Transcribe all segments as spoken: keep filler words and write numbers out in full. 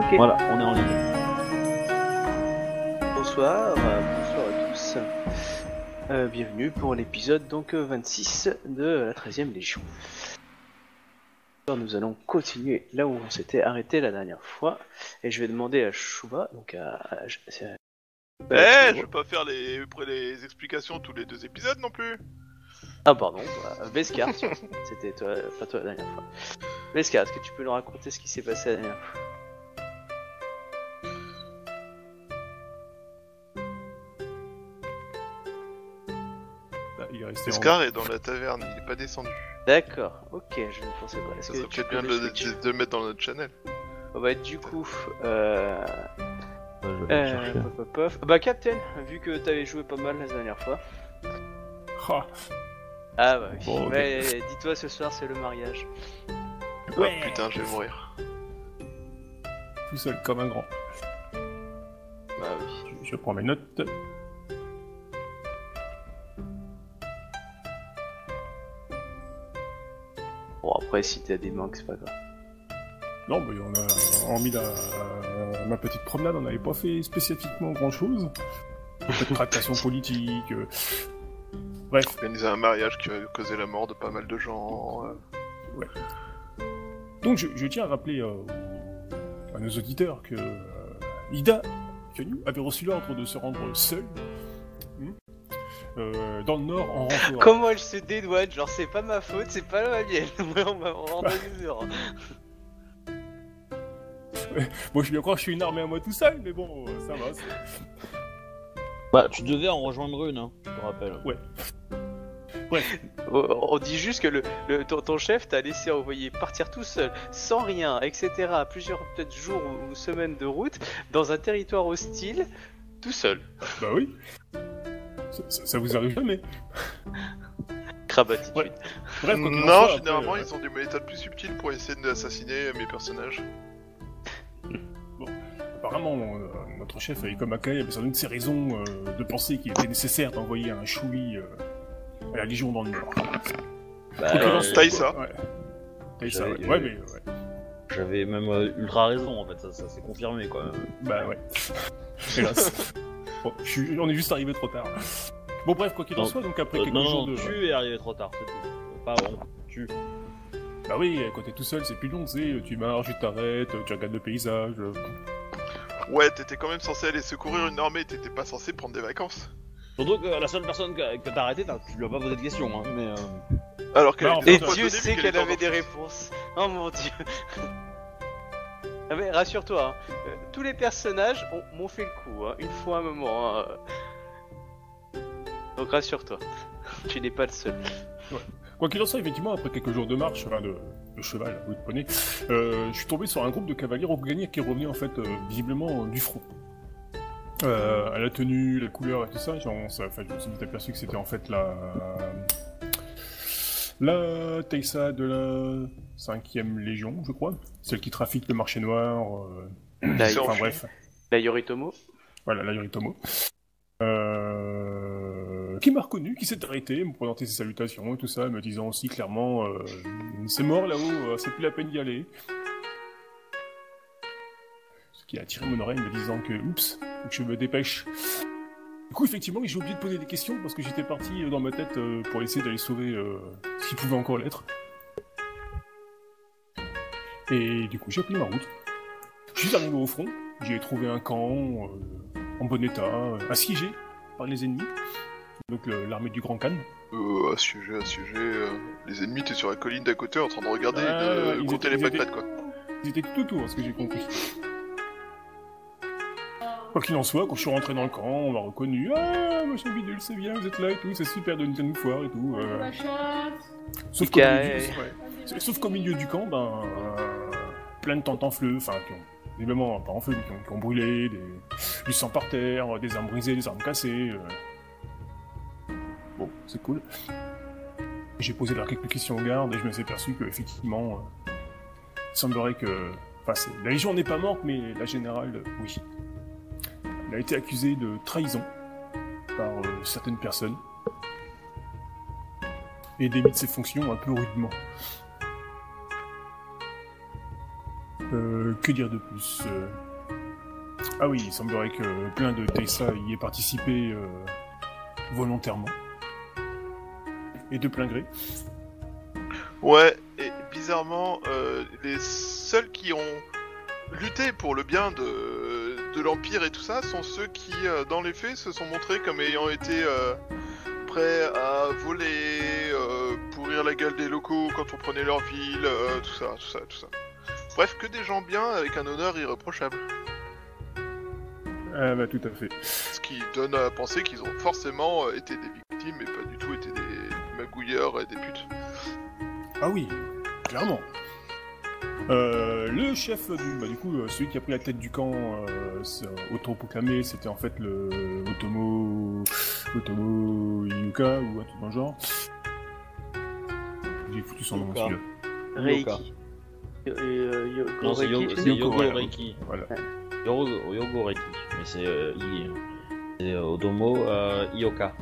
Ok. Voilà, on est en ligne. Bonsoir, euh, bonsoir à tous. Euh, bienvenue pour l'épisode donc euh, vingt-six de la treizième Légion. Alors, nous allons continuer là où on s'était arrêté la dernière fois. Et je vais demander à Chouba, donc à... à, à- Eh, à- je veux pas faire les, les explications tous les deux épisodes non plus. Ah pardon, bah, Vescar, tiens. C'était toi, pas toi la dernière fois. Vescar, est-ce que tu peux nous raconter ce qui s'est passé la dernière fois? Bah, il est resté en... Escar est dans la taverne, il est pas descendu. D'accord, ok, je ne pensais pas. Est-ce Ça que serait tu peut-être peux bien de, l'expliquer de, de le mettre dans notre channel. Oh, bah du coup, euh... Euh, je vais Euh, chercher. pof, pof, pof. Bah Captain, vu que t'avais joué pas mal la dernière fois. Ah, Ah bah oui. Bon, ok. Ouais, dis-toi ce soir c'est le mariage. Ouais. Oh putain, je vais mourir. tout seul comme un grand. Bah oui. Je, je prends mes notes. Bon après si t'as des manques c'est pas grave. Non, mais on a, hormis la, ma petite promenade, on n'avait pas fait spécifiquement grand-chose. Un peu de tractation politique. euh. Bref, Organiser un mariage qui va causer la mort de pas mal de gens. euh. donc je, je tiens à rappeler euh, à nos auditeurs que euh, Ida Fenu avait reçu l'ordre de se rendre seule hmm, euh, dans le nord en renfort. Comment elle se dédouane, genre c'est pas ma faute, c'est pas la mienne. Moi on m'a rendu mesure. Bon, je suis bien croire que je suis une armée à moi tout seul, mais bon, euh, ça va. c'est- Bah, tu devais en rejoindre une, hein, je te rappelle. Ouais. On on dit juste que le, le- ton, ton chef t'a laissé envoyer partir tout seul, sans rien, et cetera. Plusieurs peut-être jours ou, ou semaines de route, dans un territoire hostile, tout seul. Bah oui. Ça, ça- ça vous arrive jamais. Crabatitude. Ouais. Bref, quoi qu'il en Non, soit, généralement après, ils ont des méthodes plus subtiles pour essayer d'assassiner mes personnages. Apparemment, euh, notre chef avait comme Akai avait sans doute ses raisons euh, de penser qu'il était nécessaire d'envoyer un choui euh, à la Légion dans le Nord. Bah, Quoi qu'il en euh, soit, Taïsa. Ouais. Taïsa, J'avais- ouais. Ouais, mais euh, ouais. J'avais même euh, ultra raison en fait, ça, ça s'est confirmé quoi. Bah ouais. Hélas. Bon, je suis- on est juste arrivé trop tard. Bon bref, quoi qu'il en Non. soit, donc après Euh, quelques non, jours non, de... tu es arrivé trop tard, c'est tout. Euh, Pas bon, tu. Bah oui, quand t'es tout seul, c'est plus long, tu sais, tu marches, tu t'arrêtes, tu regardes le paysage... euh, Ouais, t'étais quand même censé aller secourir une armée, t'étais pas censé prendre des vacances. Surtout que la seule personne que, que t'as arrêté, t'as- tu lui as pas posé de questions, hein, mais... Euh... Alors qu'elle Bah, en était Et fait, en Dieu pointe au sait début, qu'elle était en avait des enfance. réponses. Oh mon Dieu. Ah mais rassure-toi, hein, euh, tous les personnages ont- m'ont fait le coup, hein, une fois un moment. hein, euh. Donc rassure-toi, tu n'es pas le seul. Quoi qu'il en soit, effectivement, après quelques jours de marche, enfin de, de cheval ou de poney, euh, je suis tombé sur un groupe de cavaliers rogagnés qui revenaient en fait euh, visiblement euh, du front. Euh, à la tenue, la couleur et tout ça, genre, ça enfin, je me suis vite aperçu que c'était en fait la... La Taïsa de la cinquième Légion, je crois. Celle qui trafique le marché noir. Euh... La, C'est Enfin enfui. bref, la Yoritomo. voilà, la Yoritomo. Euh... Qui m'a reconnu, qui s'est arrêté, me présentait ses salutations et tout ça, me disant aussi clairement euh, c'est mort là-haut, euh, c'est plus la peine d'y aller. Ce qui a attiré mon oreille me disant que oups, faut que je me dépêche. Du coup, effectivement, j'ai oublié de poser des questions parce que j'étais parti euh, dans ma tête euh, pour essayer d'aller sauver euh, ce qui pouvait encore l'être. Et du coup, j'ai pris ma route. Je suis arrivé au front, j'ai trouvé un camp euh, en bon état, euh, assiégé par les ennemis, donc le- l'armée du Grand Khan. Euh, à ce sujet, à ce sujet, euh, les ennemis étaient sur la colline d'à côté en train de regarder Ah, et de ils compter étaient- les ils patates quoi. Ils étaient tout autour, à ce que j'ai compris. Quoi qu'il en soit, quand je suis rentré dans le camp, on m'a reconnu. Ah, machin bidule, c'est bien, vous êtes là et tout, c'est super de nous voir et tout. euh. Sauf qu'au milieu, Michael. du... ouais. Sauf qu'au milieu du camp, ben, euh, plein de tentes en feu, enfin, qui ont, évidemment, pas en feu, mais qui ont, qui ont brûlé, des... du sang par terre, des armes brisées, des armes cassées. euh. Bon, c'est cool. J'ai posé là quelques questions aux gardes et je me suis aperçu que, effectivement, euh, il semblerait que. Enfin, c'est- la Légion n'est pas morte, mais la générale, euh, oui. Elle a été accusée de trahison par euh, certaines personnes et démis de ses fonctions un peu rudement. Euh, que dire de plus euh... Ah oui, il semblerait que plein de Taissa y aient participé euh, volontairement. Et de plein gré. Ouais, et bizarrement, euh, les seuls qui ont lutté pour le bien de, de l'Empire et tout ça sont ceux qui, euh, dans les faits, se sont montrés comme ayant été euh, prêts à voler, euh, pourrir la gueule des locaux quand on prenait leur ville, euh, tout ça, tout ça, tout ça. Bref, que des gens bien avec un honneur irréprochable. Ah bah tout à fait. Ce qui donne à penser qu'ils ont forcément euh, été des victimes et pas du tout été des magouilleurs et des putes. Ah oui, clairement. Euh, le chef du, bah, du coup, euh, celui qui a pris la tête du camp, euh, autoproclamé, c'était en fait le Otomo, Otomo Yuka ou un truc dans le genre. J'ai foutu son nom aussi. Reiki. Yo- euh, yo- Non, c'est Reiki, Yogo, tu c'est dis Yogo voilà. Reiki. Voilà. Yogo, Yogo Reiki. Mais c'est euh, I- c'est euh, Odomo euh, Ioka.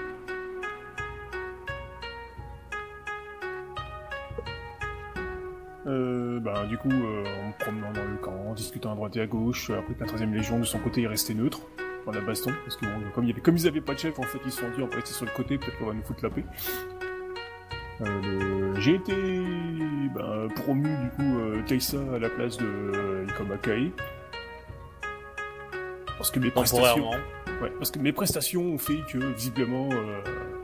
Euh, bah, du coup, euh, en me promenant dans le camp, en discutant à droite et à gauche, après que la treizième Légion de son côté est restée neutre dans la baston, parce que bon, comme, il y avait, comme ils avaient pas de chef, en fait, ils se sont dit on va rester sur le côté, peut-être qu'on va nous foutre la paix. Euh, le... J'ai été bah, promu du coup euh, Taissa à la place de euh, Ikoma Kai. Parce que mes prestations, Temporairement. ouais, parce que mes prestations ont fait que visiblement euh...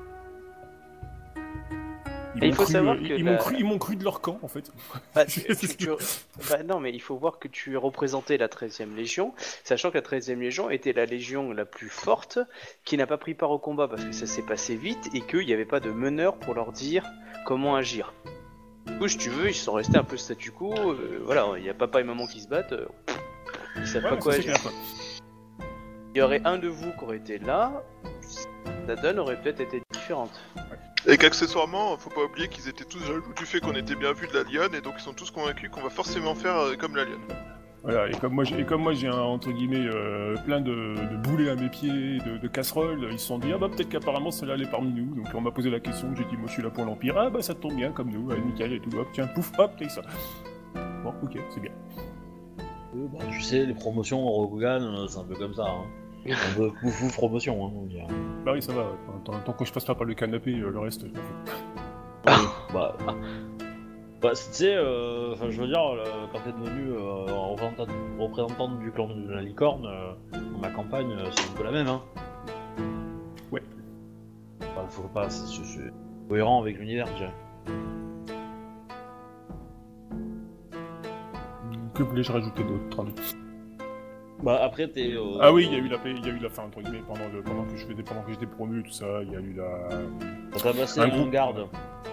ils Et il m'ont faut cru, savoir euh, que ils la- m'ont cru, ils m'ont cru de leur camp en fait. Bah, tu- tu- tu- bah, non, mais il faut voir que tu représentais la treizième Légion, sachant que la treizième Légion était la légion la plus forte, qui n'a pas pris part au combat parce que ça s'est passé vite et qu'il n'y avait pas de meneur pour leur dire comment agir. Du coup, si tu veux, ils sont restés un peu statu quo, euh, voilà, il y a papa et maman qui se battent, euh, ils savent Ouais, pas quoi ça, c'est agir. clair, quoi. Il y aurait un de vous qui aurait été là, la donne aurait peut-être été différente. Et qu'accessoirement, faut pas oublier qu'ils étaient tous jaloux du fait qu'on était bien vu de la lionne, et donc ils sont tous convaincus qu'on va forcément faire euh, comme la lionne. Voilà, et comme moi, j'ai, et comme moi j'ai un, entre guillemets, euh, plein de, de boulets à mes pieds, de, de casseroles, ils se sont dit, ah bah peut-être qu'apparemment celle-là elle est parmi nous, donc on m'a posé la question, j'ai dit, moi je suis là pour l'Empire, ah bah ça tombe bien comme nous, ouais, nickel et tout, hop, tiens, pouf, hop, t'as ça. Bon, ok, c'est bien. Euh, bah, tu sais, les promotions au Rokugan, euh, c'est un peu comme ça. Hein. Un peu foufou promotion. Hein, donc, euh, Bah oui, ça va, tant, tant que je passe pas par le canapé, euh, le reste, je m'en fous. oui, bah, bah, tu sais, euh, enfin, je veux dire, euh, quand t'es devenu euh, représentant, représentante du clan de la licorne, euh, dans ma campagne, euh, c'est un peu la même, hein. Ouais. Bah, faut pas, c'est, c'est, c'est cohérent avec l'univers, je dirais. Que voulais-je rajouter d'autre hein. Bah, après, t'es. Euh, Ah oui, il y a eu la paix, il y a eu la fin, entre guillemets, pendant, le, pendant que je faisais, pendant que j'étais promu et tout ça, il y a eu la... T'as tabassé un un groupe. garde.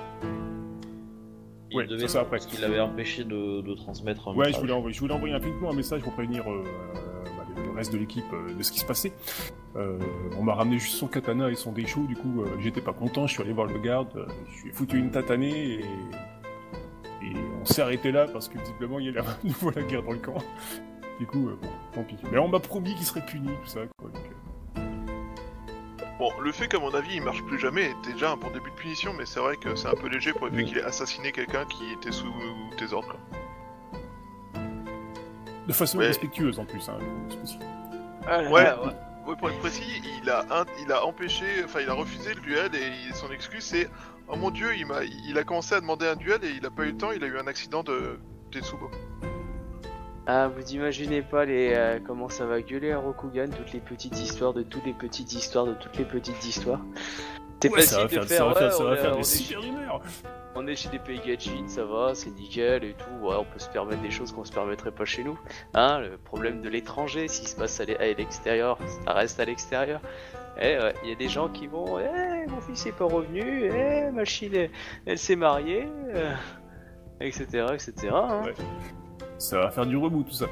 Il Ouais, devait c'est ça, après. parce qu'il avait empêché de, de transmettre un Ouais, je message. voulais, envoyer, je voulais envoyer rapidement un message pour prévenir euh, bah, le reste de l'équipe euh, de ce qui se passait. Euh, on m'a ramené juste son katana et son déchaud, du coup, euh, j'étais pas content, je suis allé voir le garde, euh, je lui ai foutu une tatanée et... et on s'est arrêté là parce que visiblement il y a de nouveau la guerre dans le camp. Du coup, euh, bon, tant pis. Mais on m'a promis qu'il serait puni, tout ça, quoi. Donc, euh... Bon, le fait qu'à mon avis il marche plus jamais est déjà un bon début de punition, mais c'est vrai que c'est un peu léger pour le fait Oui. qu'il ait assassiné quelqu'un qui était sous tes ordres. Quoi. De façon Ouais. respectueuse en plus, hein, c'est possible. Ah là Ouais. là, ouais. Ouais, pour être précis, il a, un, il a empêché, enfin il a refusé le duel et il- son excuse c'est « Oh mon dieu, il, m'a, il a commencé à demander un duel et il a pas eu le temps, il a eu un accident de Tetsubo. » Ah, vous imaginez pas les euh, comment ça va gueuler à Rokugan, toutes les petites histoires de toutes les petites histoires de toutes les petites histoires. C'est Ouais, ça facile va de faire, ça va faire, faire, ça ouais, va on, faire est- des on est super chez, rumeurs. on est chez des Paygachin, ça va, c'est nickel et tout, ouais, on peut se permettre des choses qu'on se permettrait pas chez nous. Hein, le problème de l'étranger, s'il se passe à l'e- à l'extérieur, ça reste à l'extérieur. Eh ouais, il y a des gens qui vont, eh, mon fils est pas revenu, eh, ma chine, elle, elle s'est mariée, euh, et cetera, et cetera. Hein. Ouais. Ça va faire du remous, tout ça.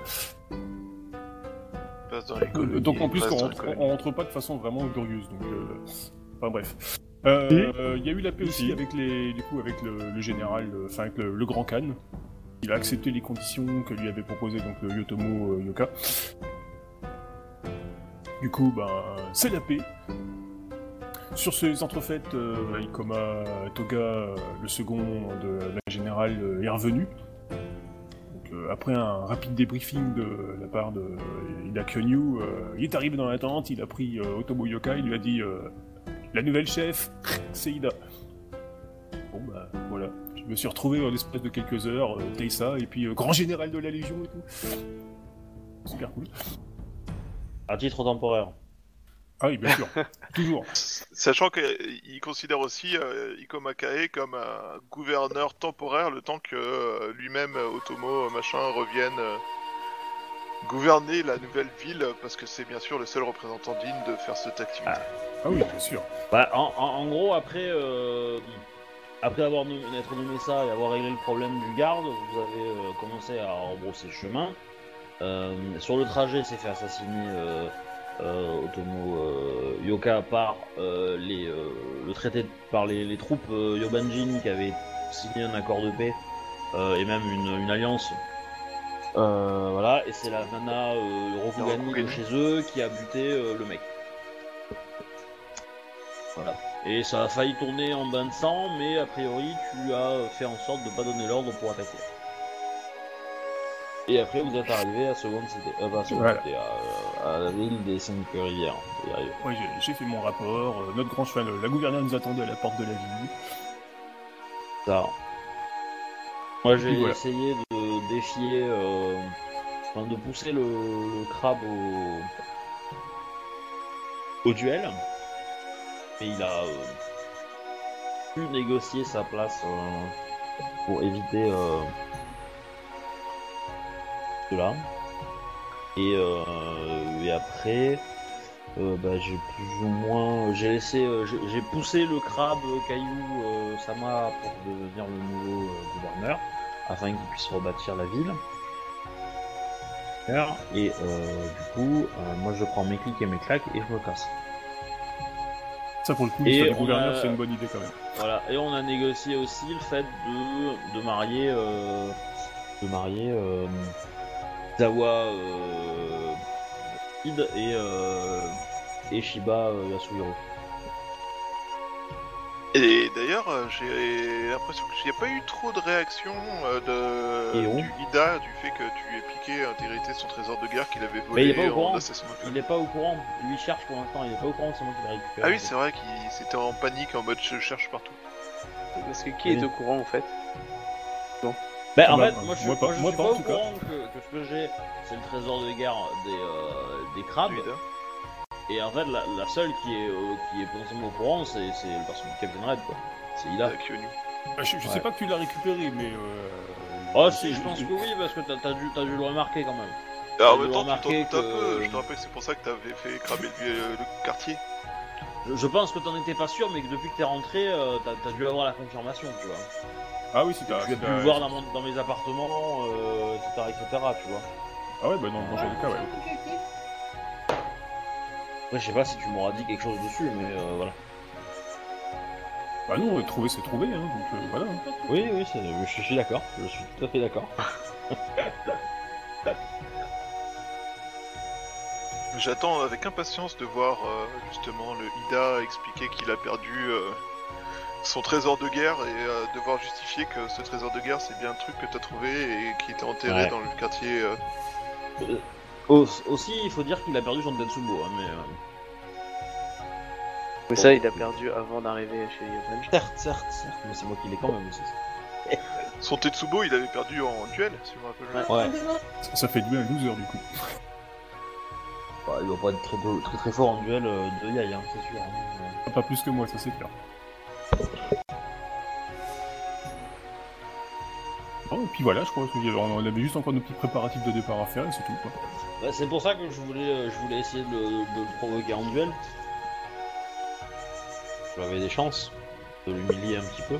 Passe dans les Euh, colonies, donc en plus, passe on dans rentre, les on colonies. rentre pas de façon vraiment glorieuse. Donc, euh... enfin bref. Euh, euh, Il y a eu la paix aussi Si. avec les, du coup, avec le, le général, euh, enfin avec le, le grand Khan. Il a accepté les conditions que lui avait proposées donc le Yotomo euh, Yoka. Du coup, ben, c'est la paix. Sur ces entrefaites, euh, Ikoma Toga, euh, le second de la générale, euh, est revenu. Donc, euh, après un rapide débriefing de la part de Ida Kyonyu, euh, il est arrivé dans la tente, il a pris euh, Otomo Yoka, il lui a dit euh, la nouvelle chef, c'est Ida. Bon bah voilà, je me suis retrouvé en l'espace de quelques heures, euh, Teisa, et puis euh, grand général de la Légion et tout. Super cool. À titre temporaire. Ah oui, bien sûr, toujours. Sachant qu'il considère aussi euh, Iko Makae comme un gouverneur temporaire le temps que euh, lui-même, Otomo, machin, revienne euh, gouverner la nouvelle ville, parce que c'est bien sûr le seul représentant digne de faire cette activité. Ah, ah oui, bien sûr. Bah, en, en, en gros, après, euh, après avoir nommé, être nommé ça et avoir réglé le problème du garde, vous avez euh, commencé à rebrousser le chemin. Euh, sur le trajet, s'est fait assassiner euh, euh, Otomo euh, Yoka par euh, les, euh, le traité par les, les troupes euh, Yobanjin qui avaient signé un accord de paix euh, et même une, une alliance. Euh, voilà, et c'est la nana euh, Rokugani Rokugani. de chez eux qui a buté euh, le mec. Voilà. Et ça a failli tourner en bain de sang, mais a priori tu as fait en sorte de pas donner l'ordre pour attaquer. Et après vous êtes arrivé à Second City, euh, pas à Second Voilà. City, à, à la ville des cinq rivières. on va y arriver. Ouais, j'ai, j'ai fait mon rapport, euh, notre grand cheval, la gouverneure nous attendait à la porte de la ville. Ça. Moi j'ai Et voilà. essayé de défier, euh, enfin de pousser le, le crabe au, au duel. Et il a euh, pu négocier sa place euh, pour éviter euh, cela. Et, euh, et après, euh, bah, j'ai plus ou moins, j'ai laissé, euh, j'ai, j'ai poussé le crabe Caillou euh, Sama pour devenir le nouveau euh, gouverneur, afin qu'il puisse rebâtir la ville. Et euh, du coup, euh, moi je prends mes clics et mes claques et je me casse. Ça, pour le coup, Et l'histoire du on gouverneur, a- c'est une bonne idée quand même. Voilà, et on a négocié aussi le fait de, de marier, euh, de marier euh, Zawa euh, Kid et, euh, et Shiba euh, Yasuhiro. Et d'ailleurs, euh, j'ai l'impression qu'il n'y a pas eu trop de réaction euh, de Et on du Ida du fait que tu aies piqué l'intégrité de son trésor de guerre qu'il avait Mais il volé est pas au en courant. assassinat. Il est pas au courant, lui il cherche pour l'instant, il est pas au courant que c'est moi qui l'ai récupéré. Ah oui, c'est vrai qu'il s'était en panique en mode je cherche partout. Parce que qui est Oui. au courant en fait? Bah en Bah, fait, moi je suis, moi pas- moi, je moi suis pas, pas en au tout cas. courant que, que ce que j'ai, c'est le trésor de guerre des, euh, des crabes. Du Ida. Et en fait, la, la seule qui est, euh, qui est potentiellement au courant, c'est, c'est le personnage de Captain Red, quoi. C'est Ida. Ida Kyonu. Bah, je je sais Ouais. pas que tu l'as récupéré, mais... Euh... Oh si, je pense que oui, parce que t'as, t'as, dû, t'as dû le remarquer quand même. Alors, en J'ai même temps, tu t'en remarqué doutes un que- peu. Je te rappelle que c'est pour ça que t'avais fait cramer le, le- le quartier. Je, je pense que t'en étais pas sûr, mais que depuis que t'es rentré, euh, t'as, t'as dû avoir la confirmation, tu vois. Ah oui, si t'as... Tu as si pu t'as- le voir dans, mon- dans mes appartements, euh, et cetera, et cetera, tu vois. Ah ouais, bah non, dans le cas, ouais. Après, je sais pas si tu m'auras dit quelque chose dessus, mais euh, voilà. Bah non, euh, trouver c'est trouver, hein, donc euh, voilà. hein. Oui, oui, c'est, je, je suis d'accord, je suis tout à fait d'accord. J'attends avec impatience de voir euh, justement le Ida expliquer qu'il a perdu euh, son trésor de guerre et euh, devoir justifier que ce trésor de guerre c'est bien un truc que t'as trouvé et qui était enterré Ouais. dans le quartier. euh. Euh, au- aussi, il faut dire qu'il a perdu son Tetsubo, hein, mais... Euh... Mais ça, il a perdu avant d'arriver chez Yobanji. Certes, certes, certes, mais c'est moi qui l'ai quand même aussi. Son Tetsubo il avait perdu en duel, si je me rappelle bien. Ouais. Ça, ça fait de lui un loser, du coup. Bah, il doit pas être très, très, très fort en duel euh, de Yai, hein, c'est sûr. hein. Pas plus que moi, ça c'est clair. Bon, et puis voilà, je crois qu'on avait juste encore nos petits préparatifs de départ à faire et c'est tout, quoi. Bah, c'est pour ça que je voulais, euh, je voulais essayer de le, de le provoquer en duel. J'avais des chances de l'humilier un petit peu.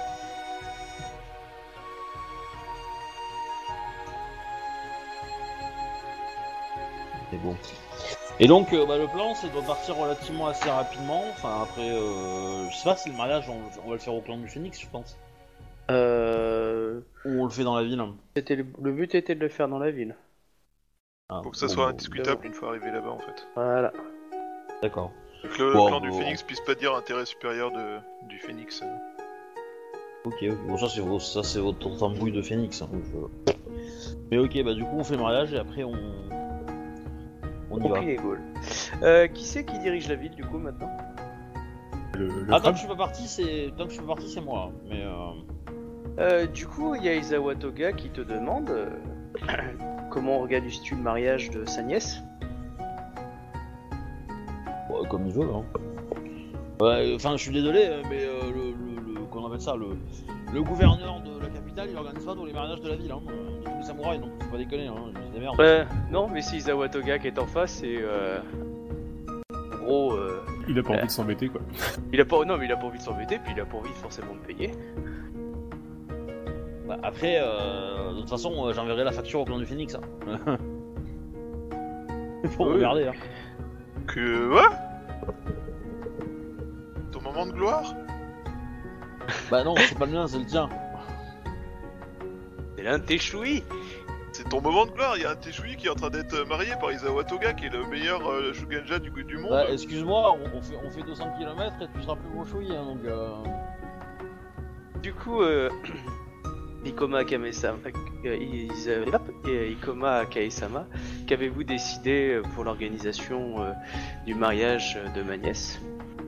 Mais bon. Et donc, euh, bah, le plan, c'est de partir relativement assez rapidement. Enfin, après, euh, je sais pas si le mariage, on, on va le faire au clan du Phénix, je pense. Euh... Ou on le fait dans la ville. hein. C'était le... le but était de le faire dans la ville. Ah, Faut que ça bon, soit bon, indiscutable une fois arrivé là-bas en fait. Voilà. D'accord. Que le Bon, clan du bon. Phénix puisse pas dire intérêt supérieur de, du Phénix. Ok, ok. Bon, ça, c'est, vos- ça, c'est votre tambouille de Phénix. hein, je- Mais ok, bah du coup on fait le mariage et après on. On y On va. plie les Gaules. Euh, qui c'est qui dirige la ville du coup maintenant? Le, le Ah, tant crabe. que je suis pas parti, c'est. Tant que je suis pas parti, c'est moi. Mais euh. Euh, du coup, il y a Izawa Toga qui te demande euh, comment organises-tu le mariage de sa nièce? Bon, comme il veut, hein. Ouais, enfin, je suis désolé, euh, mais euh, le, le, le- Qu'on appelle ça, le, le gouverneur de la capitale, il organise pas tous les mariages de la ville, hein. De tous les samouraïs, donc faut pas déconner, hein. Je dis des merdes. Euh, non, mais c'est Izawa Toga qui est en face et euh, en gros, euh, Il a pas Ouais. envie de s'embêter, quoi. il a pas, non, mais il a pas envie de s'embêter, puis il a pas envie forcément de payer. Bah, après, euh, de toute façon, euh, j'enverrai la facture au clan du Phoenix. Hein. Faut Oui. regarder, hein. Que... Ouais Ton moment de gloire? Bah non, c'est pas le mien, c'est le tien. C'est l'un de tes chouilles. C'est ton moment de gloire, il y a un Teshui qui est en train d'être marié par Izawa Toga, qui est le meilleur euh, Shugenja du, du monde. Bah, excuse-moi, on, on fait, on fait deux cents kilomètres et tu seras plus mon chouï, hein, donc... Euh... Du coup, euh, Ikoma Kame-sama, euh, Isa- hop, euh, Ikoma Kae-sama, qu'avez-vous décidé pour l'organisation euh, du mariage de ma nièce?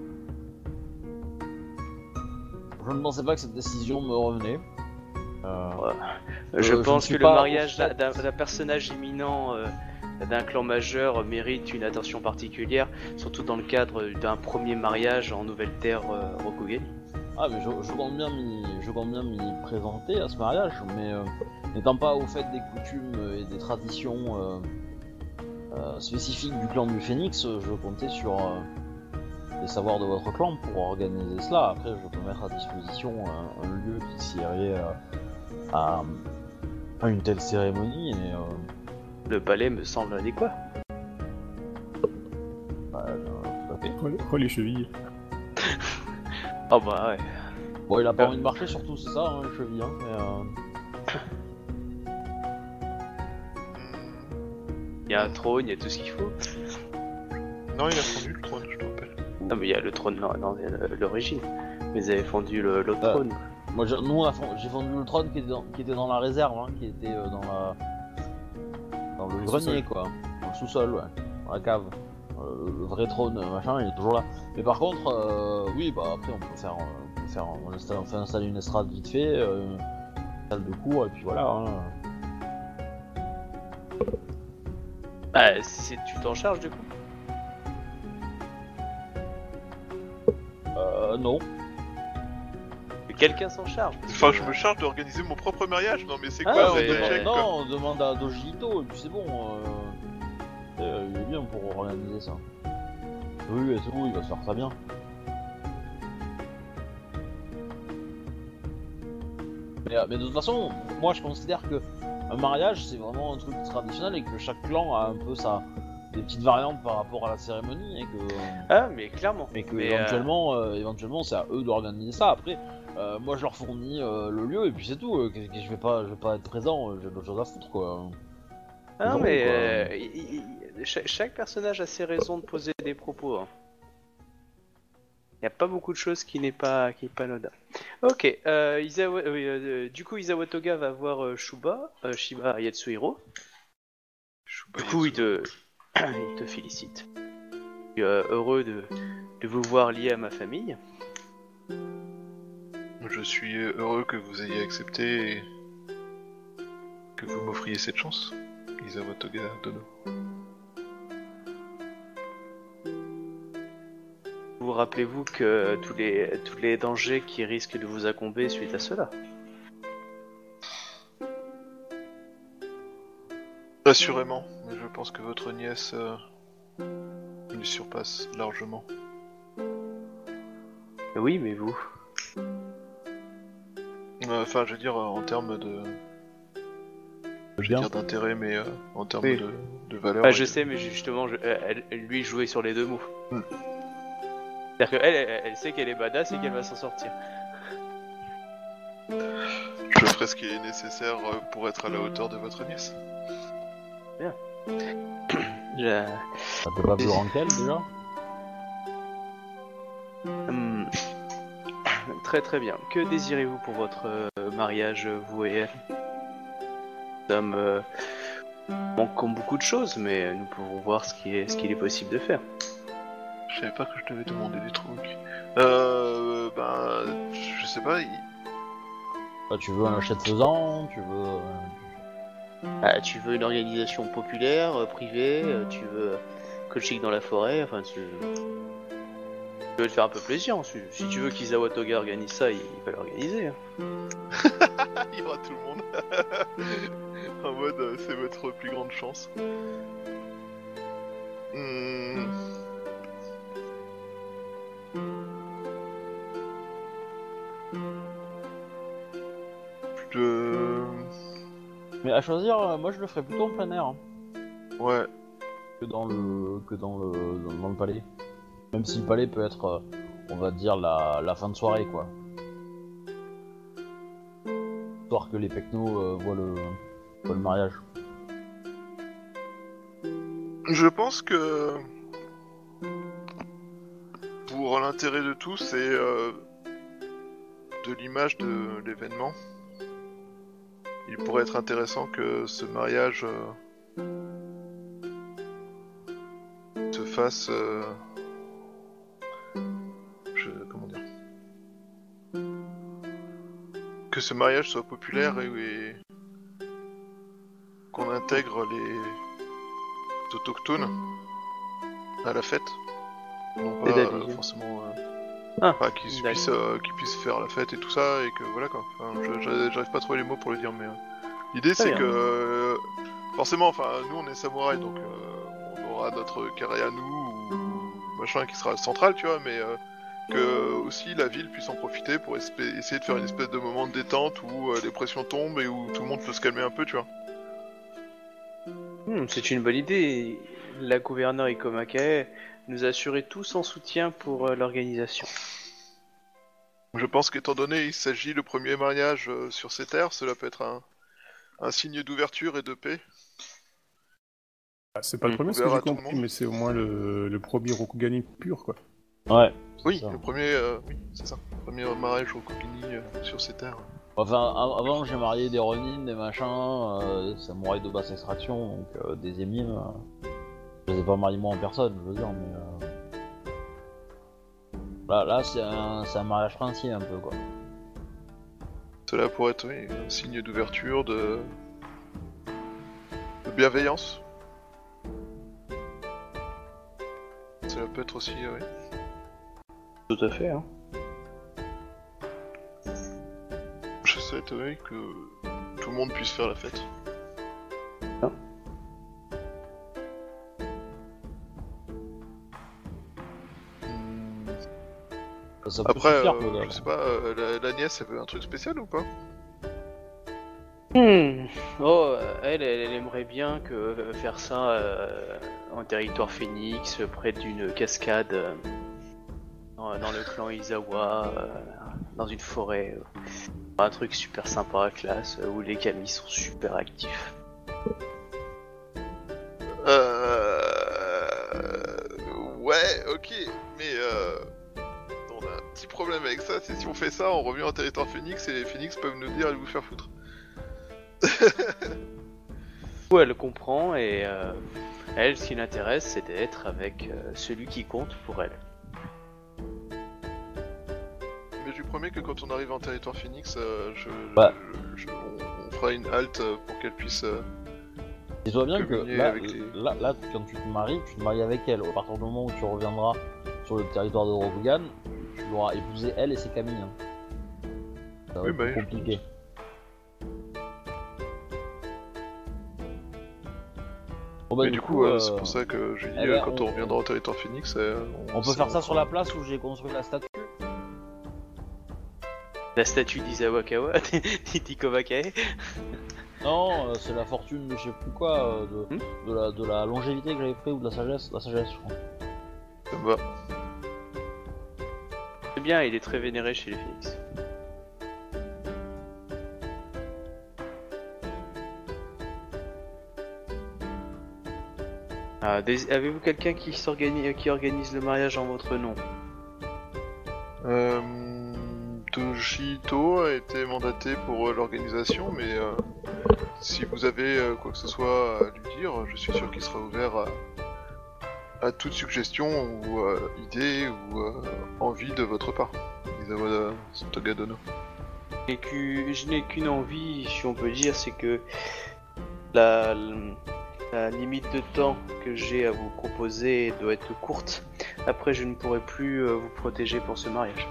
Je ne pensais pas que cette décision me revenait. Euh... Je je ne pense suis que le pas mariage au fait. d'un d'un personnage éminent euh, d'un clan majeur mérite une attention particulière, surtout dans le cadre d'un premier mariage en nouvelle terre euh, Rokugan. Ah, mais je, je compte bien m'y, je compte bien m'y présenter à ce mariage, mais euh, n'étant pas au fait des coutumes et des traditions euh, euh, spécifiques du clan du Phénix, je comptais sur euh, les savoirs de votre clan pour organiser cela. Après, je peux mettre à disposition un, un lieu qui s'irait euh, à, à une telle cérémonie, et euh, Le palais me semble adéquat. bah, euh, tout à fait. Oh, les- oh, les chevilles. Oh bah ouais. Bon, il a pas Euh. envie de marcher, surtout, c'est ça, hein, les chevilles, hein, mais, euh, Il y a un trône, il y a tout ce qu'il faut. Non, il a fondu le trône, je te rappelle. Non mais il y a le trône, non, non, il y a le- l'origine. Mais ils avaient fondu le- l'autre Euh. trône. Moi, je- nous, on a fond- j'ai vendu le trône qui était dans, qui était dans la réserve, hein, qui était euh, dans la, dans le Le grenier, sous-sol. quoi, dans le sous-sol, ouais, dans la cave. Euh, le vrai trône, euh, machin, il est toujours là. Mais par contre, euh, oui, bah après, on peut faire, euh, on peut faire, on, installe, on fait installer une estrade vite fait, euh, une salle de cours, et puis voilà. Hein. Ah, si tu t'en charges du coup? Euh, non. Que quelqu'un s'en charge. parce Enfin, que- je me charge d'organiser mon propre mariage. Non, mais c'est Ah, quoi mais- ce on check, demande, quoi? non, on demande à Dojito, et puis c'est bon. Euh, euh, il est bien pour organiser ça. Oui, et tout, il va se faire ça bien. Mais, euh, mais de toute façon, moi je considère que un mariage c'est vraiment un truc traditionnel et que chaque clan a un peu sa des petites variantes par rapport à la cérémonie et que, Ah mais clairement. mais que Mais, euh, éventuellement, euh, éventuellement c'est à eux d'organiser ça. Après, euh, moi je leur fournis euh, le lieu et puis c'est tout. Euh, que- que je vais pas, je vais pas être présent, euh, j'ai d'autres choses à foutre quoi. Ah non drôle, mais quoi. euh, il- il- il- chaque, chaque personnage a ses raisons de poser des propos. Hein. Il n'y a pas beaucoup de choses qui n'est pas qui est pas anodin. Ok, euh, Izawa- euh, euh, du coup Izawa Toga va voir euh, Shuba, euh, Shiba Yatsuhiro. Du coup il te, il te félicite. Je suis euh, heureux de, de vous voir lié à ma famille. Je suis heureux que vous ayez accepté et que vous m'offriez cette chance, Izawa Toga Dono. Vous rappelez-vous que tous les tous les dangers qui risquent de vous incomber suite à cela. Assurément, mais je pense que votre nièce euh, lui surpasse largement. Oui mais vous. Euh, Enfin, je veux dire, euh, en termes de... Je Bien. veux dire d'intérêt, mais euh, en termes Oui. de, de valeur... Ah, oui. je sais, mais justement, je- euh, elle, elle- lui jouait sur les deux mots. Hmm. C'est-à-dire qu'elle, elle, elle sait qu'elle est badass et qu'elle va s'en sortir. Je ferai ce qui est nécessaire euh, pour être à la hauteur de votre nièce. Je- Ça peut pas plus grand qu'elle déjà. Hum. Très très bien. Que désirez-vous pour votre euh, mariage, vous et elle? sommes euh, manquons beaucoup de choses, mais nous pouvons voir ce qui est, ce qu'il est possible de faire. Je savais pas que je devais demander des trucs. Euh, ben, je sais pas. Il... Bah, tu veux un achat de faisant, tu veux... euh, Ah, tu veux une organisation populaire, euh, privée, euh, tu veux coaching dans la forêt, enfin tu... tu veux te faire un peu plaisir. Si, si tu veux qu'Izawa Toga organise ça, il, il va l'organiser. Hein. Il y aura tout le monde. En mode, euh, c'est votre plus grande chance. Hmm. Je... Mais à choisir, euh, moi je le ferais plutôt en plein air, hein, Ouais. que dans le que dans le dans, dans le palais. Même si le palais peut être, euh, on va dire, la, la fin de soirée, quoi. Histoire que les pecnos euh, voient, le, voient le mariage. Je pense que pour l'intérêt de tous, c'est euh, de l'image de l'événement. Il pourrait être intéressant que ce mariage euh, se fasse. Euh, je, comment dire Que ce mariage soit populaire et, et qu'on intègre les autochtones à la fête. Non pas C'est-à-dire euh, forcément. Euh, Ah, Enfin, qu'ils d'accord. puissent, euh, qu'ils puissent faire la fête et tout ça, et que voilà quoi. Enfin, je- je- j'arrive pas à trouver les mots pour le dire, mais euh, l'idée Très c'est bien. que euh, forcément, enfin, nous on est samouraï, donc euh, on aura notre carré à nous ou machin qui sera central, tu vois, mais euh, que aussi la ville puisse en profiter pour espé- essayer de faire une espèce de moment de détente où euh, les pressions tombent et où tout le monde peut se calmer un peu, tu vois. Hmm, c'est une bonne idée. La gouverneure Ikomakae nous a assuré tout son soutien pour euh, l'organisation. Je pense qu'étant donné il s'agit le premier mariage euh, sur ces terres, cela peut être un, un signe d'ouverture et de paix. Ah, c'est pas le Mm. premier, ce que Ouvert j'ai à tout le compris, monde. mais c'est au moins le, le premier Rokugani pur, quoi. Ouais. Oui, ça. le premier, euh, oui, c'est ça. Le premier mariage au Kokini euh, sur ces terres. Enfin, a- avant j'ai marié des Ronin, des machins, euh, des samouraïs de basse extraction, donc euh, des émimes. Euh, je les ai pas mariés moi en personne, je veux dire, mais... Euh... Là, là c'est un, c'est un mariage princier un peu, quoi. Cela pourrait être oui, un signe d'ouverture, de... de bienveillance. Cela peut être aussi, oui. Tout à fait. Hein. Je serais étonné que tout le monde puisse faire la fête. Ah. Hmm. Ça peut Après, suffire, euh, peut-être. je sais pas, euh, la, la nièce, elle veut un truc spécial ou pas? Hmm. Oh, euh, elle, elle, elle aimerait bien que euh, faire ça euh, en territoire phénix, près d'une cascade, euh, dans, dans le clan Izawa, euh, dans une forêt. euh. Un truc super sympa, classe, euh, où les kami sont super actifs. Euh... Ouais, ok, mais euh... on a un petit problème avec ça, c'est si on fait ça, on revient en territoire phénix et les phénix peuvent nous dire allez vous faire foutre. Ouais, elle comprend et euh, elle, ce qui l'intéresse, c'est d'être avec euh, celui qui compte pour elle. Mais je lui promets que quand on arrive en territoire phénix, euh, je, Bah. je- je- on, on fera une halte euh, pour qu'elle puisse... euh, Dis-toi bien que communier là, avec les- là, là, quand tu te maries, tu te maries avec elle. À partir du moment où tu reviendras sur le territoire de Rokugan, tu l'auras épousé elle et ses Kami. Hein. Ça va Oui, être bah plus oui, je compliqué. Bon, bah, Mais du coup, euh, euh, c'est pour ça que j'ai dit, eh euh, ben, quand on, on- reviendra au territoire phénix... euh, on peut ça- faire ça sur la place où j'ai construit la statue. La statue d'Izawa Kawa, d'Ikomakae. Non, euh, c'est la fortune de je sais plus quoi, euh, de, Hmm de, la, de la longévité que j'avais pris ou de la sagesse, la sagesse, je crois. Ça me va. C'est bien, il est très vénéré chez les phénix. Ah, des- avez-vous quelqu'un qui s'organise, qui organise le mariage en votre nom? Euh, Dojito a été mandaté pour euh, l'organisation, mais euh, si vous avez euh, quoi que ce soit à lui dire, je suis sûr qu'il sera ouvert à, à toute suggestion ou euh, idée ou euh, envie de votre part. Isawa Togadono. Et que je n'ai qu'une envie, si on peut dire, c'est que la, la limite de temps que j'ai à vous proposer doit être courte. Après, je ne pourrai plus euh, vous protéger pour ce mariage.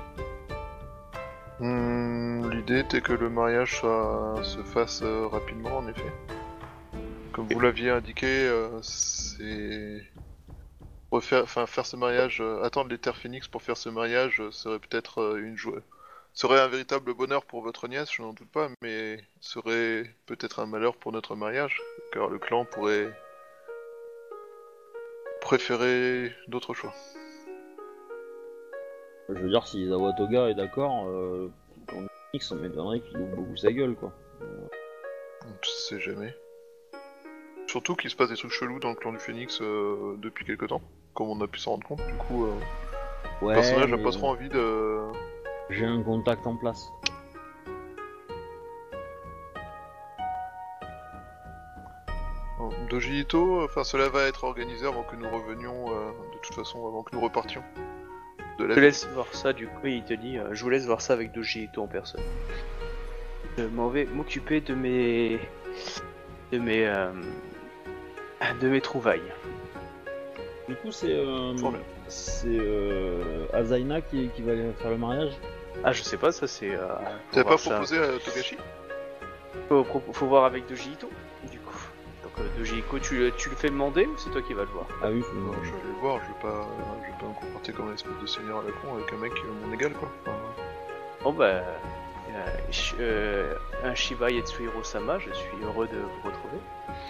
Hmm, L'idée était que le mariage soit- se fasse euh, rapidement, en effet. Comme vous l'aviez indiqué, euh, c'est refaire, enfin faire ce mariage, euh, attendre les Terres Phoenix pour faire ce mariage euh, serait peut-être euh, une joie, serait un véritable bonheur pour votre nièce, je n'en doute pas, mais serait peut-être un malheur pour notre mariage, car le clan pourrait préférer d'autres choix. Je veux dire, si Isawa Toga est d'accord, euh, on ça m'étonnerait qu'il ouvre beaucoup sa gueule, quoi. On ne sait jamais. Surtout qu'il se passe des trucs chelous dans le clan du Phoenix euh, depuis quelque temps, comme on a pu s'en rendre compte. Du coup, euh, Ouais, le personnage n'a mais pas trop envie de... j'ai un contact en place. Oh, Doji Ito, enfin cela va être organisé avant que nous revenions, euh, de toute façon, avant que nous repartions. De la Je te laisse voir ça, du coup, il te dit, euh, je vous laisse voir ça avec Doji Ito en personne. Je m'en vais m'occuper de mes... de mes... euh, de mes trouvailles. Du coup, c'est euh, Fort bien. c'est euh, Azaina qui, qui va faire le mariage. Ah, je sais pas, ça c'est... Euh, faut T'avais pas voir ça. proposé à Togashi? Faut, faut- faut voir avec Doji Ito, du coup. Donc euh, Doji Ito, tu, le- tu le fais demander ou c'est toi qui vas le voir? Ah oui, Euh, je vais le voir, je vais pas, je vais pas me comporter comme une espèce de seigneur à la con avec un mec euh, mon égal quoi. Enfin, Bon bah... euh, sh- euh, un Shiba Yatsuhiro-sama, je suis heureux de vous retrouver.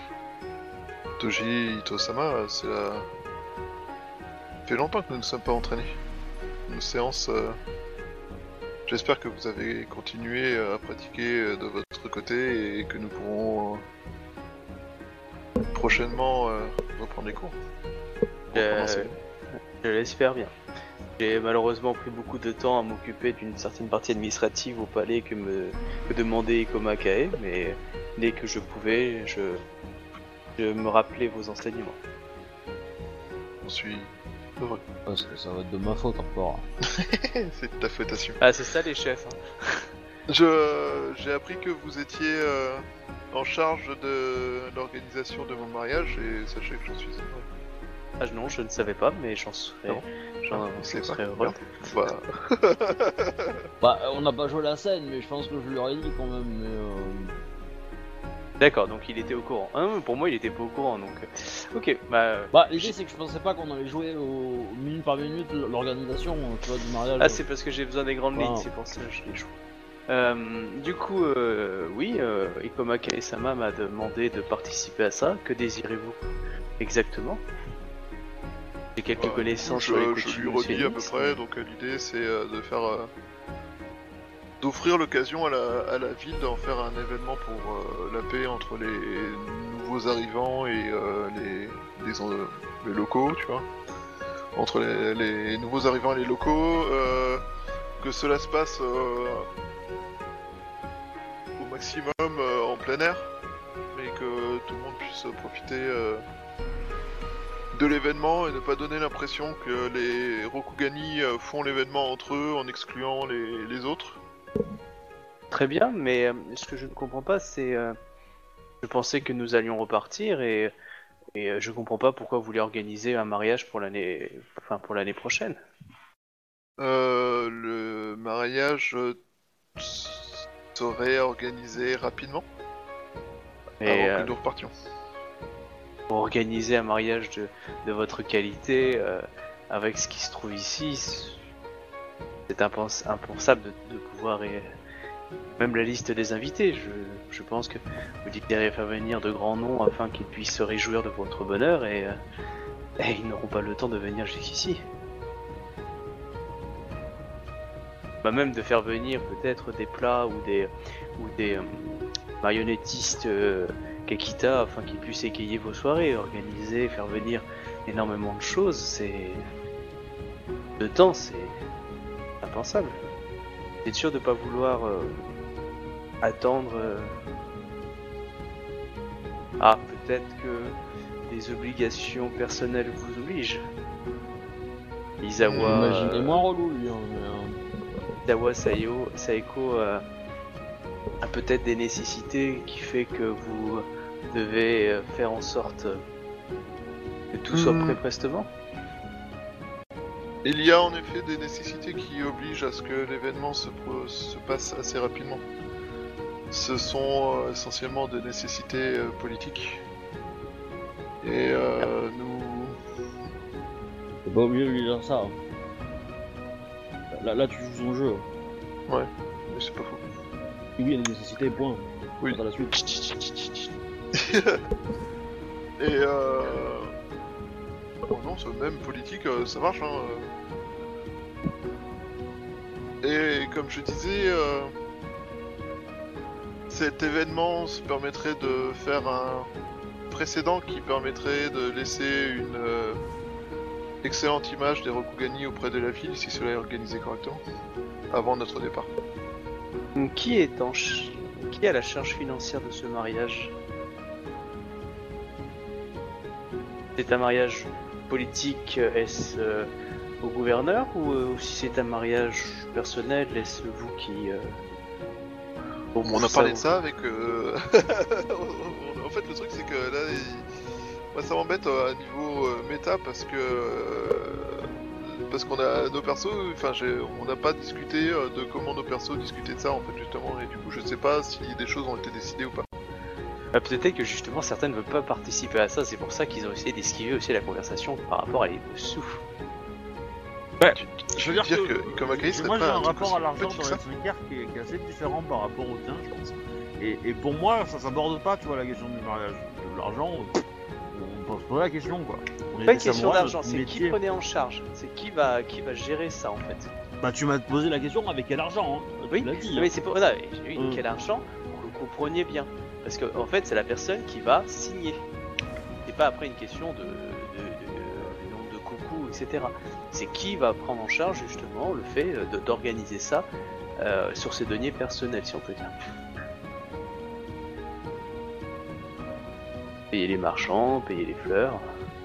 Toji Ito-sama, c'est la... Ça fait longtemps que nous ne sommes pas entraînés. Nos séances... euh, J'espère que vous avez continué euh, à pratiquer euh, de votre côté et que nous pourrons euh, prochainement euh, reprendre les cours. Euh, Recommencer. Je l'espère bien. J'ai malheureusement pris beaucoup de temps à m'occuper d'une certaine partie administrative au palais que me que demandait Ikoma Kae, mais dès que je pouvais, je, je me rappelais vos enseignements. J'en suis heureux. parce que ça va être de ma faute encore. C'est ta fêtation. Ah, c'est ça les chefs. Hein. Je, j'ai appris que vous étiez euh, en charge de l'organisation de mon mariage et sachez que j'en suis heureux. Ah non, je ne savais pas, mais j'en serais, Non. j'en, Ah, c'est j'en pas serais heureux. Bah... Bah, on n'a pas joué la scène, mais je pense que je lui aurais dit quand même. Mais euh... D'accord, donc il était au courant. Ah, non, pour moi, il était pas au courant, donc... euh, Ok, bah... Bah, l'idée c'est que je pensais pas qu'on allait jouer au minute par minute l'organisation, tu vois, du mariage. Ah, c'est parce que j'ai besoin des grandes lignes, Wow. c'est pour ça que je les joue. Euh, du coup, euh, oui, euh, Ikoma Kae-sama m'a demandé de participer à ça. Que désirez-vous exactement? J'ai quelques Euh, connaissances je, sur les je coutumes lui redis à peu phoenix, près, mais- donc euh, l'idée c'est euh, de faire... euh, d'offrir l'occasion à la, à la ville d'en faire un événement pour euh, la paix entre les nouveaux arrivants et euh, les, les, en- les locaux, tu vois. Entre les, les nouveaux arrivants et les locaux, euh, que cela se passe euh, au maximum euh, en plein air, mais que tout le monde puisse profiter euh, de l'événement et ne pas donner l'impression que les Rokugani euh, font l'événement entre eux en excluant les, les autres. Très bien, mais euh, ce que je ne comprends pas, c'est... euh, je pensais que nous allions repartir et, et euh, je comprends pas pourquoi vous voulez organiser un mariage pour l'année... Enfin, pour l'année prochaine. Euh, le mariage euh, serait organisé rapidement Et avant euh, que nous repartions. pour organiser un mariage de, de votre qualité, euh, avec ce qui se trouve ici, c'est impens- impensable de, de pouvoir... et- Même la liste des invités, je, je pense que vous désirez faire venir de grands noms afin qu'ils puissent se réjouir de votre bonheur et, euh, et ils n'auront pas le temps de venir jusqu'ici. Bah même de faire venir peut-être des plats ou des ou des euh, marionnettistes euh, Kakita afin qu'ils puissent égayer vos soirées, organiser, faire venir énormément de choses, c'est... De temps, c'est impensable. T'es sûr de pas vouloir euh, attendre euh... Ah, peut-être que des obligations personnelles vous obligent. Izawa... Imaginez-moi relou, lui. Hein, mais, euh... Izawa Sayo, Saeko euh, a peut-être des nécessités qui fait que vous devez euh, faire en sorte que tout soit Hmm. prêt prestement. Il y a en effet des nécessités qui obligent à ce que l'événement se, pro- se passe assez rapidement. Ce sont euh, essentiellement des nécessités euh, politiques. Et euh, nous... T'es pas obligé de lui dire ça. Hein. Là, là, tu joues son jeu. Ouais, mais c'est pas faux. Oui, il y a des nécessités, point. Oui. Dans la suite. Et euh... Oh non, c'est même politique, euh, ça marche, hein. euh. Et comme je disais, euh... cet événement se permettrait de faire un précédent qui permettrait de laisser une euh, excellente image des Rokugani auprès de la ville si cela est organisé correctement, avant notre départ. Qui est en ch... qui a la charge financière de ce mariage? C'est un mariage politique, est-ce euh, au gouverneur ou euh, si c'est un mariage personnel, est-ce vous qui... Euh... Bon, on a parlé de ça avec... Euh... en fait, le truc, c'est que là, il... moi, ça m'embête euh, à niveau euh, méta parce que... Euh... Parce qu'on a nos persos, enfin, j'ai... on n'a pas discuté euh, de comment nos persos discutaient de ça, en fait, justement, et du coup, je sais pas si des choses ont été décidées ou pas. Ah, peut-être que justement certains ne veulent pas participer à ça, c'est pour ça qu'ils ont essayé d'esquiver aussi la conversation par rapport à les souffles. Ouais, Je veux dire que, que Ikamakei, c'est moi pas j'ai un truc rapport aussi à l'argent petit dans que les ça. cinq qui est, qui est assez différent par rapport au tien, je pense. Et, et pour moi, ça s'aborde pas, tu vois, la question du mariage. L'argent, on pose pas la question, quoi. On est Pas des une question samouraïs, d'argent, notre c'est qui métier. prenait en charge, c'est qui va qui va gérer ça en fait. Bah tu m'as posé la question avec quel argent, hein. Oui, Tu l'as dit. non, hein. mais c'est pour ça, j'ai eu Mm. quel argent pour que vous compreniez bien. Parce que en fait c'est la personne qui va signer. C'est pas après une question de, de, de, de nombre de coucou, et cetera. C'est qui va prendre en charge justement le fait de- d'organiser ça euh, sur ses deniers personnels, si on peut dire. Payer les marchands, payer les fleurs.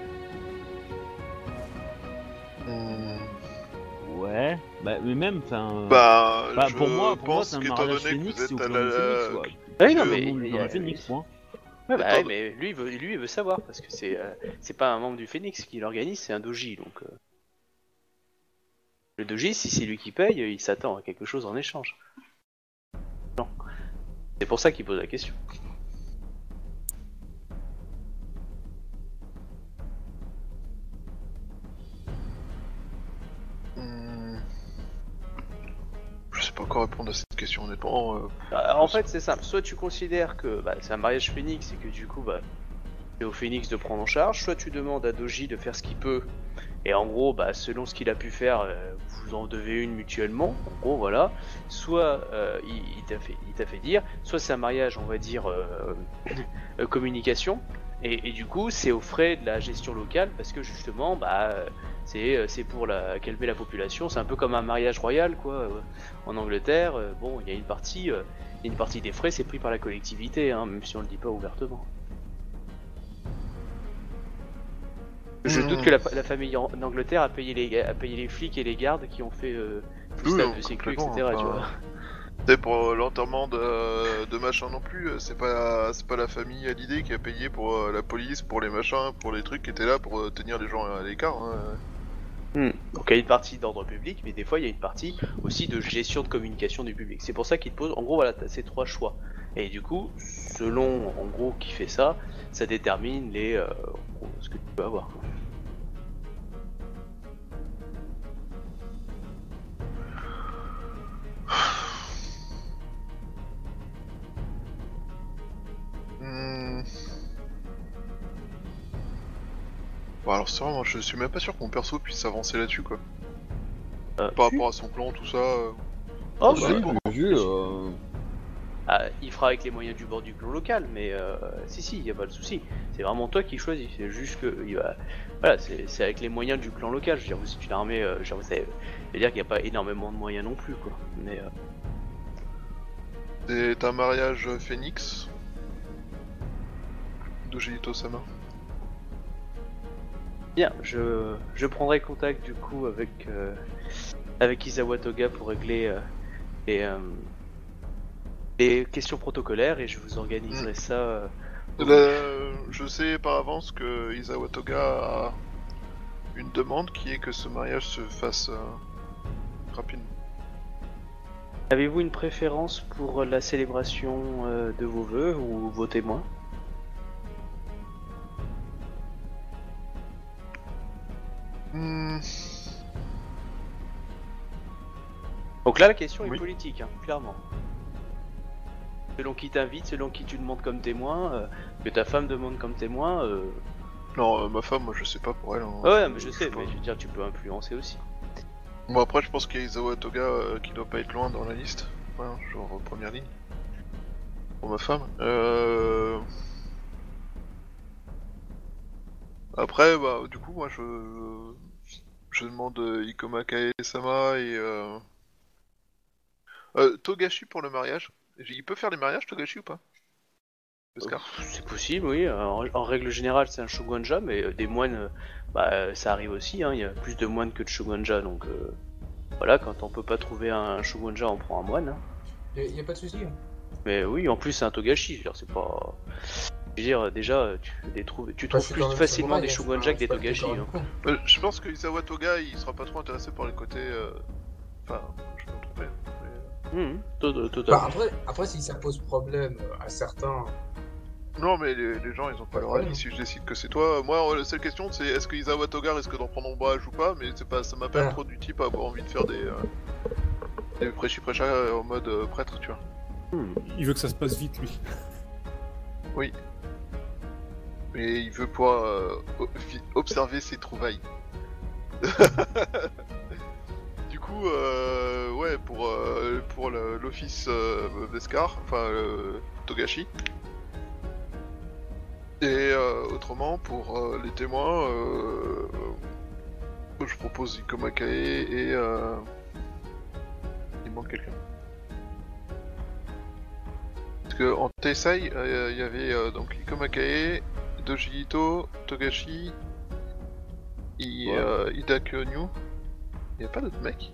Hmm. Ouais, bah mais même, enfin. Bah, bah, je pour moi, pour moi pense c'est un qu'étant mariage donné que phénix, vous c'est au êtes à clan du la... phénix, quoi. Ah oui, non, Que mais le monde du il y clan a- du phénix, point. Ouais, bah, Attends. ouais, mais lui, il veut, lui, il veut savoir parce que c'est, euh, c'est pas un membre du Phénix qui l'organise, c'est un doji. Donc, euh, le doji, si c'est lui qui paye, il s'attend à quelque chose en échange. Non, c'est pour ça qu'il pose la question. Hmm. Je sais pas quoi répondre à cette question, honnêtement. euh, Euh, en fait, c'est simple. Soit tu considères que bah, c'est un mariage Phénix et que du coup, bah, c'est au Phénix de prendre en charge. Soit tu demandes à Doji de faire ce qu'il peut. Et en gros, bah, selon ce qu'il a pu faire, euh, vous en devez une mutuellement. En gros, voilà. Soit euh, il, il t'a fait, il t'a fait dire. Soit c'est un mariage, on va dire, euh, euh, communication. Et, et du coup, c'est aux frais de la gestion locale parce que justement, bah, euh, c'est, euh, c'est pour la, calmer la population. C'est un peu comme un mariage royal, quoi. euh, en Angleterre, euh, bon, il y a une partie, euh, il y a une partie des frais, c'est pris par la collectivité, hein, même si on le dit pas ouvertement. Je Mmh. doute que la, la famille en, en Angleterre a payé, les, a payé les flics et les gardes qui ont fait euh, tout Oui, ça non, de sécu, et complètement, cetera. Tu enfin, vois. C'est pour l'enterrement de, de machin non plus, c'est pas, c'est pas la famille à l'idée qui a payé pour euh, la police, pour les machins, pour les trucs qui étaient là pour euh, tenir les gens à l'écart. Hein. Hmm. Donc il y a une partie d'ordre public, mais des fois il y a une partie aussi de gestion de communication du public. C'est pour ça qu'il te pose, en gros voilà, t'as ces trois choix. Et du coup, selon en gros qui fait ça, ça détermine les, euh, en gros, ce que tu peux avoir. Quoi. Hmm. Bon alors c'est vrai, moi je suis même pas sûr que mon perso puisse avancer là-dessus quoi. Euh, Par si. rapport à son plan, tout ça. euh, Oh, Bah, bah, oui, j'ai vu, euh... Ah, il fera avec les moyens du bord du clan local, mais euh, si, si, il y a pas de souci. C'est vraiment toi qui choisis. C'est juste que il va, voilà, c'est c'est avec les moyens du clan local. Je veux dire, vous c'est une armée, euh, genre, vous savez, c'est-à-dire qu'il n'y a pas énormément de moyens non plus, quoi. Mais euh, C'est un mariage phénix d'Ojito Sama. bien, je je prendrai contact du coup avec euh, avec Izawa Toga pour régler euh, les euh, les questions protocolaires et je vous organiserai Mm. ça. euh, au Là, je sais par avance que Isawa Toga a une demande qui est que ce mariage se fasse euh, rapidement. Avez-vous une préférence pour la célébration euh, de vos vœux ou vos témoins? Hmm, Donc là, la question Oui. est politique, hein, clairement. Selon qui t'invite, selon qui tu demandes comme témoin, euh, que ta femme demande comme témoin. Euh... Non, euh, ma femme, moi je sais pas pour elle. hein. Ouais, mais je sais, sais mais pas. je veux dire, tu peux influencer aussi. Bon, après, je pense qu'il y a Isawa Toga euh, qui doit pas être loin dans la liste. Voilà, genre en première ligne. Pour ma femme. Euh... Après, bah, du coup, moi je. Je demande euh, Ikoma Kae-sama et. Euh... Euh, Togashi pour le mariage. Il peut faire les mariages, Togashi, ou pas Oscar. C'est possible, oui. En, en règle générale, c'est un shogunja, mais euh, des moines, euh, bah, euh, ça arrive aussi. Hein. Il y a plus de moines que de shogunja, donc euh, voilà, quand on peut pas trouver un shogunja, on prend un moine. Hein. Y a, y a pas de souci. hein. Mais oui, en plus, c'est un togashi. Je veux dire, c'est pas. Je veux dire, déjà, tu, les trouves, tu Enfin, trouves je suis plus quand même facilement samouraï, des hein, c'est shogunja pas- que des c'est pas le togashi. décor Hein. du coin. Euh, je pense que Isawa Toga il sera pas trop intéressé par les côtés. Euh... Enfin, je peux me tromper. Mais... Mmh, to- to- totalement. Bah, après, après, si ça pose problème à certains, Non, mais les, les gens ils ont pas leur avis. Si je décide que c'est toi, moi la seule question c'est est-ce que Isawa Toga risque d'en prendre ombrage ou pas, mais c'est pas, ça m'appelle Ah. trop du type à avoir envie de faire des. Euh... des prêchi-prêcha en mode euh, prêtre, tu vois. Mmh. Il veut que ça se passe vite, lui. Oui. Mais il veut pouvoir euh, o- fi- observer ses trouvailles. Du coup, euh, ouais, pour, euh, pour le- l'office euh, Beskar, enfin euh, Togashi. Et euh, autrement, pour euh, les témoins, euh, euh, je propose Ikoma Kae et. Euh... Il manque quelqu'un. Parce que en Teisai, euh, il y avait euh, donc Ikoma Kae, Doji Ito, Togashi, I, Ouais. euh, Ida Kyonyu. Il y a pas d'autres mecs?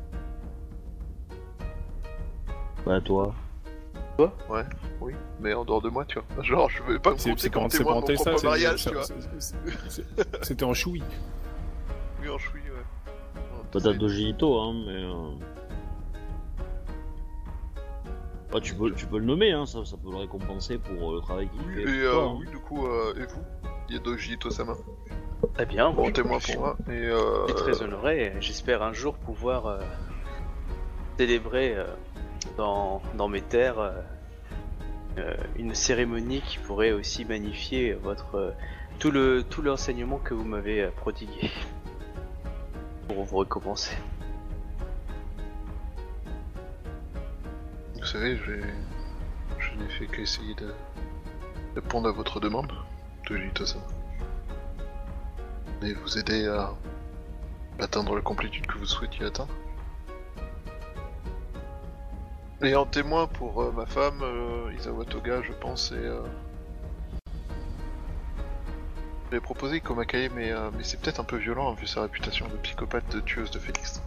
Bah, toi. Ouais, oui, mais en dehors de moi, tu vois. Genre, je veux pas me C'est compter c'est comme pas c'est témoin pas de en mon Tesla, propre c'est- mariage, c'est- tu vois. c'est- c'est- C'était en choui. Oui, en choui, ouais. Pas t'as Doji Ito, hein, mais. Euh... Bah, tu peux, tu peux le nommer, hein, ça, ça peut le récompenser pour euh, le travail qu'il Oui, fait. et pour euh, toi, hein. oui, du coup, euh, et vous? Il y a Doji Ito-sama. Très bien, Bon, je- témoin je pour moi. Et euh... suis très honoré. et J'espère un jour pouvoir euh, célébrer euh, dans, dans mes terres euh, euh, une cérémonie qui pourrait aussi magnifier votre euh, tout le tout l'enseignement que vous m'avez euh, prodigué pour vous récompenser. Vous savez, j'ai... je n'ai fait qu'essayer de répondre à votre demande, Doji Ito-sama. Et vous aider à atteindre la complétude que vous souhaitiez atteindre. Et en témoin pour euh, ma femme, euh, Isawa Toga, je pense, et... Euh... J'avais proposé Ikoma Kae, mais, euh, mais c'est peut-être un peu violent, hein, vu sa réputation de psychopathe de tueuse de Félix.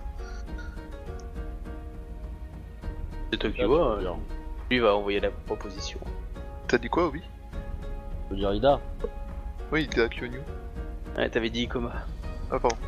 C'est toi qui Là, vois. tu peux euh, dire- Lui va envoyer la proposition. T'as dit quoi, oui? tu peux dire Ida. Oui, il est à Kyonyu. Ouais, t'avais dit Ikoma. Ah, pardon.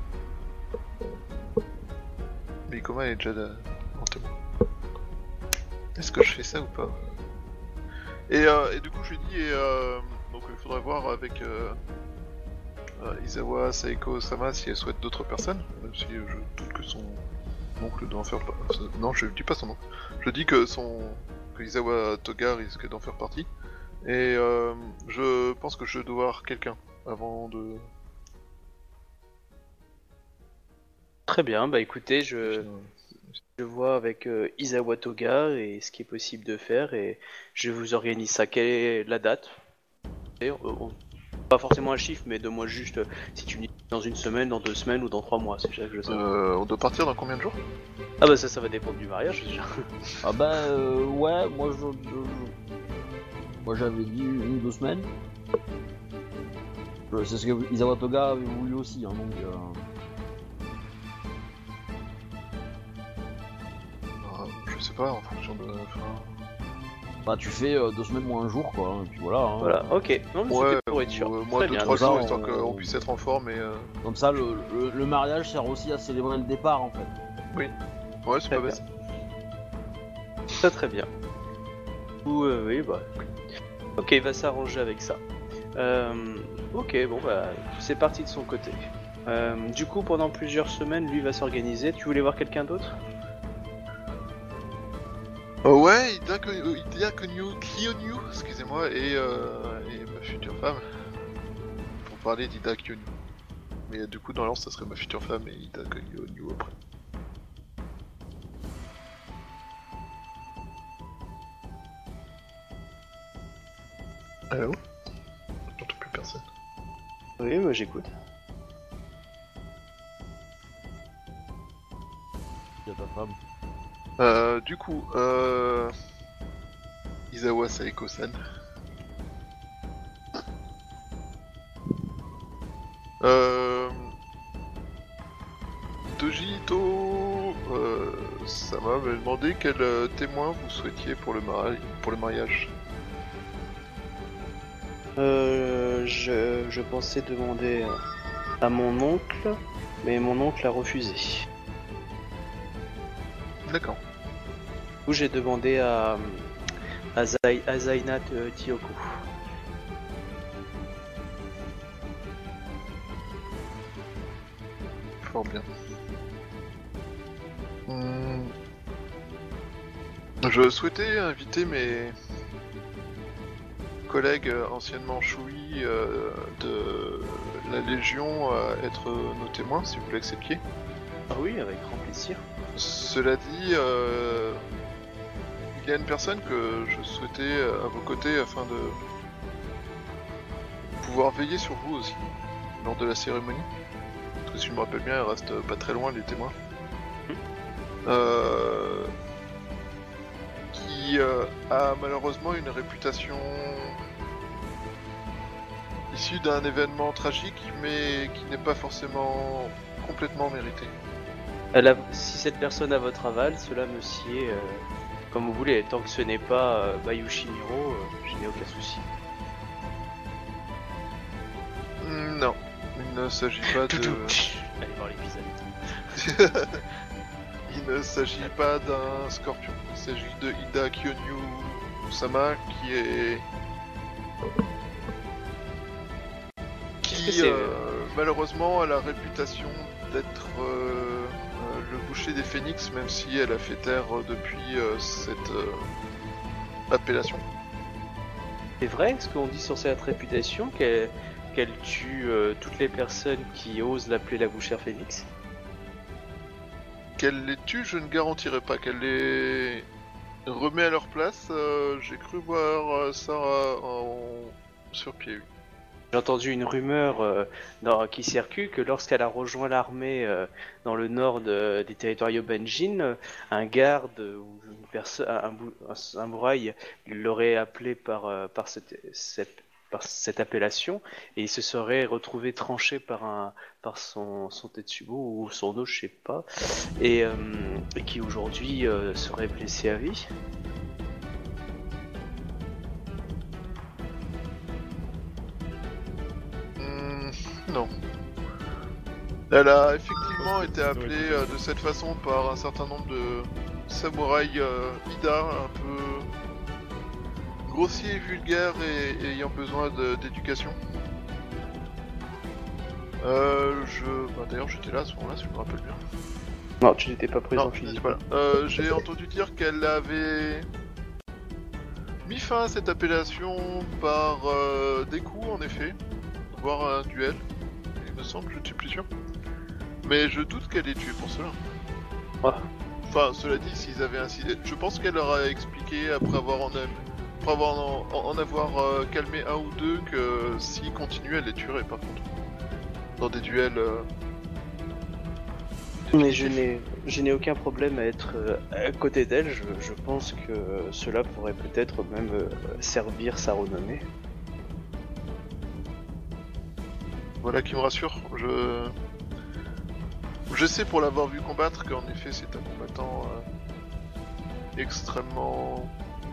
Mais Ikoma est déjà de- en témoin. Est-ce que je fais ça ou pas? Et, euh, et du coup, je lui dis, et, euh, donc il faudrait voir avec euh, euh, Izawa Saeko Sama si elle souhaite d'autres personnes, même si euh, je doute que son oncle doit en faire partie. Non, je dis pas son nom. Je dis que son que Izawa Toga risque d'en faire partie. Et euh, je pense que je dois voir quelqu'un avant de. Très bien, bah écoutez, je Je vois avec euh, Isawa Toga et ce qui est possible de faire et je vous organise ça. Quelle est la date? D'ailleurs, euh, on- Pas forcément un chiffre, mais donne-moi juste euh, si tu me dis dans une semaine, dans deux semaines ou dans trois mois, c'est ça que je sais. Euh, on doit partir dans combien de jours? Ah bah ça, ça va dépendre du mariage déjà. Ah bah euh, ouais, moi je, je- je- moi j'avais dit une ou deux semaines. Euh, C'est ce que Isawa Toga avait voulu aussi, hein, donc. Euh... Euh, Je sais pas, en fonction de... enfin, Bah tu fais euh, deux semaines moins un jour quoi, et puis voilà. Hein. Voilà, ok. Non, mais Ouais, c'était pour être sûr. ou, euh, moins Très deux bien. trois ça, jours, on- histoire qu'on puisse être en forme et... Euh... Comme ça le, le, le mariage sert aussi à célébrer le départ en fait. Ouais, c'est Très pas bien. bête. Très très bien. Ou euh, oui, bah. Ok, il va s'arranger avec ça. Euh, ok, bon bah, c'est parti de son côté. Euh, du coup, pendant plusieurs semaines, lui va s'organiser. Tu voulais voir quelqu'un d'autre? Oh ouais, Ida Konyu, Ida Konyu, Kyonyu, excusez-moi, et, euh, et ma future femme. Pour parler d'Ida Kyonyu. Mais du coup, dans l'ordre, ça serait ma future femme et Ida Kyonyu après. Allô? J'entends plus personne. Oui, moi j'écoute. Y'a ta femme. Euh, du coup, euh... Isawa Saeko-san. Euh... Doji Ito... Euh... Sama m'a demandé quel euh, témoin vous souhaitiez pour le, mari... pour le mariage. Euh, je, je pensais demander à mon oncle, mais mon oncle a refusé. D'accord. Du coup, j'ai demandé à, à, Zai- à Zainat euh, Tiyoko. Fort bien. Hmm. Je souhaitais inviter mes collègues euh, anciennement chouïs euh, de la Légion à être nos témoins, si vous l'acceptiez. Ah oui, avec grand plaisir. Cela dit, euh, il y a une personne que je souhaitais euh, à vos côtés afin de pouvoir veiller sur vous aussi lors de la cérémonie. Parce que si je me rappelle bien, elle reste pas très loin les témoins. Euh, qui euh, a malheureusement une réputation issue d'un événement tragique, mais qui n'est pas forcément complètement mérité. Elle a- si cette personne a votre aval, cela me sied euh, comme vous voulez. Tant que ce n'est pas euh, Bayushi Miro, euh, je n'ai aucun souci. Hmm, Non, il ne s'agit pas de... Allez voir l'épisode. Il ne s'agit pas d'un scorpion, il s'agit de Ida Kyonyu Sama qui est... Qu'est-ce que qui c'est, euh, malheureusement a la réputation d'être euh, euh, le boucher des phénix, même si elle a fait taire euh, depuis euh, cette euh, appellation. C'est vrai ce qu'on dit sur cette réputation, qu'elle qu'elle tue euh, toutes les personnes qui osent l'appeler la bouchère phénix? Qu'elle les tue, je ne garantirai pas. Qu'elle les remet à leur place, euh, j'ai cru voir euh, ça en... sur pied. Oui. J'ai entendu une rumeur euh, dans- qui circule que lorsqu'elle a rejoint l'armée euh, dans le nord de- des territoires Yobanjin, euh, un garde ou une perso- un, un, bou- un, un mouraï l'aurait appelé par, euh, par, cette, cette, par cette appellation et il se serait retrouvé tranché par, un, par son, son Tetsubo ou son dos, je sais pas, et, euh, et qui aujourd'hui euh, serait blessé à vie. Hmm, non. Elle a effectivement Parce que été ça doit appelée être- euh, de cette façon par un certain nombre de samouraïs euh, Ida, un peu grossiers, vulgaires et, et ayant besoin de- d'éducation. Euh, je... Bah, d'ailleurs, j'étais là à ce moment-là, si je me rappelle bien. Non, tu n'étais pas présent Non, je n'étais physiquement. pas là. Euh, j'ai entendu dire qu'elle avait mis fin à cette appellation par euh, des coups, en effet, voire un duel. Il me semble, je ne suis plus sûr. Mais je doute qu'elle ait tué pour cela. Ah, Enfin, cela dit, s'ils avaient incidé, je pense qu'elle leur a expliqué après avoir en, après avoir en, en, en avoir euh, calmé un ou deux que s'ils continuaient, elle les tuerait par contre. Dans des duels. Euh... Mais je n'ai, je n'ai aucun problème à être euh, à côté d'elle. Je, je pense que cela pourrait peut-être même euh, servir sa renommée. Voilà qui me rassure. Je, je sais pour l'avoir vu combattre qu'en effet c'est un combattant euh, extrêmement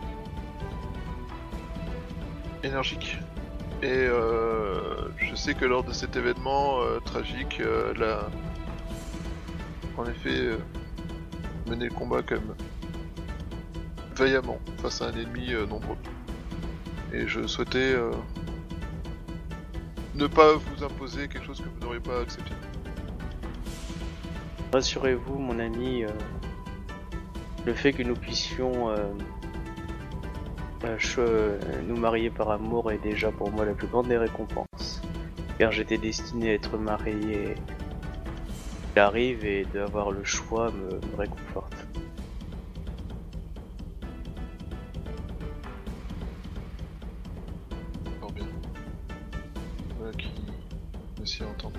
énergique. Et euh, je sais que lors de cet événement euh, tragique, euh, la en effet, euh, mener le combat quand même vaillamment face à un ennemi euh, nombreux. Et je souhaitais euh, ne pas vous imposer quelque chose que vous n'auriez pas accepté. Rassurez-vous, mon ami, euh, le fait que nous puissions euh, euh, che- nous marier par amour est déjà pour moi la plus grande des récompenses. Car j'étais destiné à être marié. Il arrive et d'avoir le choix me, me réconforte. Fort bien. Voilà qui me s'y entend.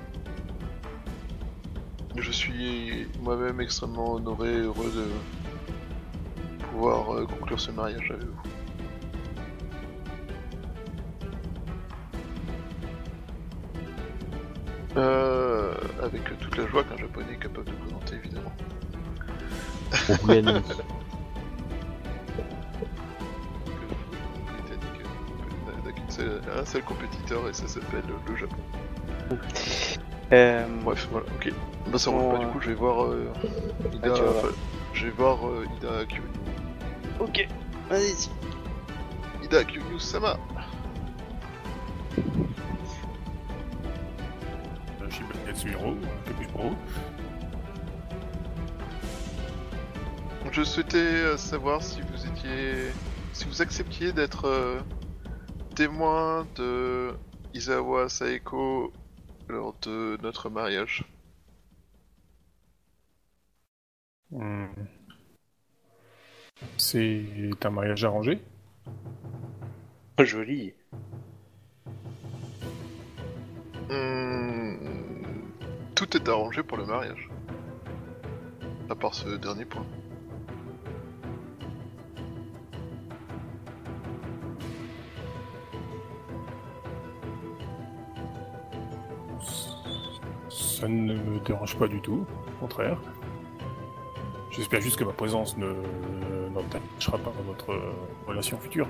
Je suis moi-même extrêmement honoré et heureux de pouvoir euh, conclure ce mariage avec vous. Euh, avec toute la joie qu'un japonais est capable de présenter, évidemment. Problème. n'a qu'une seule- un seul compétiteur et ça s'appelle le Japon. Euh, Bref, voilà, ok. Bah ça Bon, roule pas, euh, du coup je vais voir euh, Ida. Ah, tu vas voir. enfin, je vais voir euh, Ida Kyunyu. Ok, vas-y. Ida Kyunyu Sama. Shibatsuhiro, un peu plus pro. Je souhaitais euh, savoir si vous étiez, si vous acceptiez d'être euh, témoin de Isawa Saeko lors de notre mariage. Hmm. C'est un mariage arrangé? Joli. Hmm, tout est arrangé pour le mariage. À part ce dernier point. Ça ne me dérange pas du tout, au contraire. J'espère juste que ma présence ne n'entachera pas notre euh, relation future.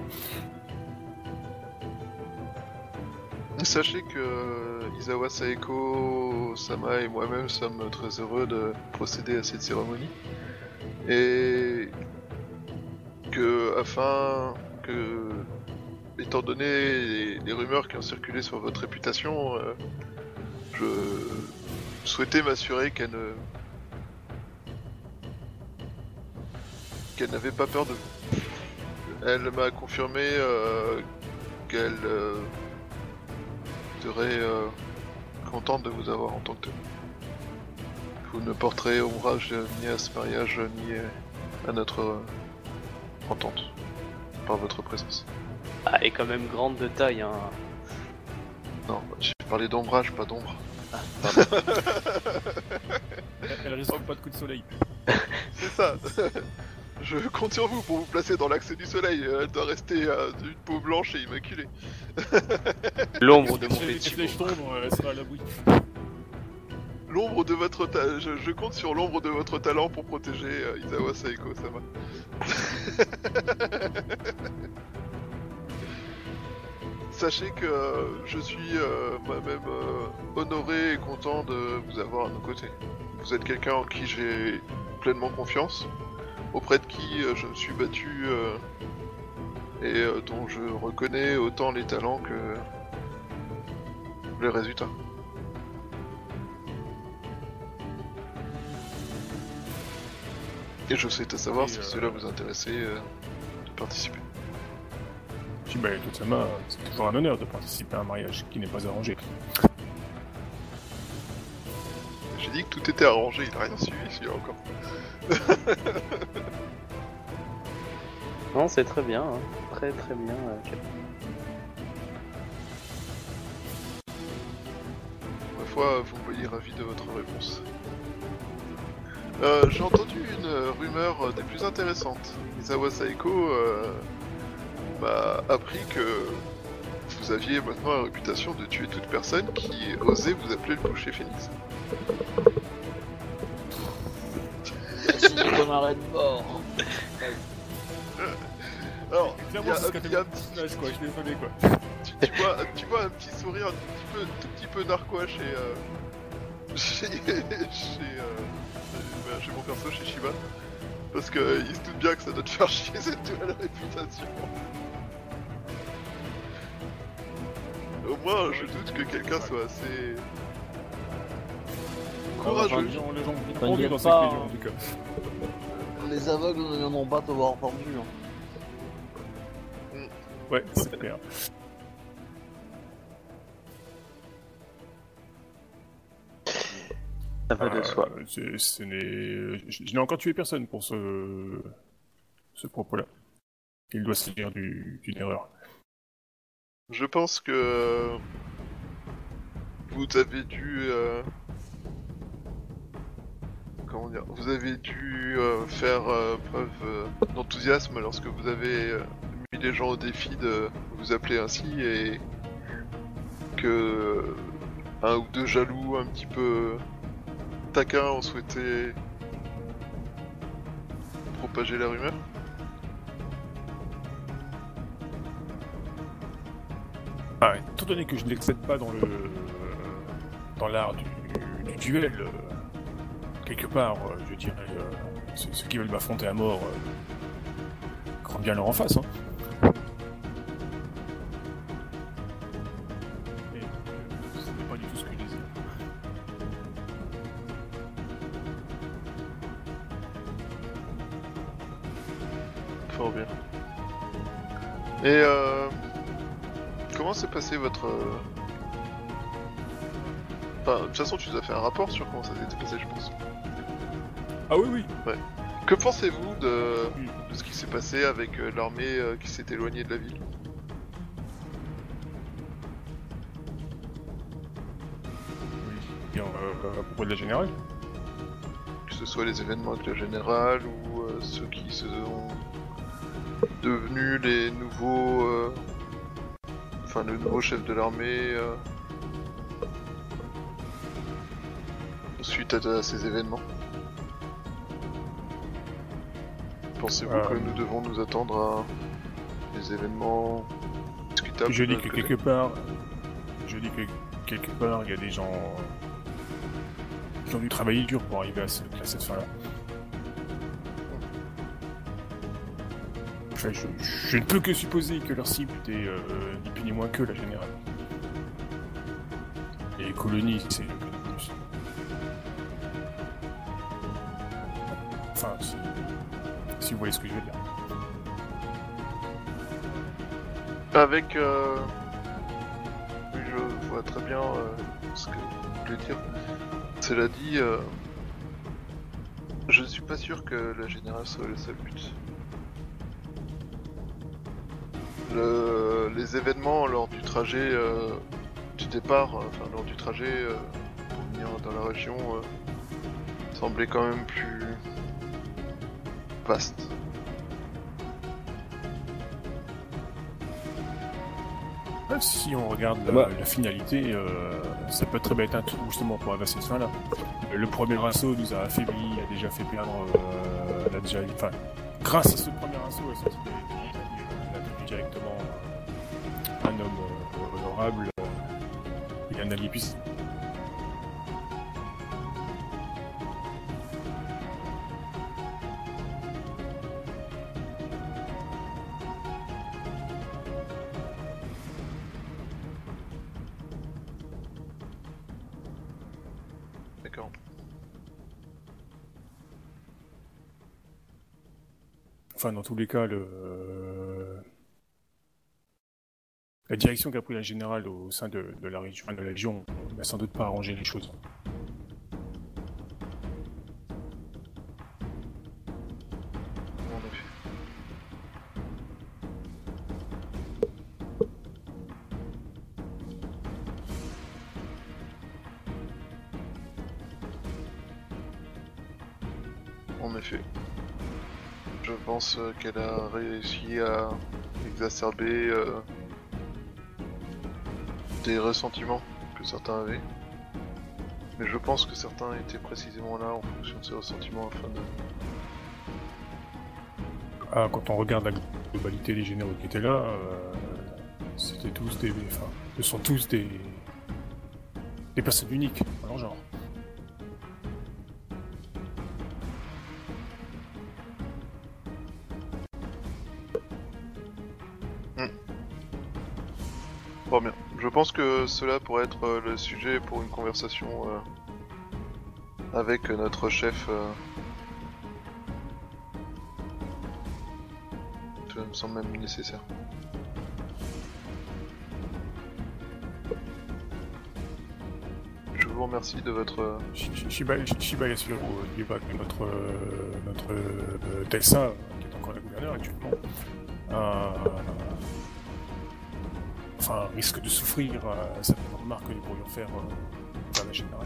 Sachez que Isawa Saeko Sama et moi-même sommes très heureux de procéder à cette cérémonie. Et que afin que, étant donné les, les rumeurs qui ont circulé sur votre réputation, euh, je souhaitais m'assurer qu'elle ne... qu'elle n'avait pas peur de vous. Elle m'a confirmé euh, qu'elle euh, serait euh, contente de vous avoir en tant que tel. Vous ne porterez ombrage ni à ce mariage ni à notre euh, entente par votre présence. Ah, elle est quand même grande de taille, hein. Non, j'ai parlé d'ombrage, pas d'ombre. Elle, elle risque pas de coup de soleil. C'est ça. Je compte sur vous pour vous placer dans l'axe du soleil. Elle doit rester euh, d'une peau blanche et immaculée. L'ombre de mon Les petit. flèches tombent, elle sera à l'abri. L'ombre de votre ta... je, je compte sur l'ombre de votre talent pour protéger euh, Isawa Saeko Sama. Sachez que euh, je suis euh, moi-même euh, honoré et content de vous avoir à nos côtés. Vous êtes quelqu'un en qui j'ai pleinement confiance, auprès de qui euh, je me suis battu euh, et euh, dont je reconnais autant les talents que les résultats. Et je souhaite savoir Et, si euh, cela vous intéressait euh, de participer. Shiba Totsama, c'est toujours un honneur de participer à un mariage qui n'est pas arrangé. J'ai dit dit que tout était arrangé, il a rien suivi, celui-là encore. Non, c'est très bien, hein. Très très bien. euh, Cap- Ma foi, vous me voyez ravi de votre réponse. Euh, j'ai entendu une euh, rumeur euh, des plus intéressantes. Isawa Saeko euh, m'a appris que vous aviez maintenant la réputation de tuer toute personne qui osait vous appeler le boucher phénix. Si je m'arrête mort. Alors, il y Clairement, a, c'est ce qu'a il fait y a mon un petit, personnage, quoi, je suis désolé, quoi. tu, tu vois, tu vois un petit sourire un petit peu, tout petit peu narquois chez, euh, chez, chez, euh, bah, chez mon perso, chez Shiba, parce que euh, il se doute bien que ça doit te faire chier cette nouvelle réputation. Au moins, je doute que quelqu'un soit assez courageux. Enfin, Les gens, les gens ont bien T'inquiète entendu dans cette pas, région, hein. en tout cas. Les aveugles ne viendront pas te voir pendu. Hein. Ouais, c'est clair. Ça va de soi. Euh, c'est- ce n'est... Je, je n'ai encore tué personne pour ce, ce propos-là. Il doit s'agir du... d'une erreur. Je pense que euh, vous avez dû, euh, comment dire, vous avez dû euh, faire euh, preuve euh, d'enthousiasme lorsque vous avez euh, mis les gens au défi de vous appeler ainsi et que un ou deux jaloux un petit peu taquins ont souhaité propager la rumeur. Ah, étant donné que je n'excède pas dans le dans l'art du, du duel, euh, quelque part, euh, je dirais, euh, ceux, ceux qui veulent m'affronter à mort, euh, grand bien leur en face. Hein. Et euh, ce n'est pas du tout ce que je désire. Fort bien. Et euh... comment s'est passé votre... euh, Enfin, de toute façon, tu nous as fait un rapport sur comment ça s'est passé, je pense. Ah oui, oui. Que pensez-vous de... de ce qui s'est passé avec euh, l'armée euh, qui s'est éloignée de la ville? Et euh, à propos de la générale. Que ce soit les événements avec la générale ou euh, ceux qui se sont devenus les nouveaux... euh, Enfin, le nouveau chef de l'armée... euh, suite à, à ces événements. Pensez-vous Euh. que nous devons nous attendre à des événements discutables? Je de dis notre que côté quelque part, je dis que quelque part, il y a des gens qui ont dû travailler dur pour arriver à, ce- à cette fin-là. Enfin, je, je ne peux que supposer que leur cible était euh, ni plus ni moins que la générale. Et les colonies, c'est le cas de plus. Enfin, si, si vous voyez ce que je veux dire. Avec... Euh... Oui, je vois très bien euh, ce que vous voulez dire. Cela dit, euh... je ne suis pas sûr que la générale soit le seul but. Le... Les événements lors du trajet euh, du départ, euh, enfin lors du trajet euh, pour venir dans la région, euh, semblaient quand même plus vastes. Ah, si on regarde la, Bah. la finalité, euh, ça peut très bien être un tout justement pour arriver à cette fin-là. Le premier assaut nous a affaiblis, a déjà fait perdre, euh, elle a déjà, enfin, grâce à ce premier assaut, elle s'est dit, elle a devenu directement euh, un homme euh, honorable euh, et un allié puissant. D'accord. Enfin, dans tous les cas, le... la direction qu'a pris la générale au sein de, de la région, de la Légion n'a sans doute pas arrangé les choses. en effet. Je pense euh, qu'elle a réussi à exacerber euh, des ressentiments que certains avaient. Mais je pense que certains étaient précisément là en fonction de ces ressentiments afin de... Ah, quand on regarde la globalité des généraux qui étaient là, euh, c'était tous des... Enfin, ce sont tous des... des personnes uniques, dans leur genre. Bon, bien. Je pense que cela pourrait être euh, le sujet pour une conversation euh, avec notre chef. Euh... Ça me semble même nécessaire. Je vous remercie de votre... euh, Shiba Yasuro, n'oubliez pas que notre, euh, notre euh, Telsa, qui est encore la gouverneure actuellement, euh, enfin, risque de souffrir à certaines remarques que nous pourrions faire euh, vers la générale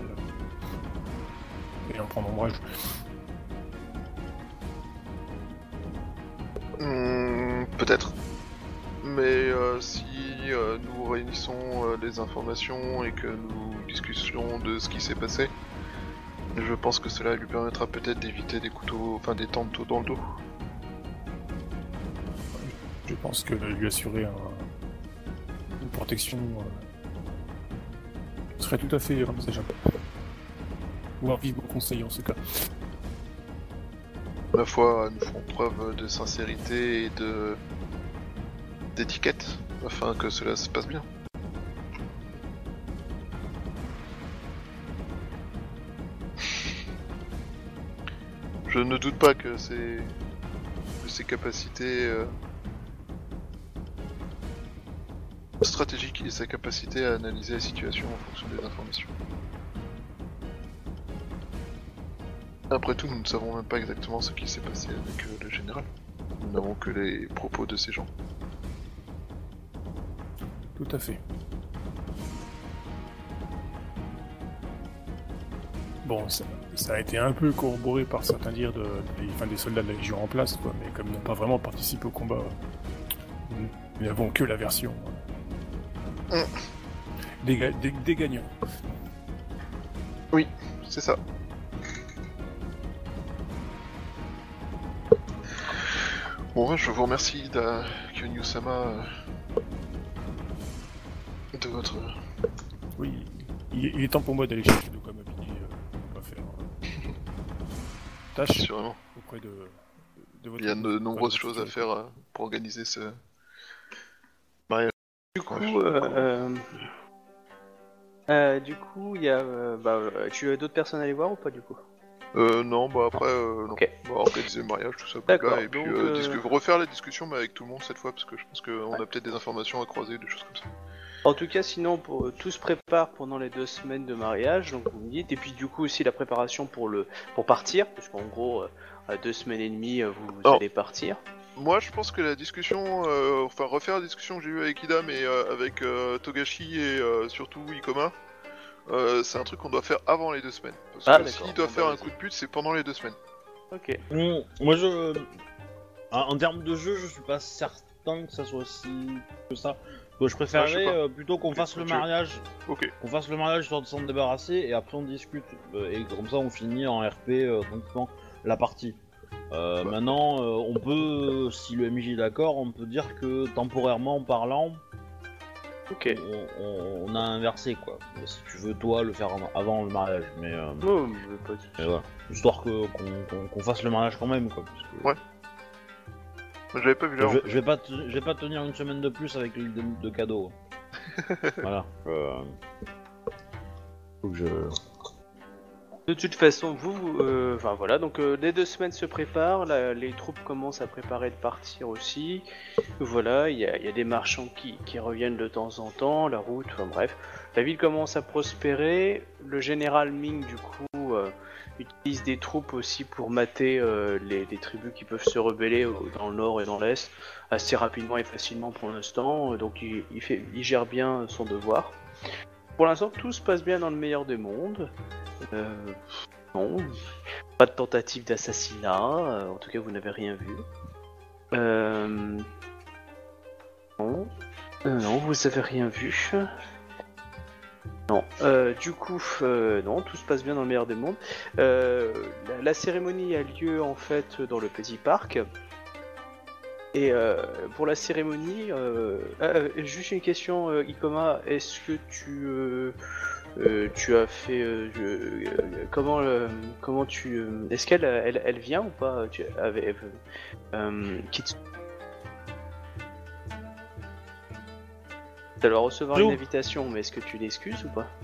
et en prendre ombrage. Hmm, peut-être. Mais euh, si euh, nous réunissons euh, les informations et que nous discutions de ce qui s'est passé, je pense que cela lui permettra peut-être d'éviter des couteaux, enfin des tantôt dans le dos. Je pense que lui assurer un, une protection euh, serait tout à fait envisageable. Ou un vivre conseil en ce cas. À la fois, nous ferons preuve de sincérité et de d'étiquette afin que cela se passe bien. Je ne doute pas que ses, que ses capacités euh, stratégiques et sa capacité à analyser la situation en fonction des informations. Après tout, nous ne savons même pas exactement ce qui s'est passé avec euh, le général. Nous n'avons que les propos de ces gens. Tout à fait. Bon, ça, ça a été un peu corroboré par certains dires de, de, enfin, des soldats de la Légion en place, quoi, mais comme ils n'ont pas vraiment participé au combat, nous n'avons que la version euh, Mm. des, des, des gagnants. Oui, c'est ça. Bon, je vous remercie d'Akyonyu-sama euh, de votre... Oui, il, il est temps pour moi d'aller chercher de quoi m'habiller, euh, on va faire euh, tâche Sûrement. auprès de, de votre... Il y a de auprès nombreuses votre choses à futur. faire euh, pour organiser ce mariage. Du coup, euh, euh, euh, du coup, il y a, euh, bah, euh, tu as d'autres personnes à aller voir ou pas du coup? Euh, non, bah après, euh, non. Ok. On va organiser le mariage, tout ça, D'accord, blablabla, et puis donc, euh, euh, discu- refaire la discussion mais avec tout le monde cette fois, parce que je pense qu'on a peut-être des informations à croiser, des choses comme ça. En tout cas, sinon, pour, tout se prépare pendant les deux semaines de mariage, donc vous me dites, et puis du coup aussi la préparation pour le pour partir, parce qu'en gros, euh, à deux semaines et demie, euh, vous, vous Oh. allez partir. Moi, je pense que la discussion, euh, enfin refaire la discussion que j'ai eue avec Ida, mais euh, avec euh, Togashi et euh, surtout Ikoma, euh, c'est un truc qu'on doit faire avant les deux semaines. Parce Ah, que d'accord. s'il doit Bon, faire bah, un vas-y. coup de pute, c'est pendant les deux semaines. Ok. Hum, moi je. En, en termes de jeu, je suis pas certain que ça soit aussi que ça. Donc, je Ah, je sais préférerais pas. euh, plutôt qu'on Ok, fasse le ok. mariage, Ok. qu'on fasse le mariage histoire de s'en débarrasser et après on discute. Euh, et comme ça on finit en R P euh, tranquillement la partie. Euh, Bah. Maintenant, euh, on peut, si le M J est d'accord, on peut dire que temporairement parlant, Ok. on, on- on a inversé quoi. Si tu veux toi le faire en- avant le mariage, mais, euh, Oh, mais pas du tout. mais voilà. Histoire que qu'on qu'on- qu'on fasse le mariage quand même quoi. Parce que, Ouais. J'avais pas vu l'heure. Je, je vais pas, te- je vais pas tenir une semaine de plus avec l'île de, de cadeaux. Voilà. Euh... Faut que je. De toute façon, vous, vous, euh, enfin voilà, donc euh, les deux semaines se préparent, la- les troupes commencent à préparer de partir aussi. Voilà, il y a, il y a des marchands qui, qui reviennent de temps en temps, la route, enfin bref. La ville commence à prospérer, le général Ming du coup euh, utilise des troupes aussi pour mater euh, les, les tribus qui peuvent se rebeller au- dans le nord et dans l'est assez rapidement et facilement pour l'instant, euh, donc il, il, fait, il gère bien son devoir. Pour l'instant, tout se passe bien dans le meilleur des mondes. Euh, Non. Pas de tentative d'assassinat, euh, en tout cas vous n'avez rien vu. Euh... Non. Euh, non, vous avez rien vu. Non. Euh, du coup, euh, non, tout se passe bien dans le meilleur des mondes. Euh, la, la cérémonie a lieu en fait dans le petit parc. Et euh, pour la cérémonie, euh, euh, juste une question, euh, Ikoma, est-ce que tu, euh, euh, tu as fait, euh, je- euh, comment, euh, comment tu, euh, est-ce qu'elle, elle, elle vient ou pas, tu avais, euh, euh, Kitsu- Elle va recevoir Yo. une invitation, mais est-ce que tu l'excuses ou pas?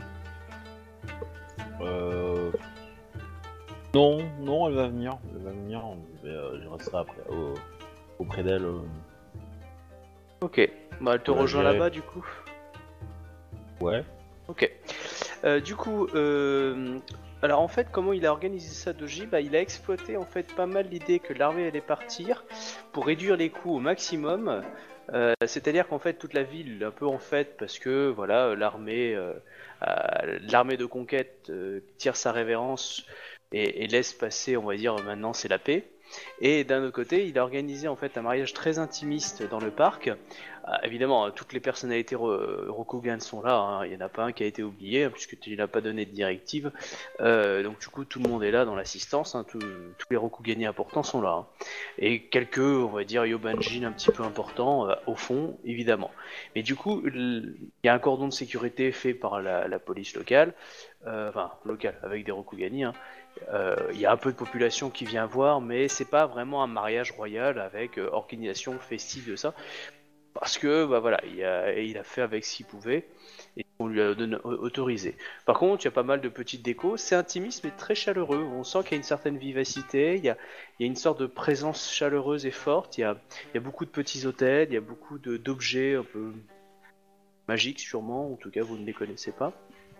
Euh... Non, non, elle va venir. Elle va venir. Je, vais, euh, je resterai après, au- auprès d'elle. euh. Ok, bah elle te On va rejoint gérer. là-bas du coup. Ouais. Ok. Euh, du coup, euh, alors en fait, comment il a organisé ça, Doji? Bah, il a exploité en fait pas mal l'idée que l'armée allait partir pour réduire les coûts au maximum. Euh, c'est-à-dire qu'en fait, toute la ville, un peu en fait, parce que voilà, l'armée, euh, euh, l'armée de conquête euh, tire sa révérence et, et laisse passer, on va dire, maintenant c'est la paix. Et d'un autre côté, il a organisé en fait un mariage très intimiste dans le parc. Euh, évidemment, toutes les personnalités Ro- Rokugan sont là, hein. Il n'y en a pas un qui a été oublié, hein, puisque tu n'as pas donné de directive. Euh, donc du coup, tout le monde est là dans l'assistance, hein, tout- tous les Rokugani importants sont là. Hein. Et quelques, on va dire, Yobanjin un petit peu importants, euh, au fond, évidemment. Mais du coup, il y a un cordon de sécurité fait par la, la police locale, euh, enfin, locale, avec des Rokugani, hein. Euh, Il y a un peu de population qui vient voir, mais c'est pas vraiment un mariage royal avec euh, organisation festive de ça, parce que bah voilà, il a, il a fait avec ce qu'il pouvait et on lui a donné, autorisé. Par contre, il y a pas mal de petites décos, c'est intimiste mais très chaleureux. On sent qu'il y a une certaine vivacité, il y a, il y a une sorte de présence chaleureuse et forte. Il y a, il y a beaucoup de petits hôtels, il y a beaucoup de, d'objets un peu magiques sûrement, en tout cas vous ne les connaissez pas.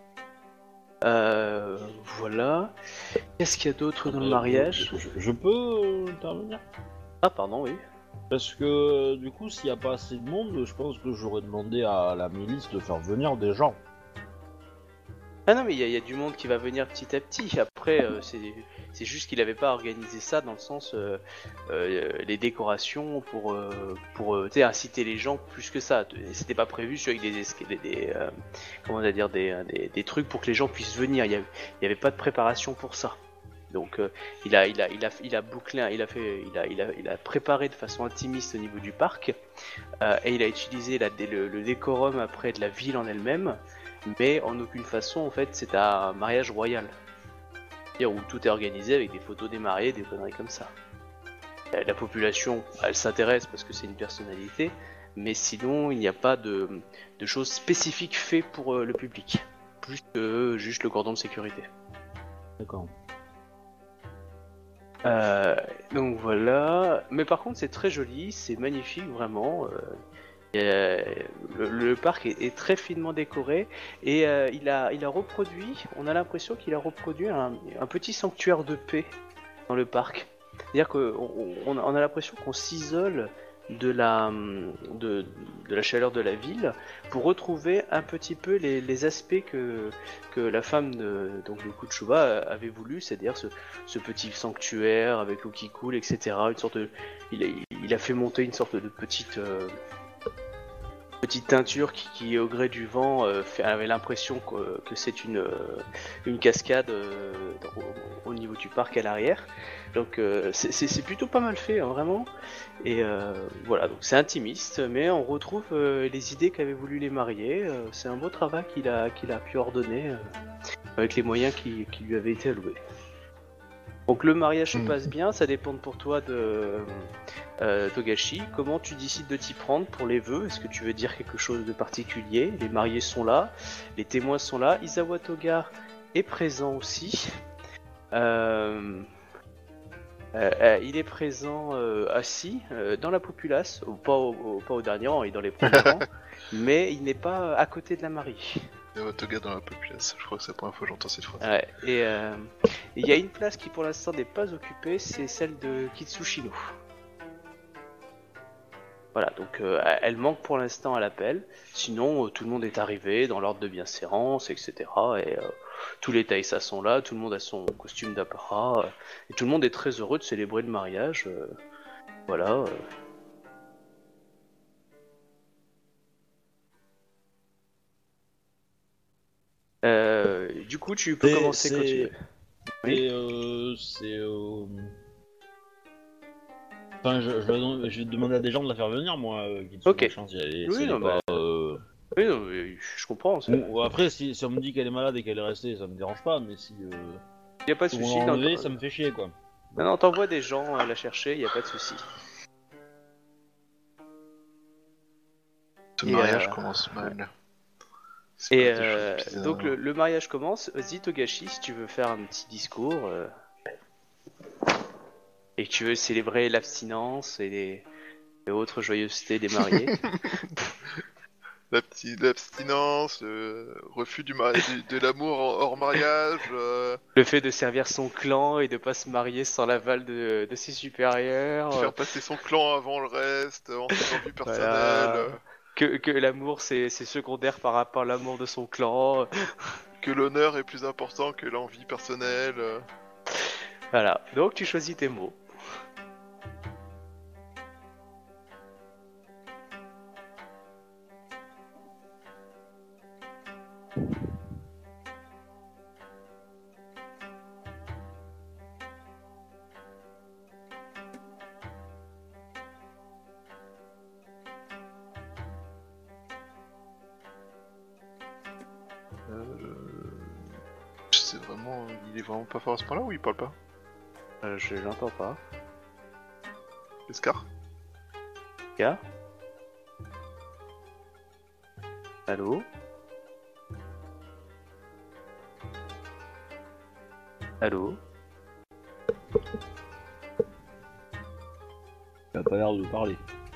Euh, voilà. Qu'est-ce qu'il y a d'autre dans le Euh, mariage? Je, je- je peux euh, intervenir? Ah pardon, oui. Parce que du coup, s'il n'y a pas assez de monde, je pense que j'aurais demandé à la milice de faire venir des gens. Ah non mais il y, a- il y a du monde qui va venir petit à petit. Après, euh, c'est c'est juste qu'il n'avait pas organisé ça dans le sens euh, euh, les décorations pour euh, pour euh, tu sais, inciter les gens plus que ça. Et c'était pas prévu sur avec des, esca- des, des, euh, comment on va dire des, euh, des des trucs pour que les gens puissent venir. Il y avait, il y avait pas de préparation pour ça. Donc euh, il a il a il a il a bouclé, un- il a fait il a il a il a préparé de façon intimiste au niveau du parc euh, et il a utilisé la, dé- le, le décorum après de la ville en elle-même. Mais en aucune façon, en fait, c'est un mariage royal. C'est-à-dire où tout est organisé avec des photos des mariés, des conneries comme ça. Euh, La population, elle s'intéresse parce que c'est une personnalité, mais sinon, il n'y a pas de, de choses spécifiques faites pour euh, le public. Plus que juste le cordon de sécurité. D'accord. Euh, donc voilà. Mais par contre, c'est très joli, c'est magnifique, vraiment. Euh, Euh, le, le parc est, est très finement décoré et euh, il, a, il a reproduit, on a l'impression qu'il a reproduit un, un petit sanctuaire de paix dans le parc. C'est-à-dire qu'on on, on a l'impression qu'on s'isole de la, de, de la chaleur de la ville pour retrouver un petit peu les, les aspects que, que la femme de, donc, de Kuchuba avait voulu, c'est-à-dire ce, ce petit sanctuaire avec l'eau qui coule, et cetera. Une sorte de, il, a, il a fait monter une sorte de petite... Euh, petite teinture qui, qui au gré du vent euh, fait, avait l'impression que, que c'est une, euh, une cascade euh, au, au niveau du parc à l'arrière. Donc euh, c'est, c'est, c'est plutôt pas mal fait, hein, vraiment. Et euh, voilà, donc c'est intimiste, mais on retrouve euh, les idées qu'avaient voulu les mariés. Euh, c'est un beau travail qu'il a, qu'il a pu ordonner euh, avec les moyens qui, qui lui avaient été alloués. Donc le mariage se Mm. passe bien, ça dépend pour toi de euh, Togashi. Comment tu décides de t'y prendre pour les vœux? Est-ce que tu veux dire quelque chose de particulier? Les mariés sont là, les témoins sont là, Izawa Toga est présent aussi. Euh, euh, euh, il est présent euh, assis euh, dans la populace, au- pas au, au- pas au dernier rang, il est dans les premiers rangs, mais il n'est pas à côté de la mariée. Il y a votre gars dans la populace, je crois que c'est la première fois que j'entends cette phrase. Ouais, et euh, il y a une place qui pour l'instant n'est pas occupée, c'est celle de Kitsushino. Voilà, donc euh, elle manque pour l'instant à l'appel. Sinon, euh, tout le monde est arrivé dans l'ordre de bienséance, et cetera. Et euh, tous les taïsas sont là, tout le monde a son costume d'apparat, euh, et tout le monde est très heureux de célébrer le mariage. euh, voilà. euh. Euh, du coup, tu peux C'est- commencer quand tu c'est- veux. Oui. Et euh, c'est. euh, Enfin, je, je, vais- je vais demander à des gens de la faire venir, moi, euh, qui Ok. chance, si elle est, Oui, si elle est non, pas, euh, Oui, non, mais je comprends. Il bon, après, si, si on me dit qu'elle est malade et qu'elle est restée, ça me dérange pas, mais si euh, n'y a pas de on souci. l'a non, enlevée, non, ça me fait chier, quoi. non, non, t'envoies des gens à la chercher, il n'y a pas de souci. Ce Et, mariage euh, commence mal. C'est Et pas des euh, choses bizarres. donc le, le mariage commence. Vas-y Togashi, si tu veux faire un petit discours euh, et que tu veux célébrer l'abstinence et les, et autres joyeusetés des mariés. La petite l'abstinence, le refus du mari- du- de l'amour hors hors mariage. euh, Le fait de servir son clan et de pas se marier sans l'aval de, de ses supérieurs. Faire passer son clan avant le reste, en ses envies personnelles. Voilà. euh, Que, que l'amour c'est c'est secondaire par rapport à l'amour de son clan. Que l'honneur est plus important que l'envie personnelle. euh. Voilà. Donc tu choisis tes mots. Euh, C'est vraiment, il est vraiment pas fort à ce point-là ou il parle pas? Euh, je l'entends pas. Escar? Gars. Allô. Allô. Il a pas l'air de parler.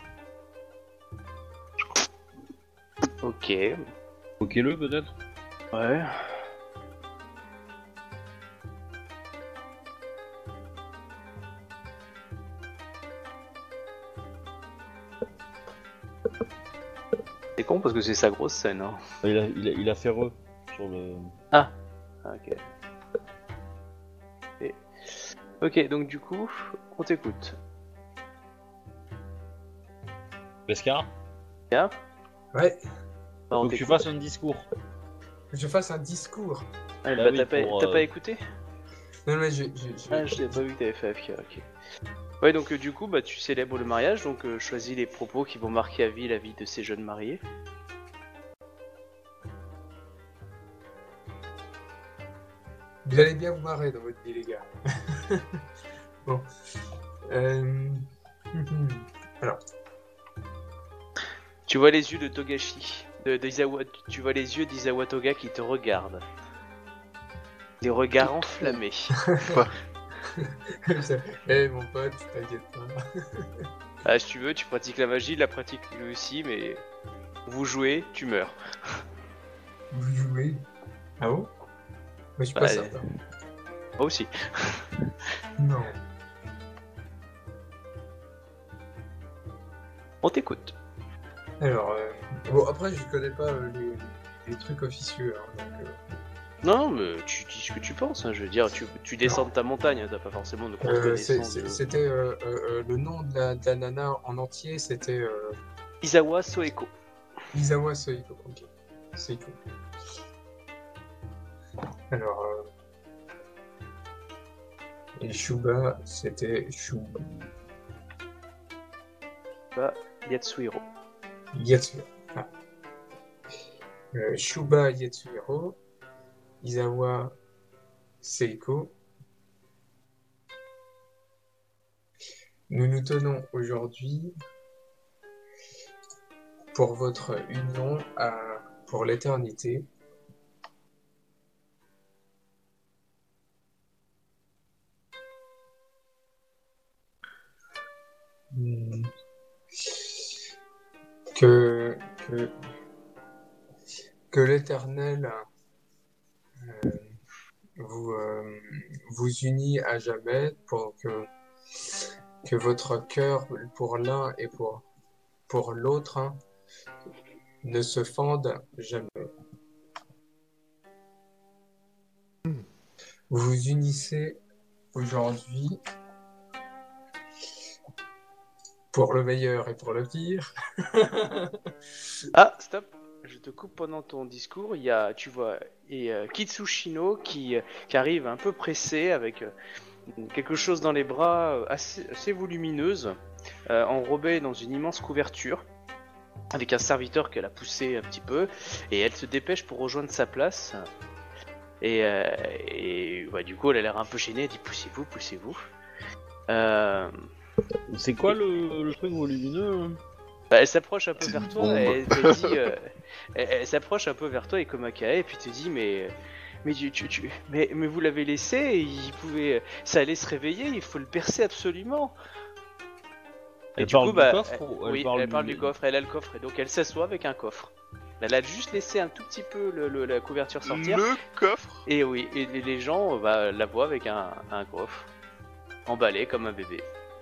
Ok. Ok, le peut-être. Ouais. C'est con parce que c'est sa grosse scène. Hein. Il a, il a, il a fait re sur le. Ah, ok. Et- Ok, donc du coup, on t'écoute. Beskar. Bien. Ouais, Bah, on Faut que tu t'écoute. fasses un discours. que je fasse un discours. Ah, Bah bah, oui, t'as pas, pour, t'as euh, pas écouté? Non, mais je. je, je- Ah, je l'ai pas vu que t'avais fait A F K, ok. Ouais, donc euh, du coup, bah, tu célèbres le mariage, donc euh, choisis les propos qui vont marquer à vie la vie de ces jeunes mariés. Vous allez bien vous marrer dans votre vie, les gars. Bon. Euh... Alors, Tu vois les yeux de Togashi, de, de Izawa, tu vois les yeux d'Izawa Toga qui te regardent. Des regards enflammés. eh mon pote, t'inquiète pas. Ah, si tu veux, tu pratiques la magie, il la pratique lui aussi, mais vous jouez, tu meurs. Vous jouez. Ah bon? Moi, je suis pas Ouais. certain. Moi aussi. Non. On t'écoute. Alors, euh, bon, après, je connais pas euh, les, les trucs officieux. Hein, donc, euh, Non, mais tu dis ce que tu penses, hein, je veux dire, tu, tu descends de ta montagne, hein, t'as pas forcément de grosses euh, c'est- connaissances. c'est- de- C'était euh, euh, euh, le nom de la, de la nana en entier, c'était euh, Izawa Soeko. Izawa Soiko. Ok. Soiko. Alors, euh, et Shuba, c'était Shuba. Bah, Yatsuhiro. Yatsuhiro. Ah. Euh, Shuba Yatsuhiro, Izawa Seiko. Nous nous tenons aujourd'hui pour votre union à, pour l'éternité. Hmm. Que, que, que l'Éternel euh, vous, euh, vous unit à jamais pour que, que votre cœur pour l'un et pour, pour l'autre hein, ne se fende jamais. Vous vous unissez aujourd'hui pour le meilleur et pour le pire. Ah, stop. Je te coupe pendant ton discours. Il y a, tu vois, et euh, Kitsushino qui, euh, qui arrive un peu pressé avec euh, quelque chose dans les bras euh, assez, assez volumineuse, euh, enrobée dans une immense couverture, avec un serviteur qu'elle a poussé un petit peu, et elle se dépêche pour rejoindre sa place. Et, euh, et ouais, du coup, elle a l'air un peu gênée. Elle dit poussez-vous, poussez-vous. Euh, C'est quoi le, le truc volumineux? Bah, elle s'approche un peu C'est vers une toi bombe. et elle te dit, euh, elle, elle s'approche un peu vers toi et Komakae et puis te dit mais mais tu, tu, tu- mais, mais vous l'avez laissé, il pouvait, ça allait se réveiller, il faut le percer absolument. Et Elle du parle coup du bah coffre elle- ou oui, elle elle parle parle du- du coffre, elle a le coffre et donc elle s'assoit avec un coffre. Elle a juste laissé un tout petit peu le, le- la couverture sortir Le coffre. et oui et les, les gens bah, la voient avec un, un coffre emballé comme un bébé.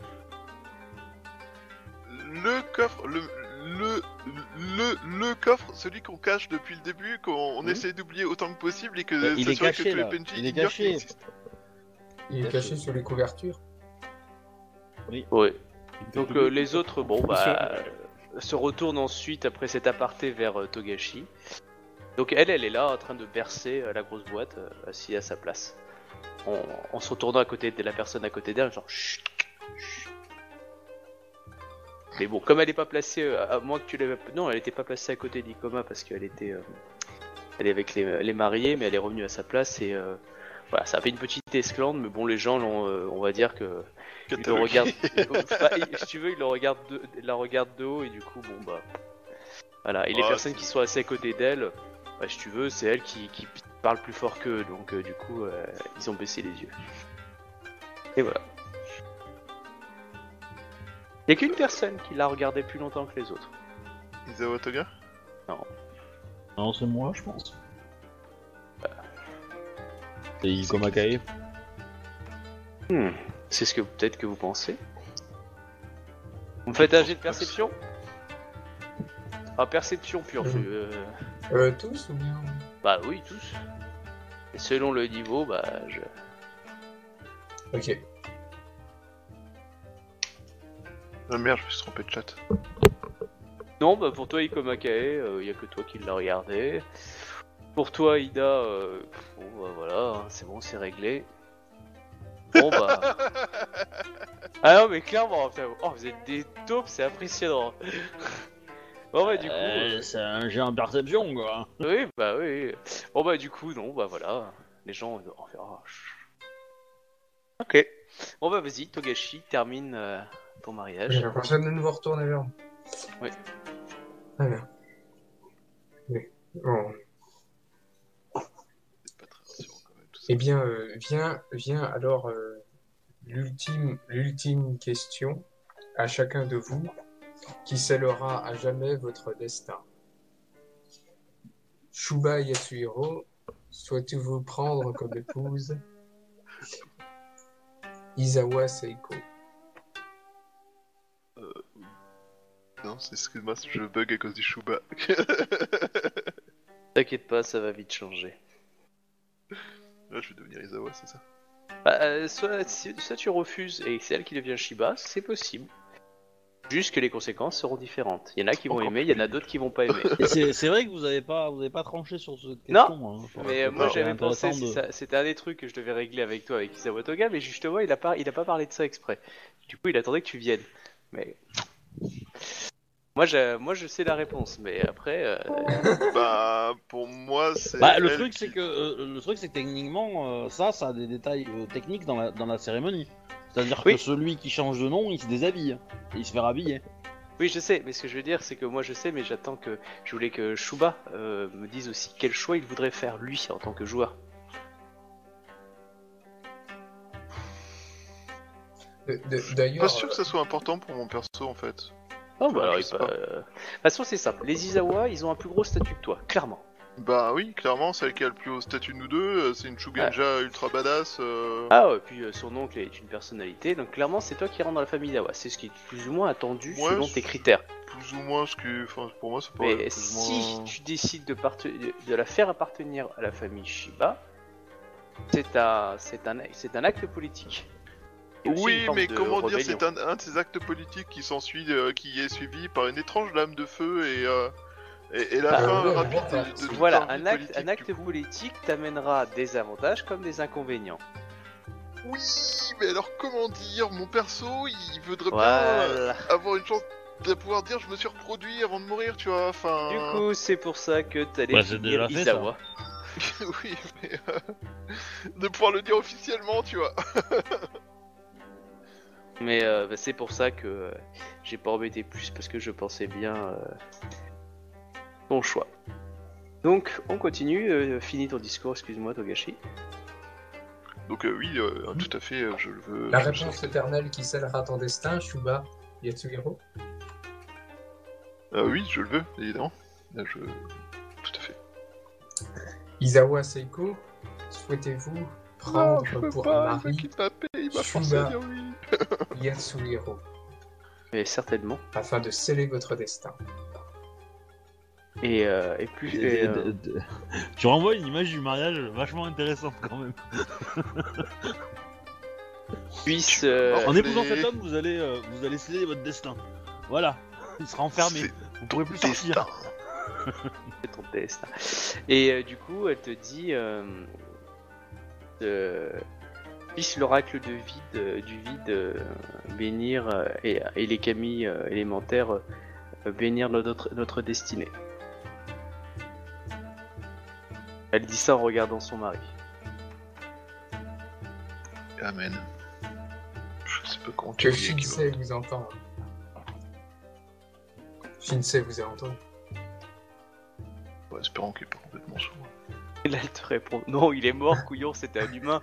Le coffre. Le. Le. Le, le coffre, celui qu'on cache depuis le début, qu'on on Mhm. essaie d'oublier autant que possible et que Euh, il est s'assurer caché, que tous les là. P N J Il est ignorent qu'il caché. existe. Il est caché sur les couvertures. Oui. Donc euh, les autres, bon bah, euh, se retournent ensuite après cet aparté vers euh, Togashi. Donc elle, elle est là en train de bercer euh, la grosse boîte, euh, assise à sa place. En, en se retournant à côté de la personne à côté d'elle, genre chut, chut. Mais bon, comme elle n'est pas placée, euh, à moins que tu l'aies... Non, elle n'était pas placée à côté d'Ikoma parce qu'elle était... euh, elle est avec les, les mariés, mais elle est revenue à sa place et... euh, voilà, ça a fait une petite esclandre, mais bon, les gens, l'ont, euh, on va dire que... Ils le Catalogué. regardent... bah, il- si tu veux, ils le regardent de... la regardent de haut et du coup, bon bah... Voilà, et les Ouais, personnes c'est- qui sont assez à côté d'elle, bah, si tu veux, c'est elle qui, qui parle plus fort qu'eux, donc euh, du coup, euh, ils ont baissé les yeux. Et voilà. Il n'y a qu'une personne qui l'a regardé plus longtemps que les autres. Izawa Toga. Non, c'est moi, je pense. C'est Ikomakae. Hmm. C'est ce que peut-être que vous pensez. Vous me faites un jet de perception? Ah, perception pure. Mhm. euh, Euh, tous ou bien? Bah oui, tous. Et selon le niveau, bah je... Ok. Ah merde, je me suis trompé de chat. Non, bah pour toi, Ikomakae, il y a que toi qui l'as regardé. Pour toi, Ida, euh, pff, bon bah voilà, hein, c'est bon, c'est réglé. Bon bah... Ah non, mais clairement, putain, oh, vous êtes des taupes, c'est impressionnant. Bon bah du coup... Euh, euh, c'est un jet en perception, quoi. Oui, bah oui. Bon bah du coup, non, bah voilà. Les gens... oh, oh, chut. Ok. Bon bah vas-y, Togashi, termine euh, ton mariage. J'ai l'impression de nouveau retourner vers moi. Oui. Alors. Oui. Bon. C'est pas très rassurant quand même tout ça. Eh bien, euh, vient, vient alors euh, l'ultime, l'ultime question à chacun de vous qui scellera à jamais votre destin. Shuba Yasuhiro, souhaitez-vous prendre comme épouse Izawa Seiko? Non, c'est- excuse-moi, je bug à cause du Shuba. T'inquiète pas, ça va vite changer. Là, je vais devenir Izawa, c'est ça. Bah, euh, soit, si- soit tu refuses et c'est elle qui devient Shiba, c'est possible. Juste que les conséquences seront différentes. Il y en a qui vont Encore aimer, il y en a d'autres qui vont pas aimer. Et c'est c'est vrai que vous avez pas, vous avez pas tranché sur cette question. Hein. Mais euh, moi C'est j'avais pensé, intéressant c'est ça- c'était un des trucs que je devais régler avec toi, avec Isawa Toga, mais justement il a pas, il a pas parlé de ça exprès. Du coup il attendait que tu viennes. Mais moi je, moi je sais la réponse, mais après, euh, Bah, pour moi, c'est. Bah, le elle truc, qui- c'est que euh, le truc, c'est que techniquement, euh, ça, ça a des détails euh, techniques dans la, dans la cérémonie. C'est-à-dire Oui. que celui qui change de nom, il se déshabille, et il se fait rhabiller. oui je sais, mais ce que je veux dire c'est que moi je sais, mais j'attends que, je voulais que Shuba euh, me dise aussi quel choix il voudrait faire lui en tant que joueur. De- de- D'ailleurs, Pas sûr que ça soit important pour mon perso en fait. Oh bah Ouais, alors je il sais pa- pas. euh, de toute façon c'est simple, les Izawa ils ont un plus gros statut que toi, clairement. Bah oui, clairement, celle qui a le plus haut statut de nous deux, euh, c'est une Shugenja ultra badass. euh, Ah ouais, puis euh, son oncle est une personnalité, donc clairement c'est toi qui rentres dans la famille Izawa, c'est ce qui est plus ou moins attendu Ouais, selon c'est- tes critères. Plus ou moins ce que. Enfin, pour moi, ça paraît Mais plus si ou moins. tu décides de, parte- de la faire appartenir à la famille Shiba, C'est un, c'est un, c'est un acte politique. Et aussi une Oui, forme mais de comment dire, rébellion. c'est un, un de ces actes politiques qui s'ensuit, euh, qui est suivi par une étrange lame de feu et, euh, et, et la Ah, fin ouais, rapide ouais, de, de toute Voilà, leur vie un acte, politique, un acte du coup. politique t'amènera des avantages comme des inconvénients. Oui, mais alors comment dire, mon perso, il voudrait bien euh, Voilà. avoir une chance de pouvoir dire je me suis reproduit avant de mourir, tu vois, enfin... Du coup, c'est pour ça que t'allais Bah, c'est finir déjà fait, ça. Izawa. oui, mais... euh, de pouvoir le dire officiellement, tu vois. Mais euh, bah, c'est pour ça que euh, j'ai pas embêté plus parce que je pensais bien euh, ton choix. Donc, on continue. Euh, finis ton discours, excuse-moi, Togashi. Donc euh, oui, euh, tout à fait, euh, je le veux... La je- réponse éternelle qui scellera ton destin, Shuba Yatsuhiro. Euh, oui, je le veux, évidemment. Là, je... Tout à fait. Izawa Seiko, souhaitez-vous prendre je peux pour pas, il m'a mari kidnappé, il m'a Shuba. forcé à dire oui. Yatsuhiro, Mais certainement. afin de sceller votre destin? Et, euh, et plus. Et- et, euh, de- de- Tu renvoies une image du mariage vachement intéressante quand même. puisse. euh, En Les- épousant cet homme, vous allez, euh, vous allez sceller votre destin. Voilà, il sera enfermé. C'est Vous pourrez plus destin. sortir. c'est ton destin. Et euh, du coup, elle te dit. Euh, de- puisse l'oracle de vide, euh, du vide euh, bénir euh, et, et les Kami euh, élémentaires euh, bénir notre, notre destinée. Elle dit ça en regardant son mari. Amen. Je sais pas comment Que tu dis. Shinsei vous entende. Shinsei vous a entendu. Ouais, espérons qu'il est pas complètement sourd. Et là, elle te répond non, il est mort, couillon, c'était un humain.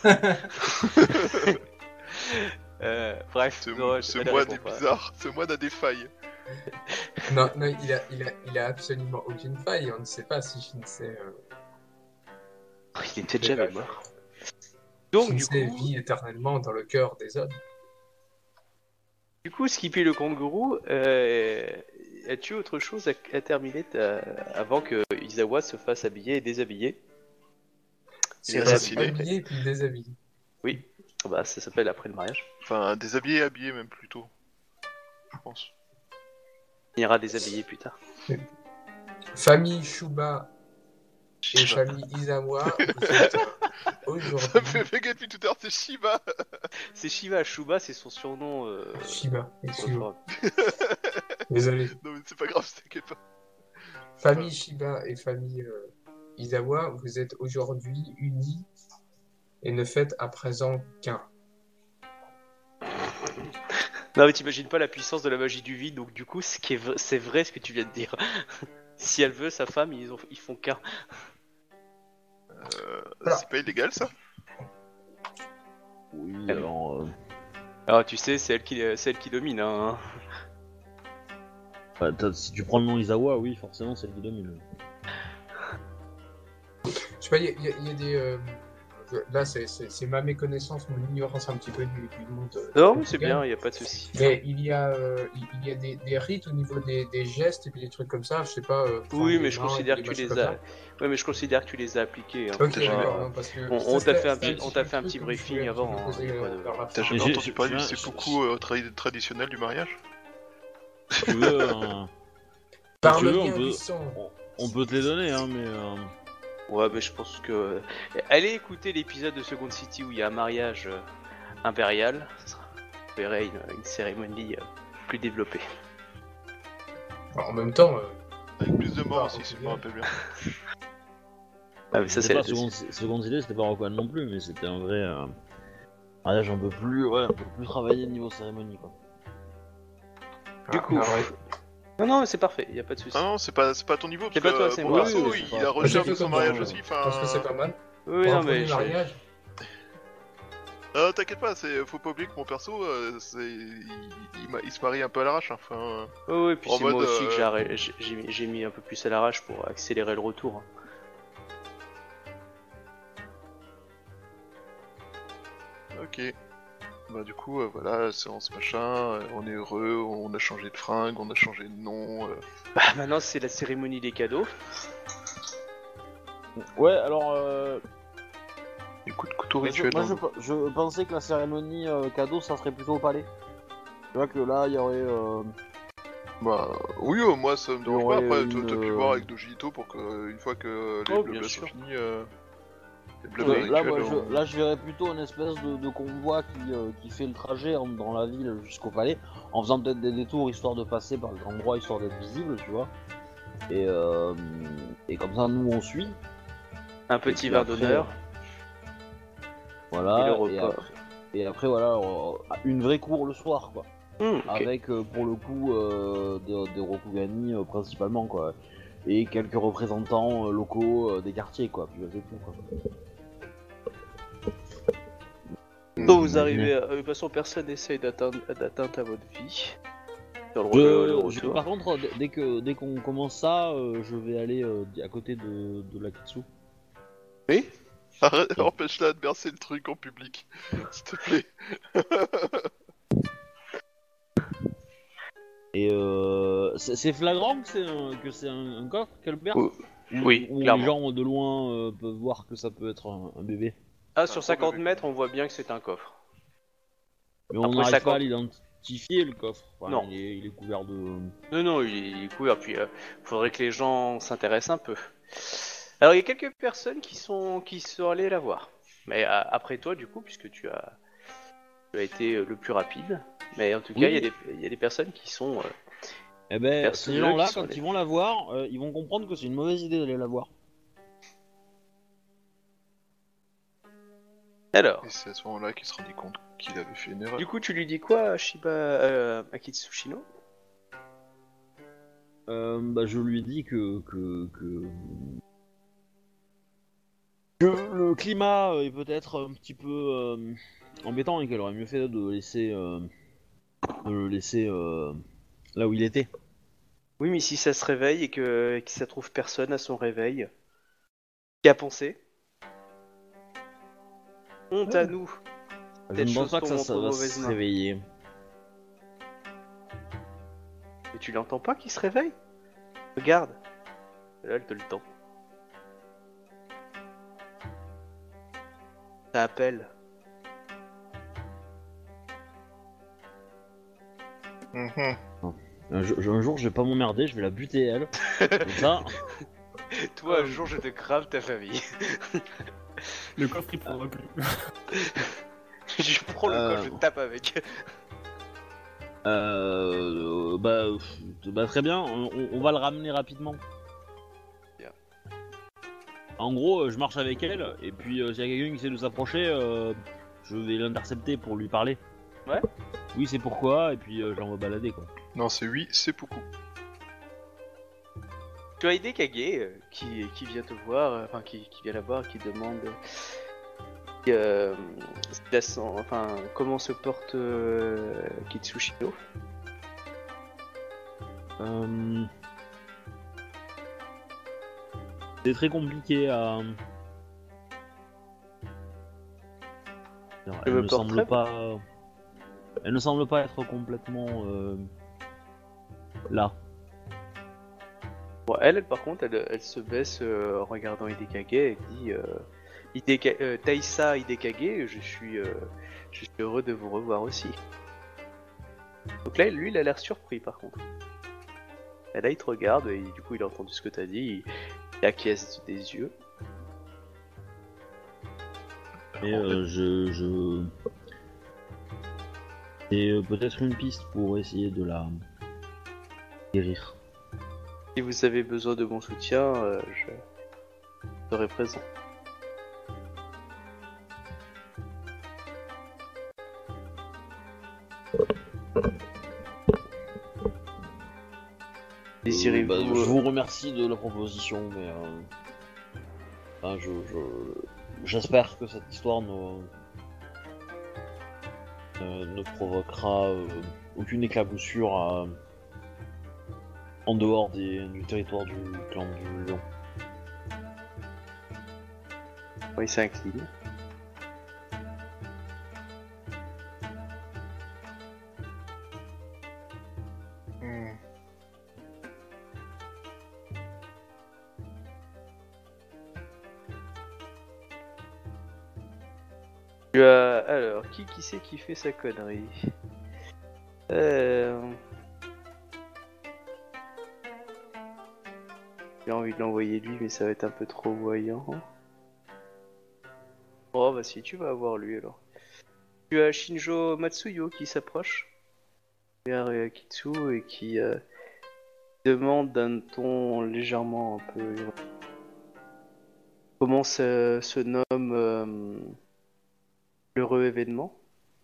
Euh, bref, Ce, non, ce elle moine répond est pas. bizarre, ce moine a des failles. Non, non, il a, il, a, il a absolument aucune faille. On ne sait pas si Shinsei, euh, Il est peut-être jamais mort. Donc, du Shinsei coup, vit éternellement dans le cœur des hommes. du coup, Skippy le kangourou, euh, as-tu autre chose à, à terminer ta- avant que Izawa se fasse habiller et déshabiller? C'est assassiné. habillé puis déshabillé. Oui, bah ça s'appelle après le mariage. Enfin, déshabillé et habillé même plutôt. Je pense. Il ira déshabiller plus tard. Famille Shuba et Shiba. famille Izawa, vous êtes, euh, Ça me aujourd'hui fait méga depuis tout à l'heure, c'est Shiba. C'est Shiva, Shuba, c'est son surnom. Euh, Shiba, sur le excuse-moi. forum. Désolé. Non mais c'est pas grave, t'inquiète pas. Famille Shiba et famille euh, Izawa, vous êtes aujourd'hui unis et ne faites à présent qu'un. Non mais t'imagines pas la puissance de la magie du vide, donc du coup, ce qui est v- c'est vrai ce que tu viens de dire. Si elle veut, sa femme, ils, ont, ils font qu'un. Euh, Voilà. C'est pas illégal ça? Oui, Elle- alors. euh, Alors tu sais, c'est elle qui, c'est elle qui domine. Hein. bah, t'as- si tu prends le nom Izawa, oui, forcément, c'est le qui domine. Je sais pas, il y, a- il y a- il y a des. euh, Là, c'est- c'est c'est ma méconnaissance, mon ignorance un petit peu du, du monde. euh, Non, mais c'est portugais. bien, y a pas de souci. Mais il y a, euh, il il y a des, des rites au niveau des, des gestes et puis des trucs comme ça, je sais pas. euh, prendre Oui, les mais je mains considère et que des tu les machins as. comme Ouais, mais je considère que tu les as appliqués. Hein. ça. Ok, T'as jamais- d'accord, non, parce que. on- ça, on t'a c'était- fait un c'était petit- on t'a fait un truc petit que je briefing voulais avant, me poser, hein, y a pas euh, de- vers la T'as fin. jamais j'ai- entendu je- parler je- du je- seppuku euh, tradi- traditionnel du mariage? Si tu veux, euh, Par tu le veux, on lien peut- du sang. on peut te les donner, hein, mais. euh, Ouais, mais je pense que. Allez écouter l'épisode de Second City où il y a un mariage euh, impérial. Ça sera- Vous verrez une, une cérémonie euh, plus développée. En même temps, euh, Avec plus de morts Ah, aussi, ok. si je me rappelle bien. Ah, mais ça, c'était c'est la pas seconde, seconde idée, c'était pas Rock One non plus, mais c'était un vrai euh, mariage un peu plus, ouais, un peu plus travaillé niveau cérémonie, quoi. Du ah, coup. non, ouais. Non, non, mais c'est parfait, y a pas de souci. Ah non, c'est pas, c'est pas à ton niveau, parce C'est pas que toi, euh, c'est mon moi. perso, Oui, oui, il, c'est il pas- a reçu J'ai un fait peu son comme mariage ça, aussi, Je enfin... pense que c'est pas mal. Oui, Pour non, un mais. premier je- mariage, Euh, t'inquiète pas, c'est, faut pas oublier que mon perso, euh, c'est, il, il m'a- il se marie un peu à l'arrache, hein, enfin... euh, Ouais, ouais, puis En c'est mode, moi aussi euh, que j'ai arrêt- j'ai- j'ai mis- j'ai mis un peu plus à l'arrache pour accélérer le retour. hein. Ok. Bah du coup, euh, voilà, séance machin, euh, on est heureux, on a changé de fringue, on a changé de nom... euh. Bah, maintenant, c'est la cérémonie des cadeaux. Ouais, alors, euh, Du coup de couteau Moi, je, rituel. moi, je, hein. pe- je pensais que la cérémonie euh, cadeau, ça serait plutôt au palais. Tu vois que là, il y aurait... euh, Bah oui, euh, moi ça me Il y dérange pas. aurait, Après, euh, t'as une, t'as pu euh, voir avec Dojito pour que, euh, une fois que les Oh, blabla bien sont sûr. finis, euh, les que blabla là, rituels. moi, je, on- là, je verrais plutôt une espèce de, de convoi qui, euh, qui fait le trajet en- dans la ville jusqu'au palais, en faisant peut-être des détours histoire de passer par des endroits histoire d'être visible, tu vois. Et, euh, et comme ça, nous, on suit. Un Et petit puis verre après, d'honneur. Voilà. Et le Et repas. après, et après, voilà, euh, une vraie cour le soir, quoi. Hmm, ok. Avec euh, pour le coup euh, des, des Rokugani euh, principalement, quoi, et quelques représentants euh, locaux euh, des quartiers, quoi. Puis bah, c'est tout, quoi. Donc vous Imaginez. arrivez, à... de toute façon personne n'essaye d'atteindre d'atteindre à votre vie. Sur le, Je, le- le je- retour. par contre, d- dès que dès qu'on commence ça, euh, je vais aller euh, à côté de, de la Kitsu. Oui. Arrête, empêche-la de bercer le truc en public, s'il te plaît. Et euh, c'est c'est flagrant que c'est un, que c'est un, un coffre qu'elle berce. Oui. Ou- Oui, ou les clairement. gens de loin euh, peuvent voir que ça peut être un, un bébé. Ah, un sur gros cinquante bébé. mètres, on voit bien que c'est un coffre. Mais on Après n'arrive cinquante pas à l'identifier le coffre. Enfin, Non. Il est, il est couvert de. Non, non, il est, il est couvert. Puis, euh, faudrait que les gens s'intéressent un peu. Alors, il y a quelques personnes qui sont qui sont allées la voir. Mais euh, après toi, du coup, puisque tu as, tu as été euh, le plus rapide. Mais en tout cas, Oui. il y a des il y a des personnes qui sont. euh, Eh ben, Personne ces là gens-là, qui sont quand allés. ils vont la voir, euh, ils vont comprendre que c'est une mauvaise idée d'aller la voir. Alors, Et c'est à ce moment-là qu'il se rendit compte qu'il avait fait une erreur. du coup, tu lui dis quoi, Shiba euh, Akitsushino? Euh, bah, je lui ai dit que, que, que... que le climat est peut-être un petit peu euh, embêtant et qu'elle aurait mieux fait de laisser, euh, de le laisser euh, là où il était. Oui, mais si ça se réveille et que, et que ça trouve personne à son réveil, qui a pensé? Honte à nous. Je Telle ne pense chose pas que ça, tombe ça entre va mauvaises se mains. réveiller. Mais tu l'entends pas qu'il se réveille? Regarde. Là, elle te le tend. Ça appelle. Mhm. Un, jo- un jour, je vais pas m'emmerder, je vais la buter elle. Comme ça. Toi, un jour, je te crame ta famille. Le coffre, il prendra plus. Je prends le Euh. coffre, je tape avec. Euh, bah, pff, bah, très bien, on, on va le ramener rapidement. Bien. En gros, euh, je marche avec elle, et puis euh, s'il y a quelqu'un qui essaie de s'approcher, euh, je vais l'intercepter pour lui parler. Ouais. Oui, c'est pourquoi, et puis euh, je l'envoie balader, quoi. Non, c'est oui, c'est beaucoup. Tu as Hidekage euh, qui, qui vient te voir, euh, enfin qui, qui vient la voir, qui demande euh, si la sent- enfin, comment se porte euh, Kitsushino. Euh... C'est très compliqué à... Alors, Je elle me ne porte semble très pas... Elle ne semble pas être complètement euh, là. Bon, elle, par contre, elle, elle se baisse euh, en regardant Hidekage et dit euh, Hideka- euh, Taisa Hidekage, je suis, euh, je suis heureux de vous revoir aussi. Donc là, lui, il a l'air surpris par contre. Et là, il te regarde et du coup, il a entendu ce que t'as dit, il, il acquiesce des yeux. Mais euh, je... je... C'est euh, peut-être une piste pour essayer de la guérir. Si vous avez besoin de mon soutien, euh, je serai présent. Désirez-vous... Euh, bah, je euh, vous remercie de la proposition, mais euh, enfin, je, je- j'espère que cette histoire ne, ne, ne provoquera euh, aucune éclaboussure à- en dehors des- du territoire du clan du Lion. Oui, c'est incliné. Hmm. Tu as... Alors, qui qui c'est qui fait sa connerie euh... J'ai envie de l'envoyer lui, mais ça va être un peu trop voyant. Oh bah si, tu vas avoir lui alors. Tu as Shinjo Matsuyo qui s'approche vers euh, Kitsu et qui euh, demande d'un ton légèrement un peu... Comment ça se nomme euh, l'heureux événement?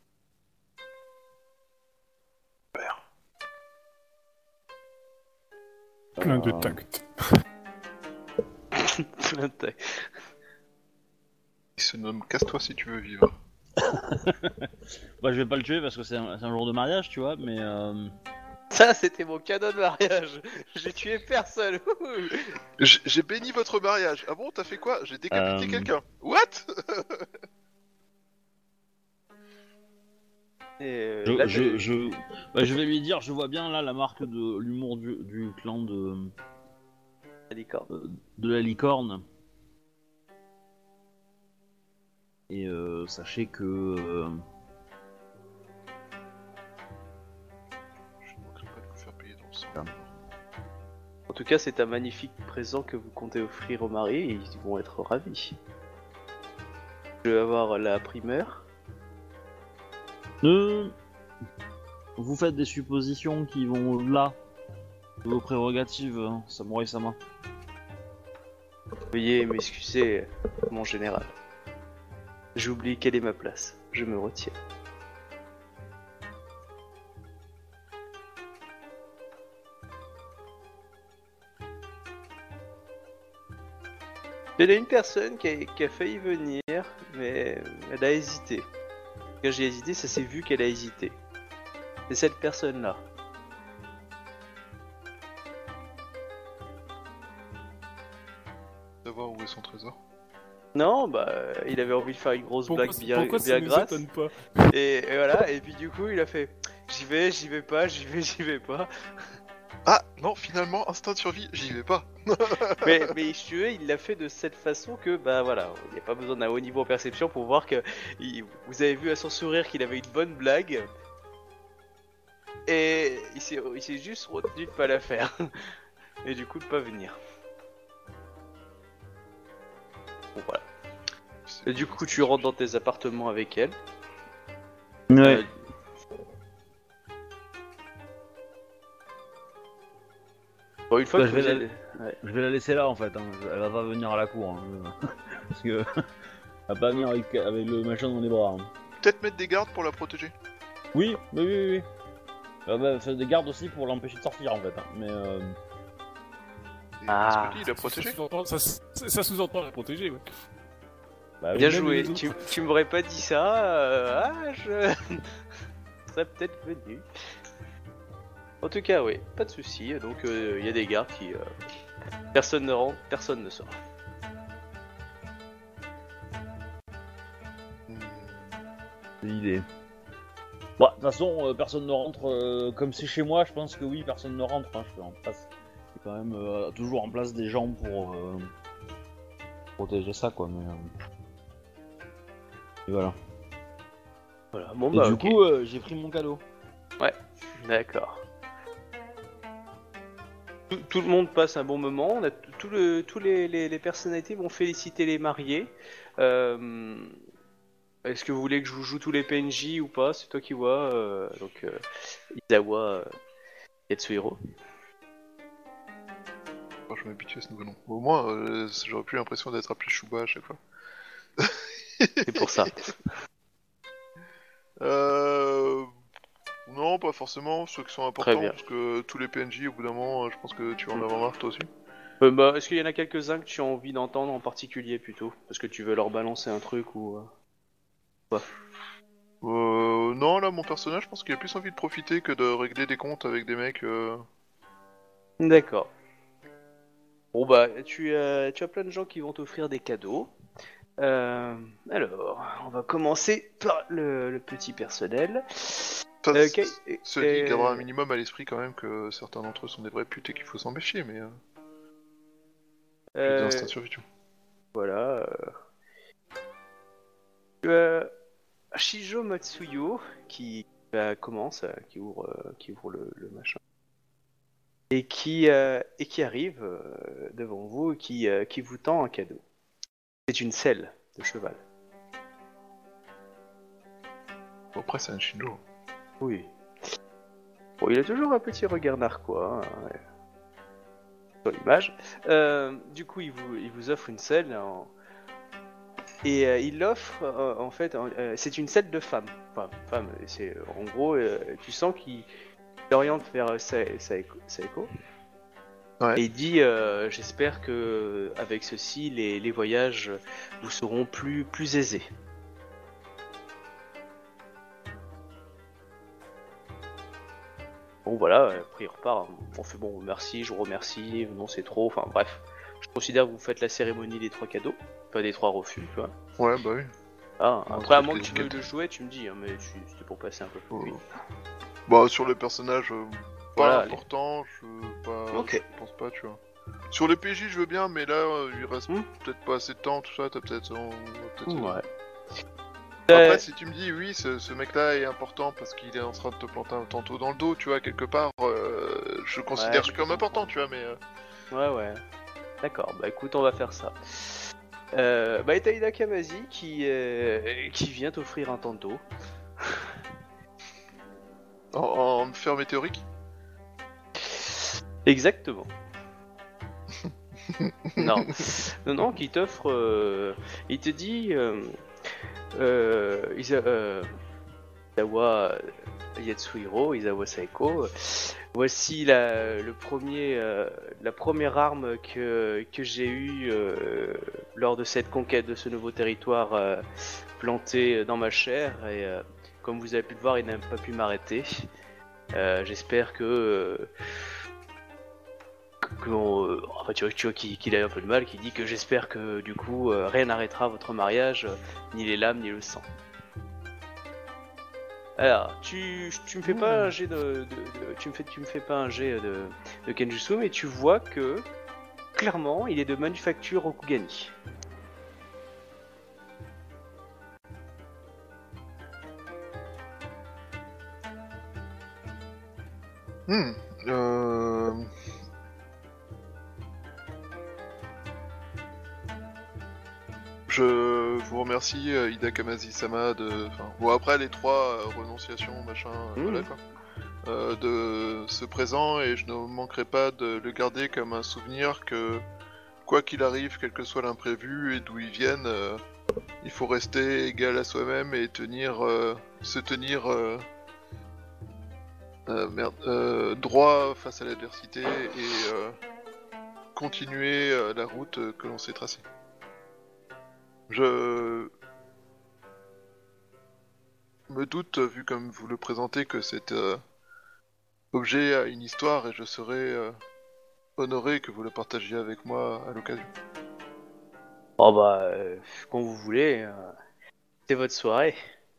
Plein de Euh, tact. Plein de tac. Il se nomme Casse-toi si tu veux vivre. Bah, je vais pas le tuer parce que c'est un, c'est un jour de mariage, tu vois, mais. Euh... Ça, c'était mon cadeau de mariage. J'ai tué personne. J- J'ai béni votre mariage. Ah bon, t'as fait quoi? J'ai décapité Euh, quelqu'un. What? Et euh, Je, là, je, t'as- je, bah, je vais lui dire, je vois bien là la marque de l'humour du, du clan de, t'as dit quoi euh, de la licorne. Et euh, sachez que euh, Je ne manquerai pas de vous faire payer dans le sang. En tout cas, c'est un magnifique présent que vous comptez offrir au mari et ils vont être ravis. Je vais avoir la primeur. ne vous faites des suppositions qui vont au-delà de vos prérogatives, hein, Samurai Sama. Veuillez m'excuser, mon général. J'oublie quelle est ma place. Je me retiens. Il y a une personne qui a, qui a failli venir, mais elle a hésité. Quand j'ai hésité, ça s'est vu qu'elle a hésité. C'est cette personne-là. Savoir où est son trésor. Non, bah, il avait envie de faire une grosse Pourquoi, blague bien, pourquoi bien ça nous grasse. étonne pas? Et, et voilà, et puis du coup, il a fait j'y vais, j'y vais pas, j'y vais, j'y vais pas. Ah non, finalement, instinct de survie, j'y vais pas. Mais, mais je te il l'a fait de cette façon que, bah voilà, il n'y a pas besoin d'un haut niveau en perception pour voir que il- vous avez vu à son sourire qu'il avait une bonne blague. Et il s'est il s'est juste retenu de pas la faire. Et du coup, de pas venir. Bon, voilà. Et du coup, tu rentres dans tes appartements avec elle. Ouais. Euh, Bon, une fois Bah, que je vais vous la- allez- ouais. Je vais la laisser là en fait, hein. Elle va pas venir à la cour. Hein. Parce que. Elle va pas venir avec, avec le machin dans les bras. Hein. Peut-être mettre des gardes pour la protéger. Oui, oui, oui, oui. Euh, bah, faire des gardes aussi pour l'empêcher de sortir en fait. Hein. Mais. Euh... Et Ah. Spotty, il a protégé. Ça sous-entend, ça, ça sous-entend la protéger, ouais. Bah, oui. Bien même joué, les tu, autres. tu m'aurais pas dit ça, euh, ah, je serais peut-être venu. En tout cas, oui, pas de soucis. Donc, il euh, y a des gardes qui. Euh... Personne ne rentre, personne ne sort. Hmm. C'est l'idée. Bah, de toute façon, euh, personne ne rentre. euh, comme c'est chez moi, je pense que oui, personne ne rentre. Hein, je suis en place. C'est quand même euh, toujours en place des gens pour euh, protéger ça, quoi. Mais. euh, Et voilà. Voilà, bon Et bah, du ok. coup, euh, j'ai pris mon cadeau. D'accord. Tout, tout le monde passe un bon moment. On a t- tout le, tous les, les, les personnalités vont féliciter les mariés. Euh, Est-ce que vous voulez que je vous joue tous les P N J ou pas? C'est toi qui vois. euh, donc, euh, Izawa, euh, Yatsuhiro. Oh, je m'habitue à ce nouveau nom. Au moins, euh, j'aurais plus l'impression d'être appelé Shuba à chaque fois. C'est pour ça. Euh... Non, pas forcément, ceux qui sont importants, bien. parce que tous les P N J, au bout d'un moment, euh, je pense que tu vas en avoir marre toi aussi. Euh, bah, est-ce qu'il y en a quelques-uns que tu as envie d'entendre en particulier plutôt? Parce que tu veux leur balancer un truc ou. euh, Euh... Non, là, mon personnage, je pense qu'il a plus envie de profiter que de régler des comptes avec des mecs... Euh... D'accord. Bon bah, tu as, tu as plein de gens qui vont t'offrir des cadeaux. Euh, alors, on va commencer par le, le petit personnel. Enfin, Euh, c- quel- Cela dit, euh, gardera un minimum à l'esprit quand même que certains d'entre eux sont des vrais putes et qu'il faut s'en méfier, mais... Euh... J'ai des euh, instincts de survie, tu vois. voilà. euh. Tu as Shijo Matsuyo qui euh, commence, euh, qui ouvre, euh, qui ouvre le, le machin. Et qui, euh, et qui arrive euh, devant vous et qui, euh, qui vous tend un cadeau. C'est une selle de cheval. Bon, après, c'est un Shinjo. Oui. Bon, il a toujours un petit regard narquois, hein, ouais. Sur l'image. Euh, du coup, il vous, il vous offre une selle. En... Et euh, il l'offre, euh, en fait, euh, c'est une selle de femme. Enfin, femme, c'est, en gros, euh, tu sens qu'il oriente vers euh, Sa- Saeko. Saeko. Ouais. Et il dit, euh, j'espère que avec ceci, les, les voyages vous seront plus, plus aisés. Bon voilà, après il repart, on fait bon merci, je vous remercie, non c'est trop, enfin bref. Je considère que vous faites la cérémonie des trois cadeaux, pas des trois refus, tu vois. Ouais, bah oui. Ah, Non, après à c'est moins que les tu veuilles cadeaux. le jouer, tu me dis, hein, mais tu- c'était pour passer un peu plus Oh. vite. Bah, sur le personnage, euh, pas Voilà, allez. important, je, pas, Ok. je pense pas, tu vois. Sur les P J, je veux bien, mais là, euh, il reste Hmm. peut-être pas assez de temps, tout ça, t'as peut-être... euh, peut-être, euh, Ouais. Après, Euh, si tu me dis, oui, ce, ce mec-là est important parce qu'il est en train de te planter un tantôt dans le dos, tu vois, quelque part, euh, je considère je peux comme important, comprendre. tu vois, mais... euh, Ouais ouais. D'accord, bah écoute, on va faire ça. Euh, bah et t'as Ida Kamazi qui, euh, qui vient t'offrir un tanto. en, en fer météorique. Exactement. non. non, non, qui t'offre. euh, il te dit. Euh, euh, Isa- euh, Isawa Yatsuhiro, Isawa Saeko. euh, Voici la, le premier, euh, la première arme que, que j'ai eue euh, lors de cette conquête de ce nouveau territoire euh, planté dans ma chair. Et euh, comme vous avez pu le voir, il n'a pas pu m'arrêter. Euh, J'espère que. Euh, que on, euh, enfin, tu vois, tu vois qu'il qu'il a un peu de mal, qui dit que j'espère que du coup euh, rien n'arrêtera votre mariage, euh, ni les lames ni le sang. Alors, tu, tu me fais pas un jet de, de- de- tu me fais, tu me fais pas un jet de, de Kenjutsu, mais tu vois que clairement il est de manufacture Rokugani. Hmm, euh... Je vous remercie, euh, Ida Kamazi-sama, de... Enfin, bon, après les trois euh, renonciations, machin, euh, Mhm. voilà quoi. Euh, de ce présent, et je ne manquerai pas de le garder comme un souvenir que, quoi qu'il arrive, quel que soit l'imprévu et d'où il vienne, euh, il faut rester égal à soi-même et tenir, euh, se tenir euh, euh, merde, euh, droit face à l'adversité et euh, continuer euh, la route euh, que l'on s'est tracée. Je me doute, vu comme vous le présentez, que cet euh, objet a une histoire et je serai euh, honoré que vous le partagiez avec moi à l'occasion. Oh bah, euh, quand vous voulez, euh, c'est votre soirée.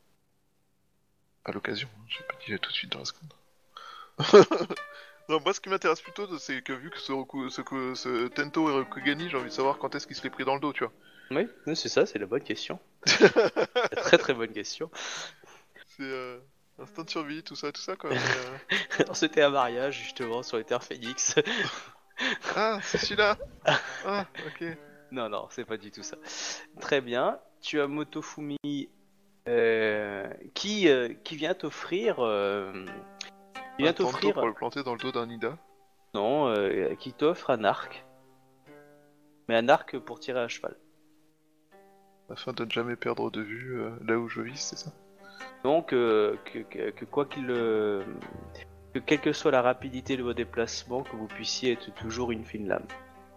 À l'occasion, hein, j'ai pas dit tout de suite dans la seconde. Non, moi ce qui m'intéresse plutôt, c'est que vu que ce, Roku- ce, que- ce Tento et Rokugani, j'ai envie de savoir quand est-ce qu'il se l'est pris dans le dos, tu vois. Oui, oui, c'est ça, c'est la bonne question. La très très bonne question. C'est euh, instinct de survie, tout ça, tout ça quoi. Mais, euh, Alors, c'était un mariage justement sur les terres Phoenix. Ah, c'est celui-là. Ah, ok. non, non, c'est pas du tout ça. Très bien. Tu as Motofumi euh, qui, euh, qui vient t'offrir. Euh, qui vient Un tantôt t'offrir. pour le planter dans le dos d'un Nida. Non, euh, qui t'offre un arc. Mais un arc pour tirer à cheval. Afin de ne jamais perdre de vue euh, là où je vis, c'est ça? Donc, euh, que, que, que quoi qu'il. euh, que quelle que soit la rapidité de vos déplacements, que vous puissiez être toujours une fine lame.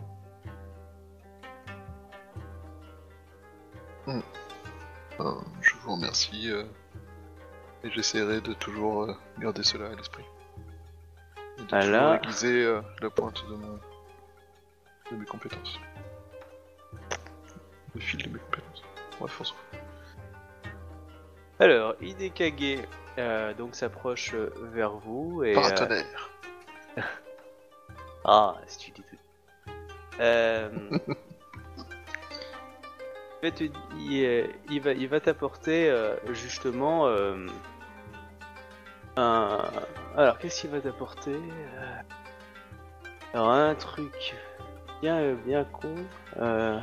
Euh, je vous remercie euh, et j'essaierai de toujours euh, garder cela à l'esprit. Et de Ah toujours là. aiguiser euh, la pointe de mon de mes compétences. Le fil de mes compétences. Bref, on s'en fout. Alors, Hidekage euh, donc s'approche euh, vers vous et. euh, Paratonnerre. Ah, si tu dis tout. Euh... va te- il, il va, il va t'apporter euh, justement euh, un. Alors, qu'est-ce qu'il va t'apporter euh, Alors, un truc bien, bien con. Euh...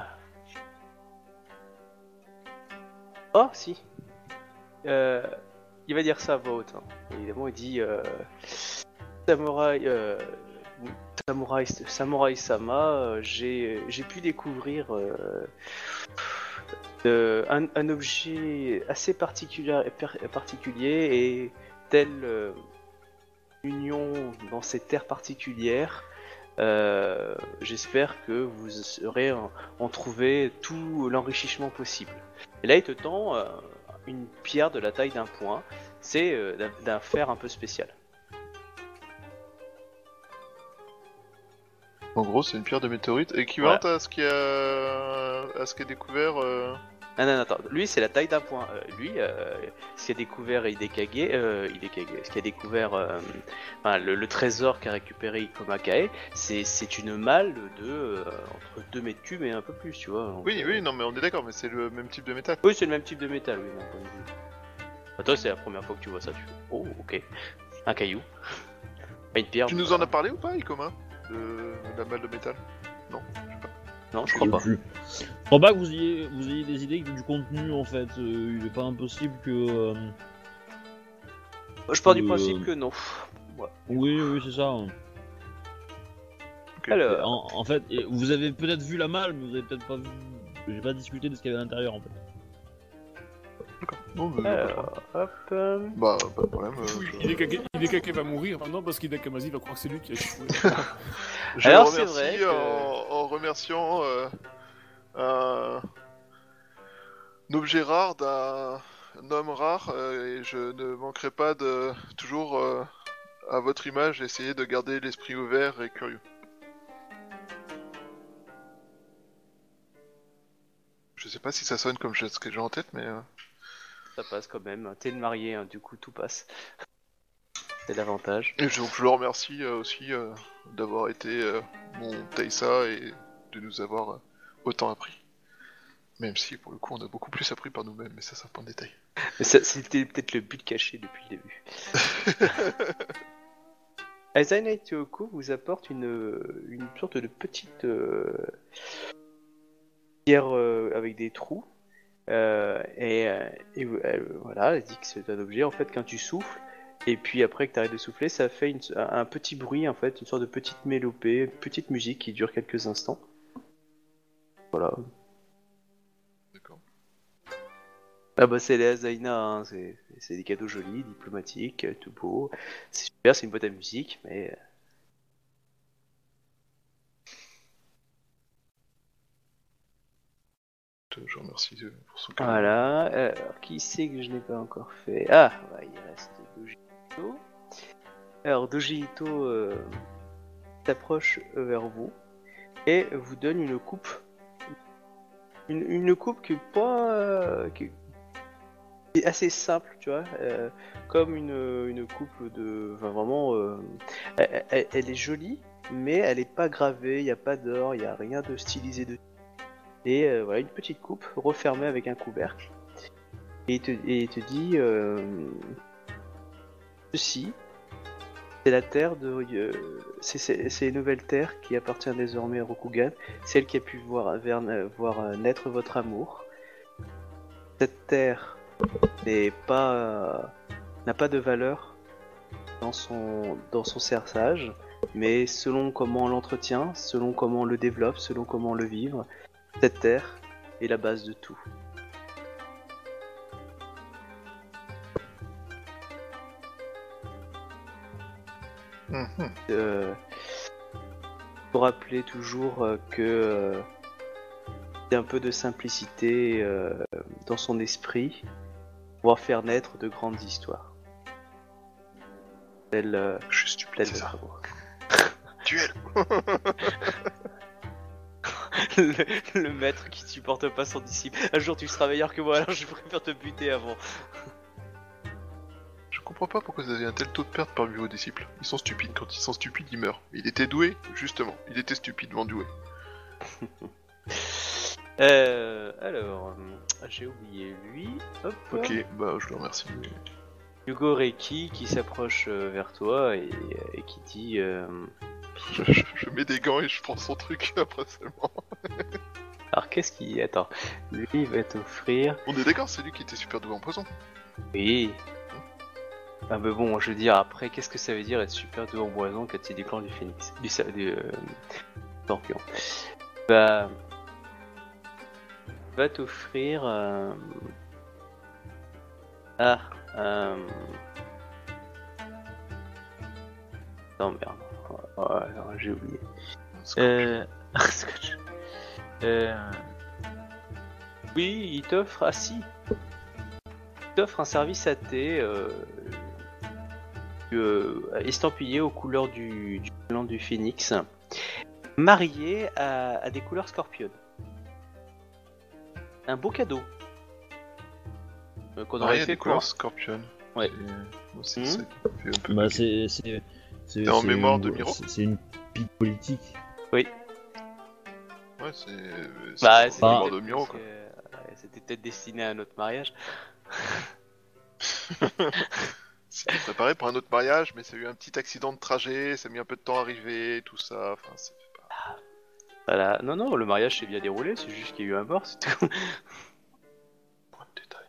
Oh, si. Euh, il va dire ça à voix haute. Hein. Évidemment, il dit euh, Samouraï. Euh, Samouraï, Samouraï Sama, euh, j'ai, j'ai pu découvrir. Euh, Euh, un, un objet assez particulier, particulier et telle euh, union dans ces terres particulières, euh, j'espère que vous saurez en, en trouver tout l'enrichissement possible. Et là, il te tend euh, une pierre de la taille d'un point, c'est euh, d'un, d'un fer un peu spécial. En gros, c'est une pierre de météorite équivalente à ce qui a à ce qui est découvert. Euh... Non, non, non, attends. Lui, c'est la taille d'un point. Euh, lui, euh, ce qui a découvert Hidekage, euh, Hidekage, ce qui a découvert euh, enfin, le, le trésor qu'a récupéré Ikomakae, c'est, c'est une malle de euh, entre deux mètres cubes et un peu plus, tu vois. Donc, Oui, euh, oui, non, mais on est d'accord, mais c'est le même type de métal. Oui, c'est le même type de métal, oui, d'un point de vue. Bah, toi, c'est la première fois que tu vois ça, tu fais oh, ok. Un caillou. Pas une pierre. Tu nous en as parlé ou pas, Ikoma, de la malle de métal? Non, je sais pas. Non, je crois pas. Je crois pas que vous ayez, vous ayez des idées du contenu en fait. Euh, il est pas impossible que. Euh... Je pars du Euh, principe que non. Ouais. Oui, oui, c'est ça. Ok. Alors, En, en fait, et vous avez peut-être vu la malle, mais vous avez peut-être pas vu. J'ai pas discuté de ce qu'il y avait à l'intérieur en fait. Non, mais alors, hop. euh, bah, pas de problème. euh, Oui, je- Hidekage Hidekage va mourir maintenant parce qu'Hidekamazi va croire que c'est lui qui a échoué. Je Alors, le c'est remercie vrai que- en, en remerciant euh, un... un objet rare d'un un homme rare euh, et je ne manquerai pas de toujours euh, à votre image essayer de garder l'esprit ouvert et curieux. Je sais pas si ça sonne comme je- ce que j'ai en tête, mais euh, Ça passe quand même. T'es le marié, hein, du coup tout passe. C'est l'avantage. et je, je le remercie euh, aussi euh, d'avoir été euh, mon Taïsa et de nous avoir euh, autant appris. Même si pour le coup on a beaucoup plus appris par nous-mêmes, mais ça c'est un point de détail. Mais ça, c'était peut-être le but caché depuis le début. Azaina Itoku vous apporte une, une sorte de petite euh, pierre euh, avec des trous. Euh, et euh, et euh, voilà, elle dit que c'est un objet en fait quand tu souffles. Et puis après que tu arrêtes de souffler, ça fait une- un, un petit bruit en fait, une sorte de petite mélopée, une petite musique qui dure quelques instants. Voilà. D'accord. Ah bah c'est les Azaina, hein. c'est, c'est des cadeaux jolis, diplomatiques, euh, tout beau. C'est super, c'est une boîte à musique, mais... Je vous remercie euh, pour son cadeau. Voilà, alors qui c'est que je n'ai pas encore fait? Ah, ouais, il reste Dojito. Alors Dojito euh, s'approche vers vous et vous donne une coupe. Une, une coupe qui est pas... euh, qui est assez simple, tu vois, euh, comme une, une coupe de... Enfin vraiment... euh, elle, elle- elle est jolie, mais elle est pas gravée, il n'y a pas d'or, il n'y a rien de stylisé dessus. Et euh, voilà, une petite coupe refermée avec un couvercle. Et il te, et il te dit euh, ceci, c'est la terre de. Euh, c'est, c'est, c'est une nouvelle terre qui appartient désormais à Rokugan, celle qui a pu voir, vers, voir euh, naître votre amour. Cette terre n'est pas, euh, n'a pas de valeur dans son, dans son cerçage, mais selon comment on l'entretient, selon comment on le développe, selon comment on le vivre. Cette terre est la base de tout. Mhm. Euh, pour rappeler toujours euh, que euh, il y a un peu de simplicité euh, dans son esprit, pouvoir faire naître de grandes histoires. Tel, euh, Je suis stupide, tel c'est votre ça. amour. Duel. le, le maître qui supporte pas son disciple. Un jour tu seras meilleur que moi, alors je préfère te buter avant. Je comprends pas pourquoi vous avez un tel taux de perte parmi vos disciples. Ils sont stupides, quand ils sont stupides, ils meurent. Il était doué, justement. Il était stupidement doué. Euh, alors, euh, j'ai oublié lui. Hop. Ok, bah je le remercie. Hugo Reiki qui s'approche euh, vers toi et, et qui dit euh, Je, je- je mets des gants et je prends son truc après seulement. alors qu'est-ce qu'il attends, lui il va t'offrir On est d'accord, c'est lui qui était super doué en poison. oui ah mais bon je veux dire après qu'est-ce que ça veut dire être super doué en poison quand c'est du clan du phénix du, sa- du euh, scorpion bah va t'offrir euh, ah euh... non merde oh, non, j'ai oublié euh... Scotch. Euh... Oui, il t'offre. Ah si il t'offre un service à thé euh... euh, estampillé aux couleurs du, du clan du phénix, marié à, à des couleurs scorpion. Un beau cadeau. Euh, qu'on aurait Ouais, fait des quoi. couleurs Scorpion. Ouais. C'est- Moi aussi, Mhm. ça fait un peu Bah, bugger. c'est. c'est- c'est- T'es en c'est mémoire une- de Miro c'est- C'est une pique politique. Ouais, c'est. c'est Bah, en c'était mémoire peut-être de Miro, parce quoi. que, euh, c'était peut-être destiné à un autre mariage. C'était préparé pour un autre mariage, mais ça a eu un petit accident de trajet, ça a mis un peu de temps à arriver, tout ça. Enfin, c'est pas. Voilà. Non, non, le mariage s'est bien déroulé, c'est juste qu'il y a eu un mort, c'est tout. Point de détail.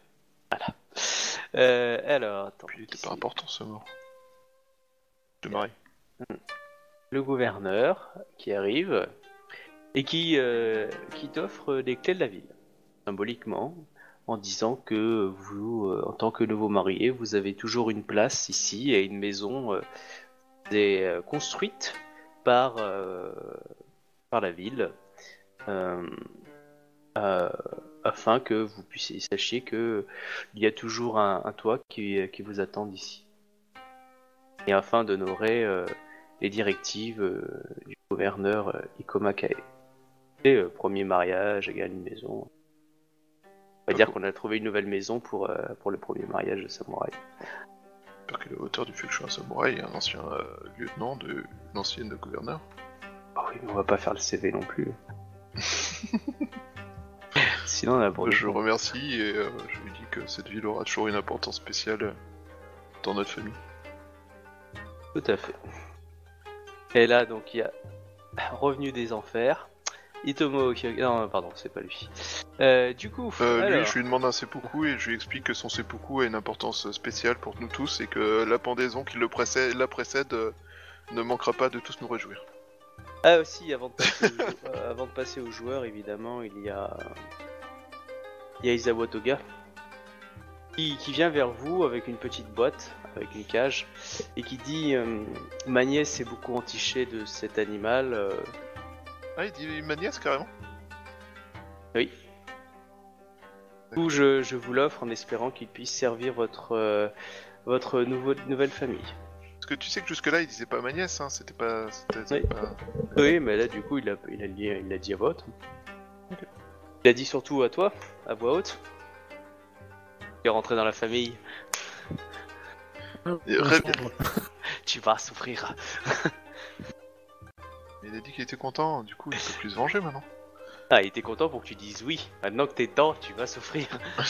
Euh, alors, attends. Puis il était qui pas c'est important ce mort. De mari. Le gouverneur qui arrive et qui, euh, qui t'offre les clés de la ville, symboliquement, en disant que vous, euh, en tant que nouveau marié, vous avez toujours une place ici et une maison euh, des, euh, construite par, euh, par la ville, euh, euh, afin que vous puissiez sachiez que il y a toujours un, un toit qui, qui vous attend ici. Et afin d'honorer euh, les directives euh, du gouverneur euh, Ikoma Kae. Et euh, premier mariage égale une maison. On va dire qu'on a trouvé une nouvelle maison pour, euh, pour le premier mariage de samouraï. J'espère que le auteur du fait que je suis un samouraï est un ancien euh, lieutenant de l'ancienne gouverneur. Ah oui, mais on va pas faire le C V non plus. Sinon on a pour Je le remercie et euh, je lui dis que cette ville aura toujours une importance spéciale dans notre famille. Tout à fait. Et là donc il y a Revenu des Enfers. Itomo Kyoga... Non pardon, c'est pas lui. Euh, du coup, Euh, alors... lui, je lui demande un seppuku et je lui explique que son seppuku a une importance spéciale pour nous tous et que la pendaison qui le précède, la précède euh, ne manquera pas de tous nous réjouir. Ah aussi, avant de passer aux, jou- euh, avant de passer aux joueurs, évidemment, il y a il y a Isawa Toga qui, qui vient vers vous avec une petite boîte, avec une cage, et qui dit euh, ma nièce est beaucoup entichée de cet animal. euh, Ah, il dit ma nièce carrément. Oui. Du coup, je, je vous l'offre en espérant qu'il puisse servir votre euh, votre nouveau, nouvelle famille. Parce que tu sais que jusque-là, il disait pas ma nièce, hein, c'était pas. C'était, c'était Oui. pas... Oui, mais là, du coup, il a, il a, dit, il a dit à voix haute. Il a dit surtout à toi, à voix haute. Tu es rentré dans la famille, Et ré- tu vas souffrir. Il a dit qu'il était content, du coup, il peut plus se venger maintenant. Ah, il était content pour que tu dises oui. Maintenant que t'es dedans, tu vas souffrir.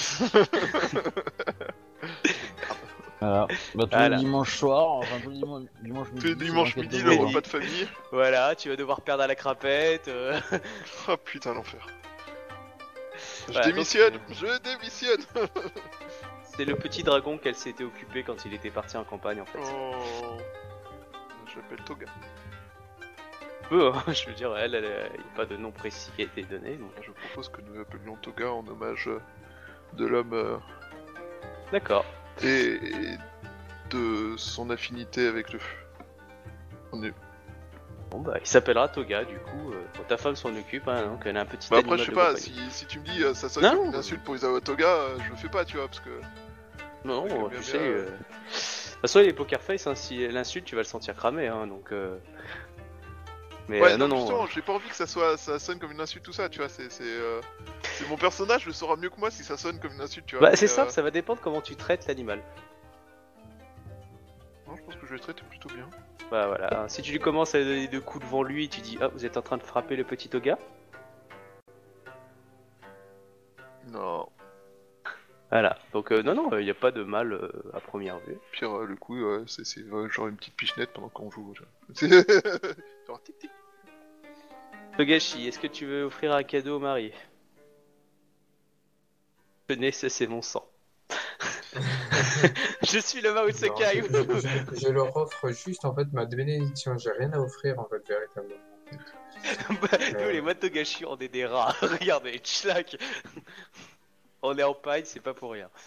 Voilà. Bah, tous Voilà. les dimanches soirs, enfin tous les dimanches, dimanche midi. Tous les c'est dimanches l'enquête midi, de le Bobo. repas de famille. Voilà, tu vas devoir perdre à la crapette. euh. Oh putain, l'enfer. Je Voilà, démissionne, donc, je démissionne. C'est le petit dragon qu'elle s'était occupé quand il était parti en campagne en fait. Oh. Je l'appelle Toga. Peu, hein, je veux dire, elle, elle, il n'y a pas de nom précis qui a été donné. Donc... Je propose que nous l'appelions Toga en hommage euh, de l'homme euh, D'accord. et, et de son affinité avec le feu. On est... Bon bah, il s'appellera Toga du coup. euh, bon, ta femme s'en occupe, hein, donc elle a un petit Bah après, animal je sais de pas, compagnie. si, si tu me dis euh, ça sonne Non. comme une insulte pour Isawa Toga, euh, je le fais pas, tu vois, parce que. Non, Ouais, euh, bien, tu sais. bien, euh, De toute façon, les poker face, hein, si l'insulte, tu vas le sentir cramer, hein, donc. euh, Mais Ouais, euh, non, non, non. justement, euh, j'ai pas envie que ça soit, ça sonne comme une insulte tout ça, tu vois, c'est, c'est, euh, c'est mon personnage, le saura mieux que moi si ça sonne comme une insulte, tu vois. Bah, mais, c'est euh, simple, ça va dépendre comment tu traites l'animal. Non, je pense que je vais le traiter plutôt bien. Bah voilà, si tu lui commences à donner deux coups devant lui, tu dis ah vous êtes en train de frapper le petit Toga. Voilà, donc euh, non, non, il n'y a pas de mal euh, à première vue. Pire, euh, le coup, euh, c'est c'est, euh, genre une petite pichenette pendant qu'on joue. Genre, genre tic tic. Togashi, est-ce que tu veux offrir un cadeau au marié? Tenez, ça c'est mon sang. Je suis le Mao Non, Tsukai. je, je- je leur offre juste en fait ma bénédiction. J'ai rien à offrir en fait véritablement. Bah, nous les Togashi, on est des rats. Regardez, tchlac. On est en paille, c'est pas pour rien.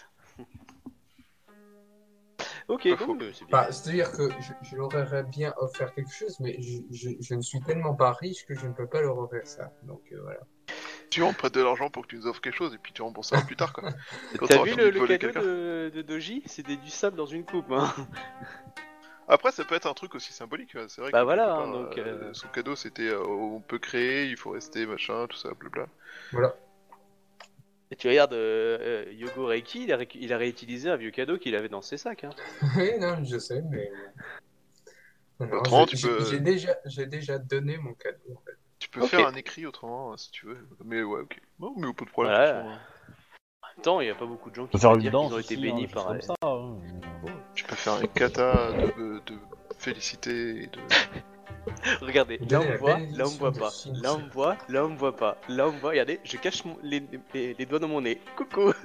Ok, Pas bon, faux. euh, c'est bien. Bah, c'est-à-dire que je, je leur aurais bien offert quelque chose, mais je, je, je ne suis tellement pas riche que je ne peux pas leur offrir ça. Donc euh, voilà. Tu on prête de l'argent pour que tu nous offres quelque chose et puis tu rembourseras plus tard quoi. Quand T'as t'auras vu fini le, de le voler cadeau quelqu'un. de, de Doji? C'était du sable dans une coupe. Hein. Après, ça peut être un truc aussi symbolique. C'est vrai Bah que voilà, quelque hein, part, donc, euh, euh, son cadeau c'était euh, on peut créer, il faut rester, machin, tout ça, blabla. Voilà. Et tu regardes euh, euh, Yogo Reiki, il a, récu- il a réutilisé un vieux cadeau qu'il avait dans ses sacs. Hein. Oui, non, je sais, mais. Non, non, Autrement, j'ai- tu j'ai peux- j'ai déjà, j'ai déjà donné mon cadeau en fait. Tu peux Ok. faire un écrit autrement euh, si tu veux. Mais ouais, ok. Non, mais pas de problème. Voilà. de toute façon, hein. En même temps, il n'y a pas beaucoup de gens On qui peut faire peuvent une dire danse qu'ils ont été aussi, bénis hein, des par. choses comme ça. Hein. Tu peux faire un kata de, de félicité et de. Regardez, Vous là on donnez me la voit, là on bénédiction me voit de pas, Shinji. là on me voit, là on me voit pas, là on me voit, regardez, je cache mon- les, les- les doigts dans mon nez. Coucou.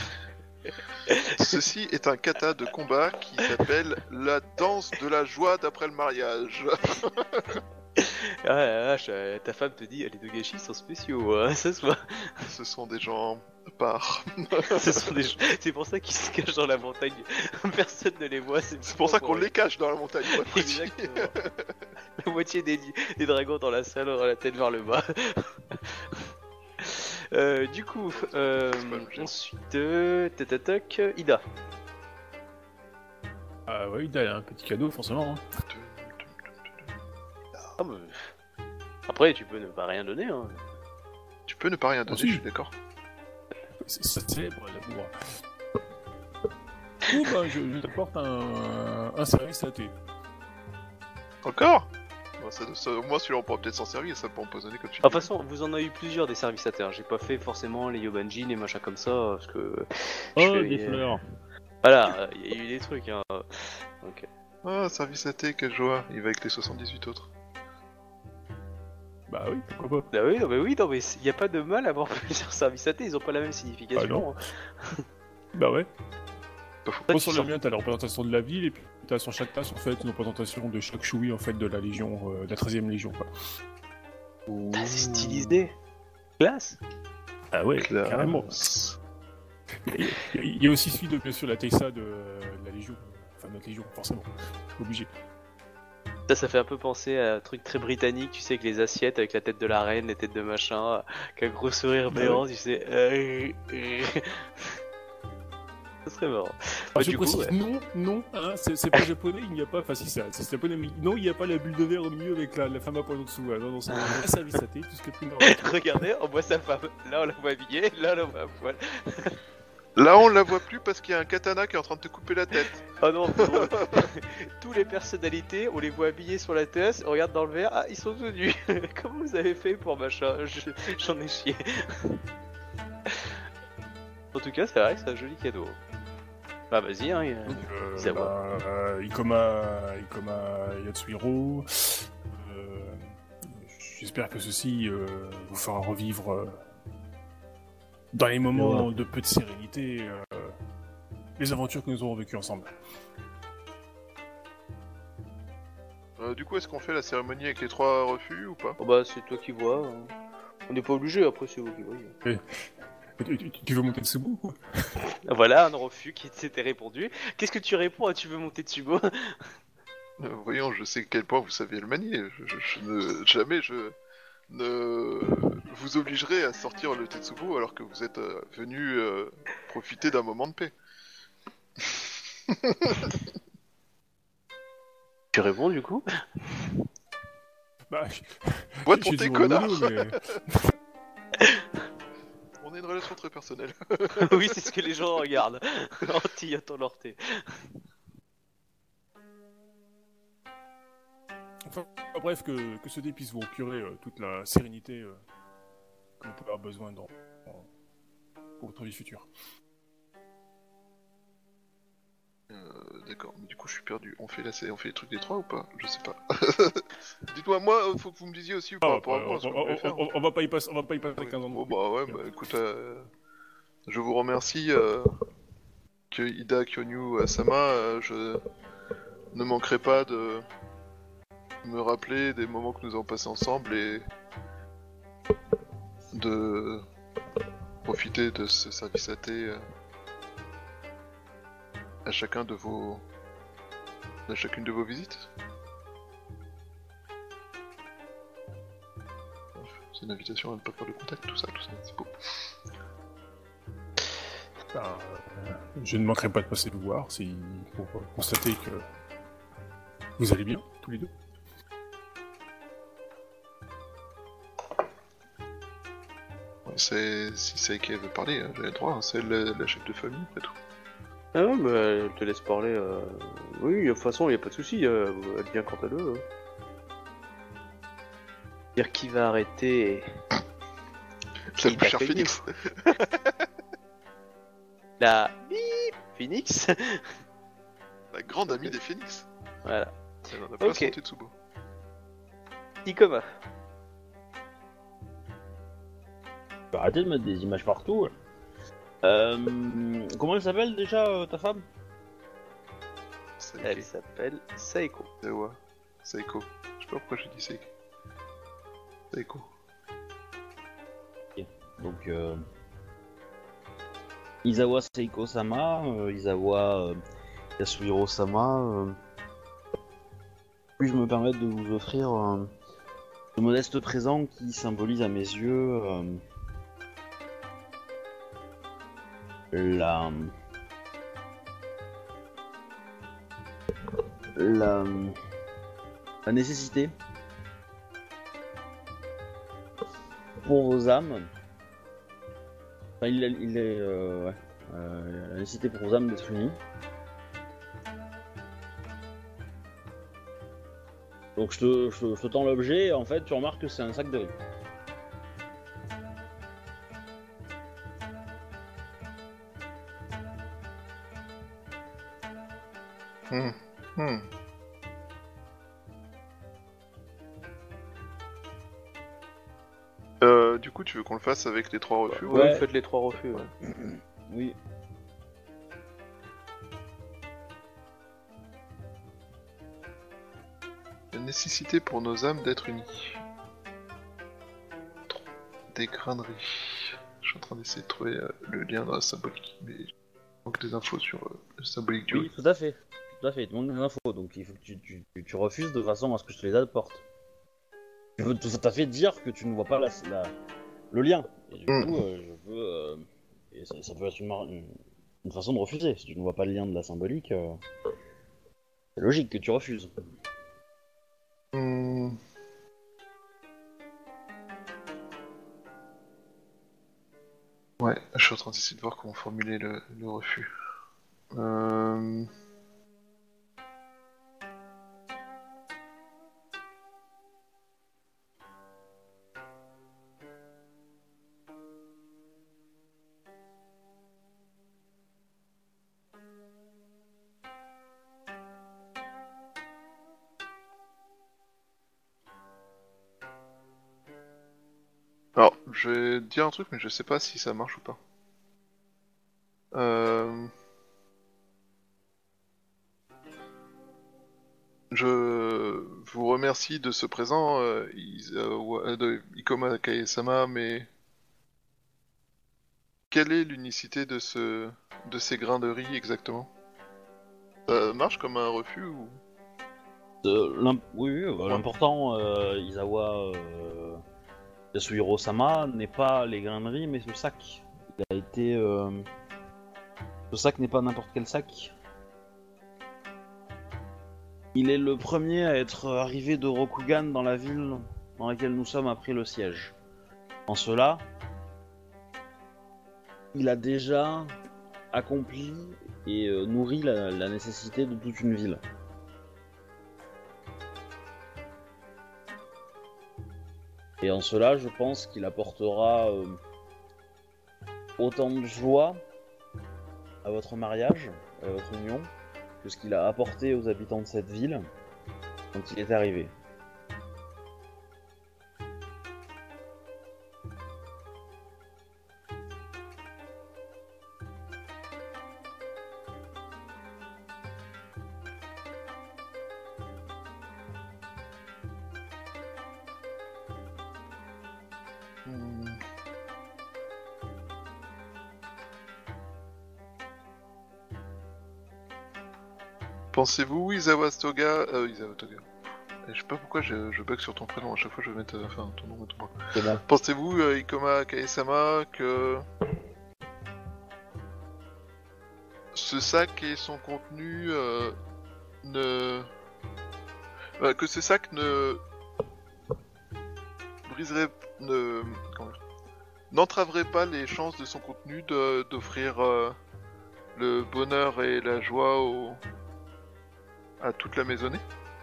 Ceci est un kata de combat qui s'appelle la danse de la joie d'après le mariage. Ah la vache, euh, ta femme te dit, les Togashi sont spéciaux, hein, ça se voit. Ce sont des gens à part. Ce sont des... C'est pour ça qu'ils se cachent dans la montagne, personne ne les voit. C'est pour ça qu'on les cache dans la montagne. pour être précis. Exactement. La moitié des, des dragons dans la salle aura la tête vers le bas. Euh, du coup, euh, C'est pas obligé. ensuite, euh, tatatac, Ida. Ah ouais, il a un petit cadeau, forcément. Hein. Ah, bah, après, tu peux ne pas rien donner. Hein. Tu peux ne pas rien donner, Aussi. je suis d'accord. C'est ça célèbre l'amour. Ou bah, je, je t'apporte un, un service à thé. Encore Bon, ça, ça, Moi, celui-là, on pourra peut-être s'en servir, ça peut empoisonner comme tu Ah, de dis. toute façon, vous en avez eu plusieurs des services à terre. J'ai pas fait forcément les Yobanjin et machin comme ça, parce que. je Oh, fais- des fleurs. Voilà, il y a eu des trucs. Hein. Donc, Ah, service à thé, quelle joie. Il va avec les soixante-dix-huit autres. Bah oui, pourquoi pas. ah oui, non, mais oui, non, mais il y a pas de mal à avoir plusieurs services à thé. Ils ont pas la même signification. Ah non. hein. Bah ouais. Pas fou. Toi, Moi, tu sur le sors- mien, t'as la représentation de la ville, et puis t'as sur chaque tasse, en fait, une représentation de chaque choui, en fait, de la Légion, euh, de la treizième Légion, quoi. Ah, c'est stylisé. Classe. Ah ouais, Classe. carrément. Il y, a- il y a aussi celui de, bien sûr, la Teissa de, de la Légion. Enfin, notre Légion, forcément. Obligé. Ça, ça fait un peu penser à un truc très britannique, tu sais, avec les assiettes, avec la tête de la reine, les têtes de machin, qu'un gros sourire Bah béant, tu sais. Euh, euh. Ça serait marrant. Ah, Bah, je du coup, précise, ouais. non, non, hein, c'est c'est pas japonais, il n'y a pas, enfin si c'est c'est japonais, mais non, il n'y a pas la bulle de verre au milieu avec la, la femme à poil en dessous. Ah, non, non, c'est un vrai service à thé, tout ce qui est plus normal. Regardez, on voit sa femme. Là, on la voit habillée, là, on la voit à poil. Là, on la voit plus parce qu'il y a un katana qui est en train de te couper la tête. Oh non, plus drôle. Tous les personnalités, on les voit habillées sur la terrasse, on regarde dans le verre, ah, ils sont tous nus. Comment vous avez fait pour machin? Je- J'en ai chié. En tout cas, c'est vrai que c'est un joli cadeau. Bah, vas-y, hein. il y a- Donc, euh, Ça bah, euh, Ikoma, Ikoma Yatsuhiro, euh, j'espère que ceci euh, vous fera revivre euh, dans les moments Ouais. de peu de sérénité euh, les aventures que nous aurons vécues ensemble. Euh, du coup, est-ce qu'on fait la cérémonie avec les trois refus ou pas? Oh bah, c'est toi qui vois. hein. On n'est pas obligé, après, c'est vous qui voyez. Tu, tu- tu veux monter de Subo ou quoi? Voilà, un refus qui s'était répondu. Qu'est-ce que tu réponds à tu veux monter de Subo? Euh, voyons, je sais à quel point vous savez le manier. Je, je- je ne, jamais je ne vous obligerai à sortir le Tetsubo alors que vous êtes euh, venu euh, profiter d'un moment de paix. Tu réponds du coup? Bah, j- Bois de j'ai ton thé, dit connard. Honolulu, mais- On a une relation très personnelle. Oui, c'est ce que les gens regardent. Anti attends leur thé. Enfin, bref, que, que ce dé puisse vous procurer euh, toute la sérénité euh, que vous pouvez avoir besoin dans, dans- pour votre vie future. d'accord, mais du coup je suis perdu. On fait, la... on fait les trucs des trois ou pas? Je sais pas. Dites-moi, moi, faut que vous me disiez aussi par Ah, rapport bah, à moi on, ce que vous on- voulez faire. on- on va pas y passer, on va pas y passer Ouais. quinze ans. Bon bah ouais, bah écoute, euh, je vous remercie euh, que Ida Kyonyu Sama, euh, je ne manquerai pas de me rappeler des moments que nous avons passés ensemble et de profiter de ce service A T euh, à chacun de vos à chacune de vos visites. C'est une invitation à ne pas perdre le contact, tout ça, tout ça, c'est beau. Ben, euh, je ne manquerai pas de passer vous voir si pour euh, constater que vous allez bien tous les deux. C'est... Si Saiki veut parler, hein, j'ai le droit, hein, c'est la, la chef de famille, après tout. Ah non, mais elle te laisse parler. Euh... Oui, de toute façon, il n'y a pas de souci. Euh... Elle vient quand elle veut. Hein. Dire qui va arrêter. C'est le Qui plus t'a cher fait Phoenix. La bip Phoenix. La grande amie des Phoenix. Voilà. Elle en a pas Ok. senti Tsubo. Tikoma. Faut arrêter de mettre des images partout. ouais. Euh, comment elle s'appelle déjà euh, ta femme? Saiki. Elle s'appelle Saeko. Sewa. Seiko. Je sais pas pourquoi j'ai dit Seiki. Seiko. Donc euh, Izawa Seiko-sama, euh, Izawa euh, Yasuhiro-sama. Euh... Puis je me permets de vous offrir un ce modeste présent qui symbolise à mes yeux euh, la la la nécessité pour vos âmes. Enfin, il, est- il est euh, ouais, euh, la nécessité pour vos âmes d'être unies. Donc je te, je, te- je te tends l'objet et en fait tu remarques que c'est un sac de riz. Hmm. Hmm. Euh, du coup, tu veux qu'on le fasse avec les trois refus Ouais, Ouais. faites les trois refus. Ouais. Oui. La nécessité pour nos âmes d'être unies. Des graineries. Je suis en train d'essayer de trouver euh, le lien dans la symbolique, mais il manque des infos sur euh, le symbolique du Oui, tout à fait. Tout à fait, il te manque des infos, donc il faut que tu, tu, tu, tu refuses de façon à ce que je te les apporte. Tu veux tout à fait dire que tu ne vois pas la, la- le lien. Et du Mm. coup, euh, je veux... euh, et ça, ça peut être une, mar- une, une façon de refuser. Si tu ne vois pas le lien de la symbolique, euh, c'est logique que tu refuses. Hmm. Ouais, je suis en train d'essayer de voir comment formuler le, le refus. Euh... Alors, je vais dire un truc, mais je sais pas si ça marche ou pas. Euh... Je vous remercie de ce présent, euh, Isawa- de Ikoma Kae-sama, mais quelle est l'unicité de ce de ces grains de riz exactement? Ça marche comme un refus ou... Euh, l'im- oui, oui, bah, l'important, euh, Izawa euh, Yasuhiro-sama, n'est pas les graineries, mais ce sac. Il a été... euh, Ce sac n'est pas n'importe quel sac. Il est le premier à être arrivé de Rokugan dans la ville dans laquelle nous sommes après le siège. En cela, il a déjà accompli et euh, nourri la, la nécessité de toute une ville. Et en cela, je pense qu'il apportera euh, autant de joie à votre mariage, à votre union, que ce qu'il a apporté aux habitants de cette ville quand il est arrivé. Hmm. Pensez-vous, Izawa Toga... Euh, Izawa Toga... Je sais pas pourquoi je, je bug sur ton prénom, à chaque fois je vais mettre... euh, Enfin, ton nom et ton prénom. C'est bon. Pensez-vous, euh, Ikoma Kaesama, que... ce sac et son contenu euh, ne... euh, que ce sac ne... briserait... ne... comment dire, n'entraverait pas les chances de son contenu de- d'offrir euh, le bonheur et la joie au... à toute la maisonnée.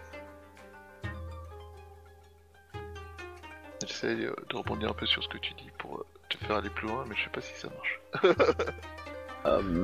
J'essaie euh, de rebondir un peu sur ce que tu dis pour euh, te faire aller plus loin, mais je sais pas si ça marche. Euh,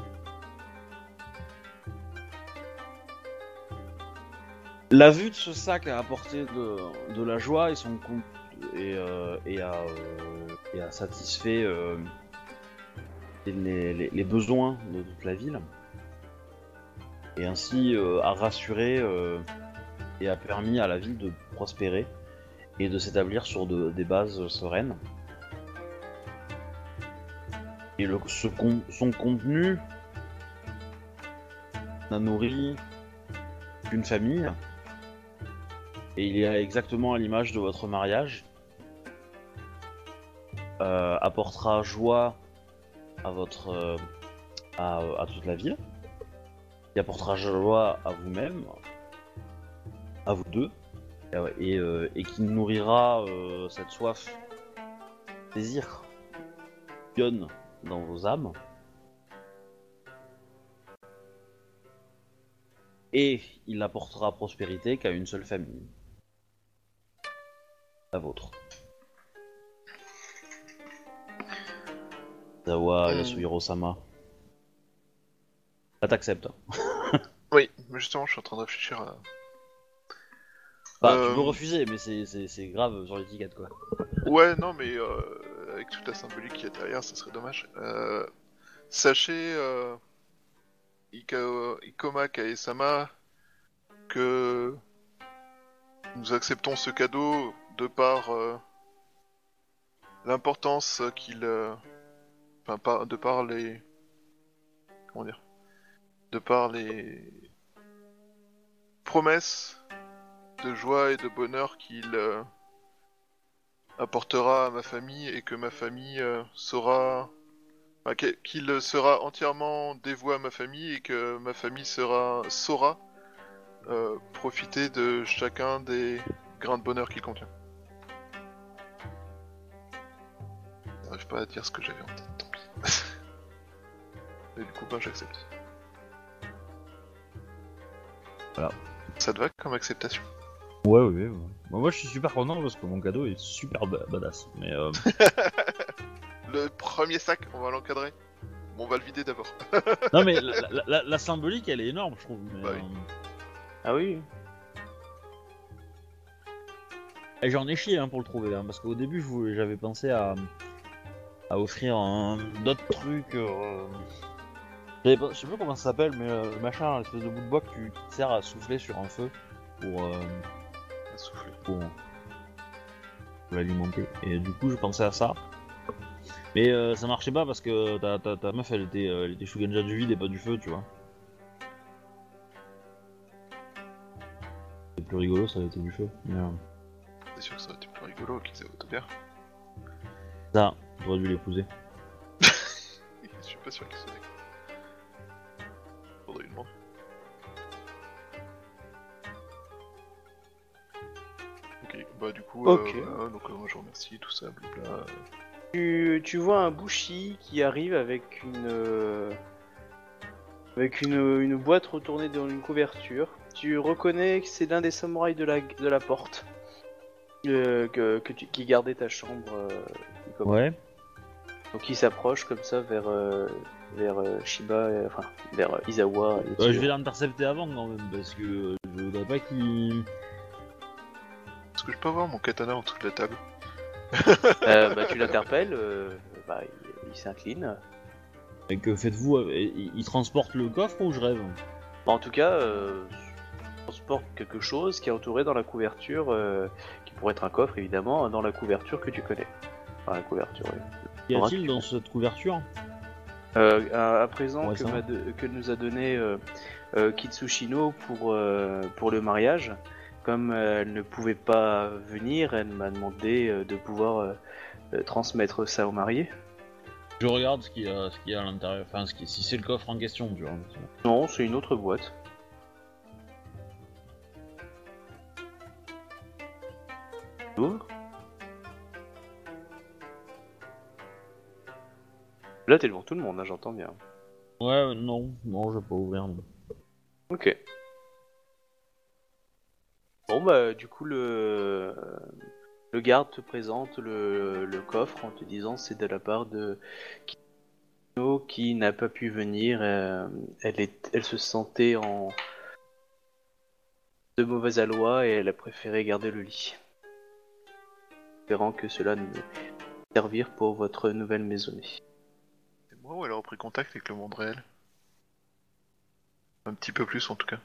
La vue de ce sac a apporté de, de la joie et son compte et, euh, et, a, euh, et a satisfait euh, les, les- les besoins de toute la ville et ainsi euh, a rassuré euh, et a permis à la ville de prospérer et de s'établir sur de- des bases sereines. Et le, ce con- son contenu n'a nourri qu'une famille. Et il est exactement à l'image de votre mariage. Euh, apportera joie à votre euh, à, à toute la ville. Il apportera joie à vous-même, à vous deux, et, et, euh, et qui nourrira euh, cette soif, désir, bouillonne dans vos âmes. Et il n'apportera prospérité qu'à une seule famille. La vôtre. Zawa Hmm. Yasuhiro-sama. Là t'acceptes. Oui, mais justement, je suis en train de réfléchir à... Bah, Euh, tu peux refuser, mais c'est, c'est, c'est grave sur l'étiquette quoi. Ouais, non, mais euh, avec toute la symbolique qu'il y a derrière, ça serait dommage. Euh, sachez, euh, Ika- Ikoma Kaesama, que nous acceptons ce cadeau de par euh, l'importance qu'il... euh, Enfin, par, de par les... Comment dire? De par les promesses de joie et de bonheur qu'il euh, apportera à ma famille et que ma famille euh, saura... Enfin, que- qu'il sera entièrement dévoué à ma famille et que ma famille sera saura euh, profiter de chacun des grains de bonheur qu'il contient. J'arrive pas à dire ce que j'avais en tête, tant pis. Et du coup, ben j'accepte. Voilà. Ça te va comme acceptation? Ouais, ouais, ouais. Bah, moi je suis super content parce que mon cadeau est super ba- badass. Mais euh... Le premier sac, on va l'encadrer. Bon, on va le vider d'abord. non mais la, la- la- la symbolique elle est énorme je trouve. Mais, Bah oui. euh, Ah oui. Et j'en ai chié hein, pour le trouver, hein, parce qu'au début je voulais- j'avais pensé à, à offrir un, d'autres trucs. Euh... j'avais pas- Je sais pas comment ça s'appelle, mais euh, le machin, l'espèce de bout de bois que tu, qui te sert à souffler sur un feu pour, euh, À souffler. pour, pour l'alimenter. Et du coup je pensais à ça. Mais euh, ça marchait pas parce que ta, ta, ta meuf elle était, euh, elle était Shuganja du vide et pas du feu, tu vois. C'est plus rigolo, ça avait été du feu. Mais, euh, C'est sûr que ça aurait été plus rigolo qu'ils aient auto bien. ça, j'aurais dû l'épouser. Je suis pas sûr qu'ils soient d'accord. Faudrait lui demander. Ok, bah du coup, Ok. euh, voilà, donc euh, moi je vous remercie, tout ça, blabla. Tu, tu vois un bushi qui arrive avec une euh, avec une, une boîte retournée dans une couverture. Tu reconnais que c'est l'un des samouraïs de la, de la porte euh, que, que tu, qui gardait ta chambre. euh, comme- Ouais. Donc il s'approche comme ça vers, euh, vers euh, Shiba, euh, enfin vers euh, Izawa. et Euh, je Tsuyo. vais l'intercepter avant quand même, parce que euh, je voudrais pas qu'il... Est-ce que je peux avoir mon katana en dessous de la table? Euh, bah, tu l'interpelles, euh, bah, il, il s'incline. Et que faites-vous avec- il, il transporte le coffre ou je rêve? Bah, en tout cas, euh, transporte quelque chose qui est entouré dans la couverture, euh, qui pourrait être un coffre évidemment, dans la couverture que tu connais. Enfin, la couverture, oui. Qu'y a-t-il dans cette couverture? Euh, à, à présent Ouais, que, ça. m'a de- que nous a donné euh, euh, Kitsushino pour, euh, pour le mariage, comme euh, elle ne pouvait pas venir, elle m'a demandé euh, de pouvoir euh, euh, transmettre ça au marié. Je regarde ce qu'il y a, ce qu'il y a à l'intérieur, enfin ce qui, si c'est le coffre en question, tu vois. Non, c'est une autre boîte. Ouvre. Là, t'es devant tout le monde, hein, j'entends bien. Ouais, non, non, je vais pas ouvrir. Ok. Bon bah du coup le le garde te présente le, le coffre en te disant c'est de la part de Kino qui n'a pas pu venir. euh, elle est elle se sentait en de mauvaise aloi et elle a préféré garder le lit, espérant que cela nous servir pour votre nouvelle maisonnée. C'est moi ou elle a repris contact avec le monde réel? Un petit peu plus en tout cas.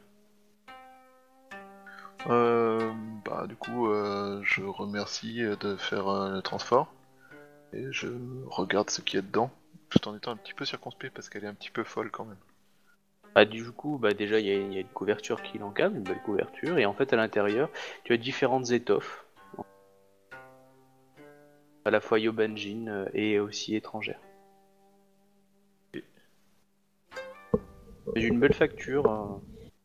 Euh, bah du coup, euh, je remercie de faire euh, le transport et je regarde ce qu'il y a dedans, tout en étant un petit peu circonspect parce qu'elle est un petit peu folle quand même. Ah, du coup, bah déjà il y, a- il y a une couverture qui l'encadre, une belle couverture, et en fait à l'intérieur tu as différentes étoffes, à la fois Yobanjin euh, et aussi étrangères. C'est une belle facture. Hein.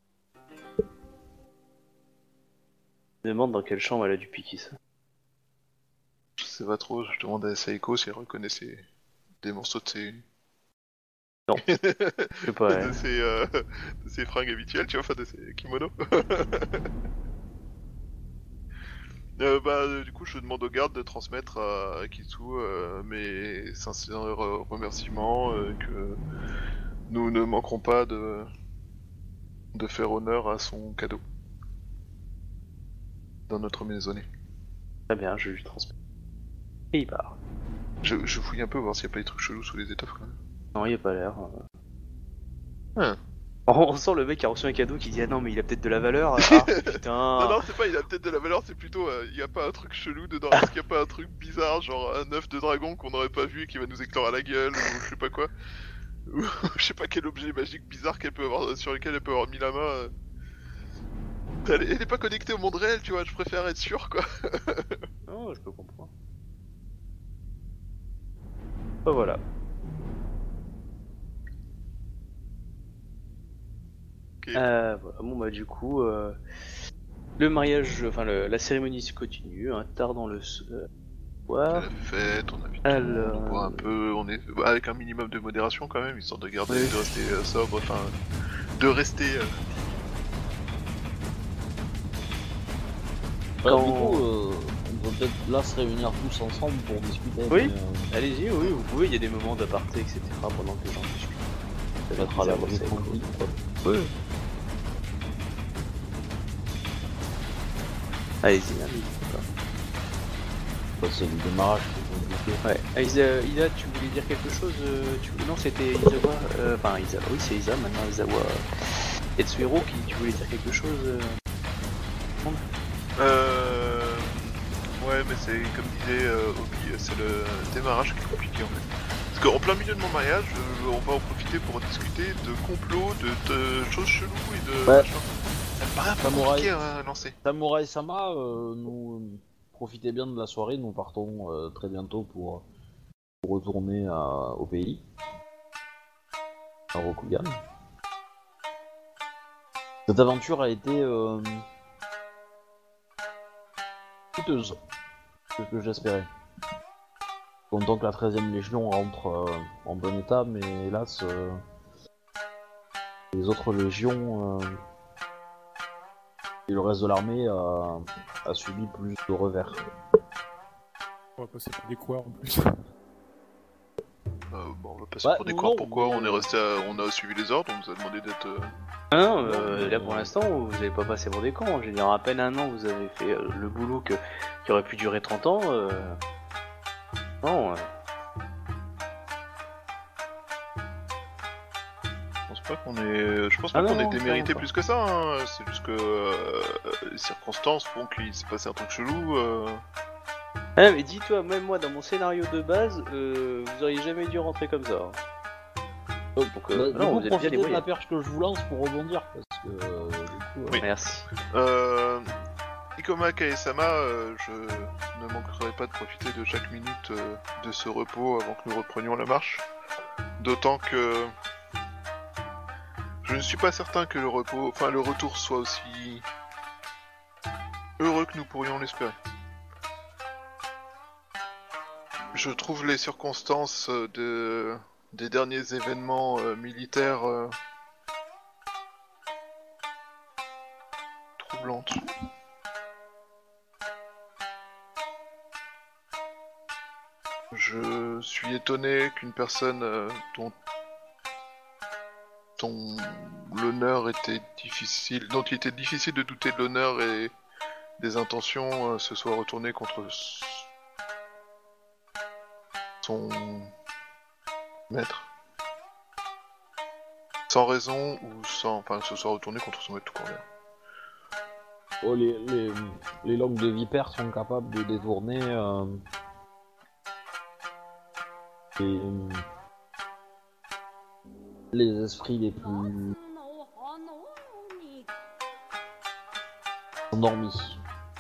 Je me demande dans quelle chambre elle a dû piquer ça. Je sais pas trop, je demande à Saiko si elle reconnaissait des morceaux de ses... Non, je sais pas. de, hein. ses, euh, de ses fringues habituelles, tu vois, enfin de ses kimonos. Euh, bah, euh, du coup, je demande au garde de transmettre à Kitsu euh, mes sincères euh, remerciements, euh, que nous ne manquerons pas de, de faire honneur à son cadeau dans notre maisonnée. Très bien, je lui transmets. Et il part. Je, je fouille un peu voir s'il n'y a pas des trucs chelous sous les étoffes quand même. Non, il a pas l'air. euh. Hein. On, on sent le mec qui a reçu un cadeau qui dit ah non mais il a peut-être de la valeur. Ah putain. Non, non, c'est pas, il a peut-être de la valeur, c'est plutôt, euh, il y a pas un truc chelou dedans, est-ce qu'il y a pas un truc bizarre, genre un œuf de dragon qu'on n'aurait pas vu et qui va nous éclore à la gueule, ou je sais pas quoi. Ou je sais pas quel objet magique bizarre qu'elle peut avoir, sur lequel elle peut avoir mis la main. euh. Elle, est- elle est pas connectée au monde réel, tu vois, je préfère être sûr, quoi. Non, je peux comprendre. Bah voilà. Ok. Euh, voilà. Bon bah du coup, euh, le mariage, enfin le- la cérémonie se continue, hein, tard dans le s- euh, soir. La fête, on invite tout le monde, Alors... on boit un peu, on est bah, avec un minimum de modération quand même, histoire de garder, Oui. de rester euh, sobre, enfin, de rester. euh, Bah, Quand- Du coup, euh, on peut peut-être là se réunir tous ensemble pour discuter. Oui. mais, euh, Allez-y, oui, vous pouvez, il y a des moments d'aparté, et cetera pendant que les gens discutent. Ça va Peut-être à bizarre, l'abri c'est tranquille, quoi. cool. Oui. Allez-y, allez-y. Bah, c'est le démarrage qui est compliqué. Ouais. Ah, Isa, Ida, tu voulais dire quelque chose euh, tu... Non, c'était Izawa. euh, Enfin, Isa. Oui, c'est Isa maintenant, Izawa. Etsuhiro, qui tu voulais dire quelque chose euh... Euh... Ouais, mais c'est comme disait euh, Obi, c'est le démarrage qui est compliqué en fait. Parce qu'en plein milieu de mon mariage, euh, on va en profiter pour discuter de complots, de, de choses cheloues et de Ouais. machin. Ça me paraît un peu Samouraï. compliqué à lancer. Samurai Sama, euh, nous euh, profitez bien de la soirée, nous partons euh, très bientôt pour, pour retourner à- au pays, à Rokugan. Cette aventure a été euh, coûteuse, c'est ce que j'espérais. Content que la treizième Légion rentre euh, en bon état, mais hélas, euh, les autres légions euh, et le reste de l'armée a, a subi plus de revers. On va passer par des quoi en plus. Euh, bon, on va passer Bah, pour des non, cons. Pourquoi mais- on est resté, à... on a suivi les ordres, on nous a demandé d'être. Euh... Ah non, euh, là pour l'instant, vous avez pas passé pour des cons. Je veux dire, à peine un an, vous avez fait euh, le boulot que... qui aurait pu durer trente ans. Euh... Non, euh... Je pense pas qu'on est, je pense Ah pas non, qu'on ait non, démérité clairement plus que ça. Hein. C'est juste que euh, les circonstances font qu'il s'est passé un truc chelou. Euh... Ah, mais dis-toi, même moi, dans mon scénario de base, euh, vous auriez jamais dû rentrer comme ça. Donc, euh, Bah, non, du coup, vous êtes bien profitez les de la moyens. perche que je vous lance pour rebondir, parce que euh, du coup... euh, Oui. Merci. Euh... Ikoma Kaesama, euh, je ne manquerai pas de profiter de chaque minute euh, de ce repos avant que nous reprenions la marche. D'autant que je ne suis pas certain que le repos, enfin le retour soit aussi heureux que nous pourrions l'espérer. Je trouve les circonstances de... des derniers événements euh, militaires euh... troublantes. Je suis étonné qu'une personne euh, dont dont l'honneur était difficile, dont il était difficile de douter de l'honneur et des intentions, euh, se soit retourné contre son maître. Sans raison ou sans... Enfin, se soit retourné contre son maître tout court. oh, les, les, les langues de vipère sont capables de détourner euh, les, les esprits les plus endormis.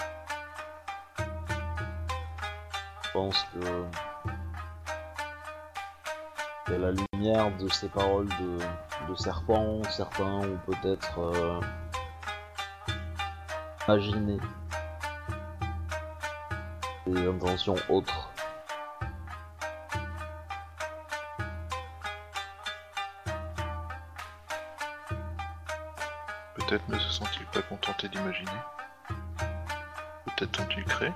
Je pense que et à la lumière de ces paroles de, de serpent, certains ont peut-être euh, imaginé des intentions autres. Peut-être ne se sont-ils pas contentés d'imaginer. Peut-être ont-ils créé.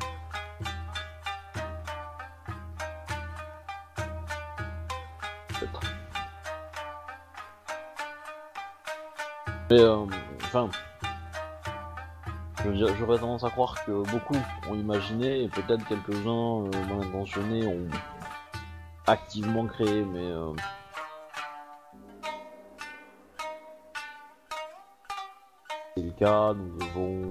Peut-être. Mais euh, enfin, je veux dire, j'aurais tendance à croire que beaucoup ont imaginé et peut-être quelques-uns euh, mal intentionnés ont activement créé, mais euh, c'est le cas, nous devons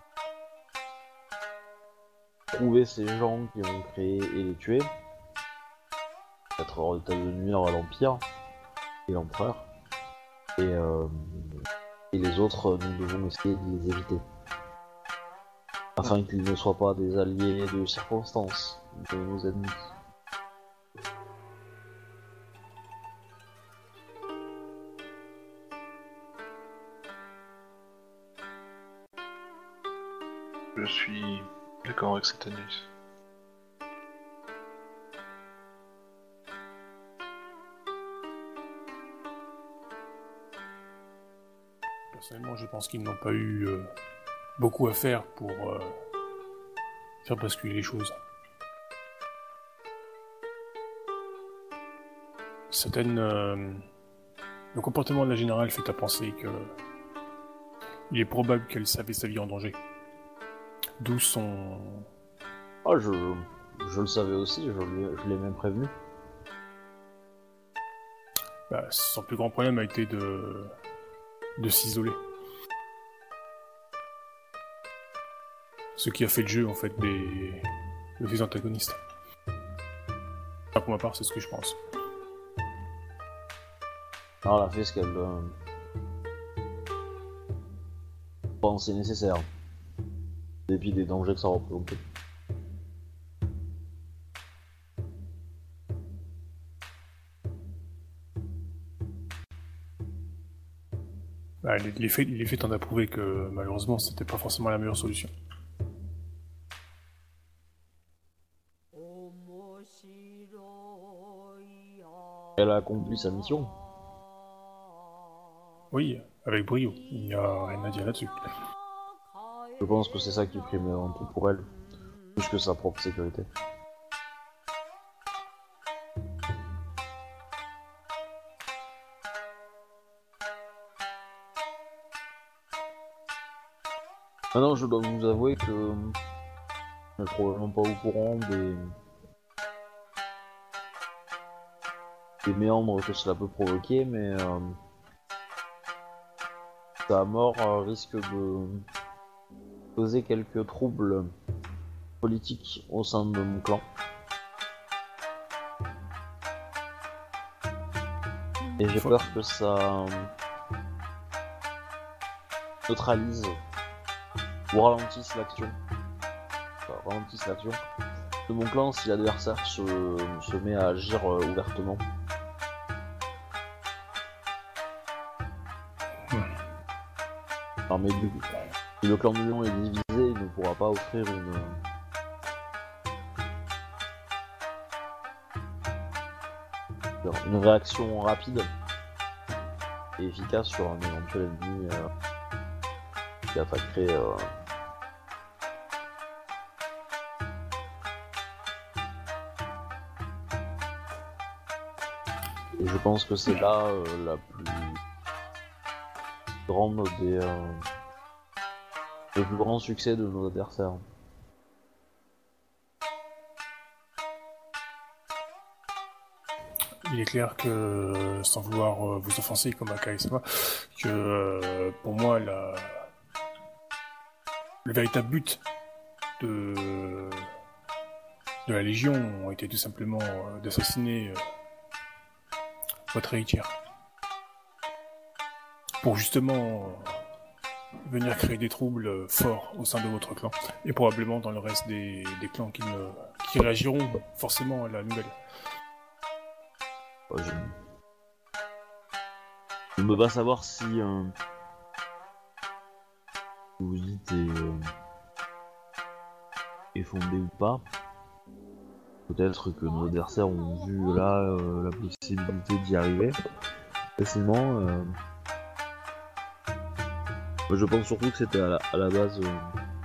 trouver ces gens qui ont créé et les tuer. Peut-être hors d'état de nuire à l'Empire et l'Empereur. Et, euh, et les autres, nous devons essayer de les éviter. Afin qu'ils ne soient pas des alliés de circonstance de nos ennemis. Je suis d'accord avec cette analyse. Personnellement, je pense qu'ils n'ont pas eu euh, beaucoup à faire pour euh, faire basculer les choses. Certaines... euh, le comportement de la générale fait à penser que il est probable qu'elle savait sa vie en danger. D'où son... Ah, je, je le savais aussi, je l'ai, je l'ai même prévenu. Bah, son plus grand problème a été de... de s'isoler. Ce qui a fait le jeu, en fait, des, des antagonistes. Enfin, pour ma part, c'est ce que je pense. Alors, elle a fait ce qu'elle euh, pensait nécessaire. En dépit des dangers que ça représentait. Bah, les, les faits, les faits tendent à prouver que, malheureusement, c'était pas forcément la meilleure solution. Elle a accompli sa mission. Oui, avec brio. Il n'y a rien à dire là-dessus. Je pense que c'est ça qui prime avant tout pour elle, plus que sa propre sécurité. Maintenant, je dois vous avouer que euh, je suis probablement pas au courant des... des méandres que cela peut provoquer, mais euh, sa mort euh, risque de causer quelques troubles politiques au sein de mon clan. Et j'ai Faut- peur que ça euh, neutralise ou ralentisse l'action. Enfin, ralentisse l'action de mon clan si l'adversaire se, se met à agir euh, ouvertement. Enfin, mais du coup, si le clan du lion est divisé, il ne pourra pas offrir une, une réaction rapide et efficace sur un éventuel ennemi euh, qui attaquerait. Euh... Et je pense que c'est là euh, la plus grande des euh, le plus grand succès de nos adversaires. Il est clair que, sans vouloir euh, vous offenser comme Akai Sama, que euh, pour moi, la... le véritable but de, de la Légion était tout simplement euh, d'assassiner euh, votre héritière. Pour justement euh, venir créer des troubles euh, forts au sein de votre clan, et probablement dans le reste des, des clans qui, ne, qui réagiront forcément à la nouvelle. Ouais, je... je ne peux pas savoir si euh... ce que vous dites est, euh... est fondé ou pas. Peut-être que nos adversaires ont vu là euh, la possibilité d'y arriver facilement. Euh... Je pense surtout que c'était à la, à la base euh...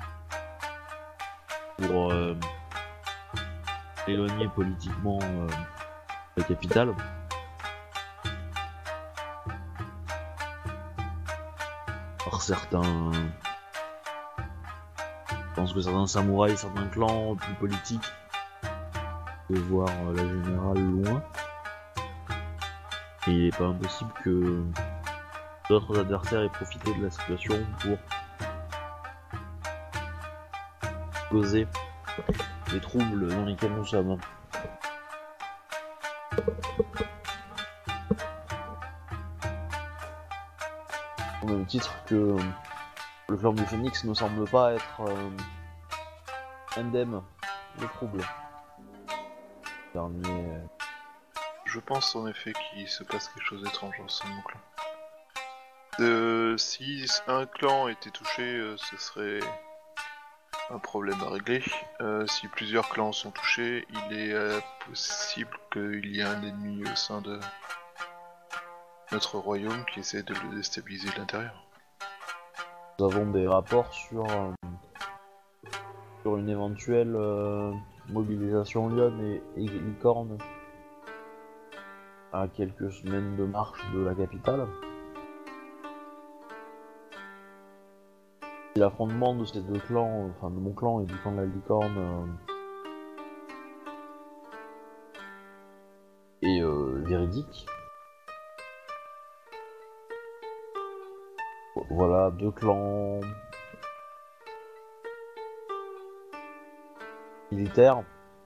pour euh... éloigner politiquement euh... la capitale. Par certains... Je pense que certains samouraïs, certains clans plus politiques de voir la générale loin. Et il n'est pas impossible que d'autres adversaires aient profité de la situation pour causer les troubles dans lesquels nous sommes. Au même titre que le clan du Phénix ne semble pas être euh, indemne de troubles. Dernier... Je pense en effet qu'il se passe quelque chose d'étrange au sein de mon clan. Euh, si un clan était touché, euh, ce serait un problème à régler. Euh, si plusieurs clans sont touchés, il est euh, possible qu'il y ait un ennemi au sein de notre royaume qui essaie de le déstabiliser de l'intérieur. Nous avons des rapports sur, euh, sur une éventuelle euh, mobilisation Lyon et, et Licorne à quelques semaines de marche de la capitale. Si l'affrontement de ces deux clans, enfin de mon clan et du clan de la Licorne, euh, est euh, véridique, voilà, deux clans militaires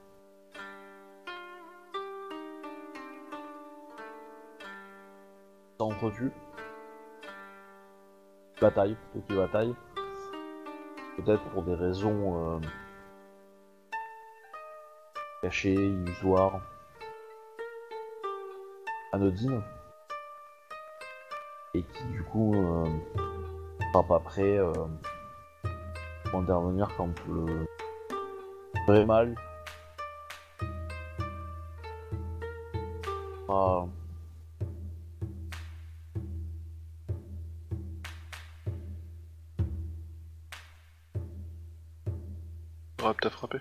s'entretuent, bataille plutôt qu'ils bataillent, peut-être pour des raisons euh, cachées, illusoires, anodines, et qui du coup euh, sera pas prêt euh, pour intervenir quand le vrai mal sera Aura peut-être frappé.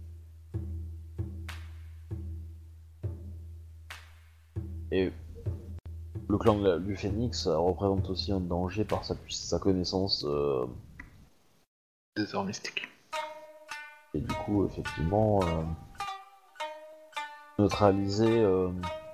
et le clan de la- du Phénix euh, représente aussi un danger par sa, sa connaissance euh, désert mystique. Et du coup, effectivement, euh, neutraliser euh,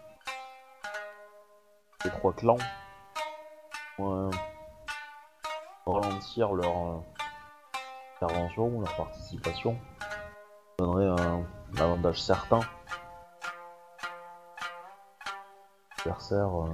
les trois clans, euh, ralentir leur euh, intervention, leur participation, donnerait un, un avantage certain. L'adversaire. Euh,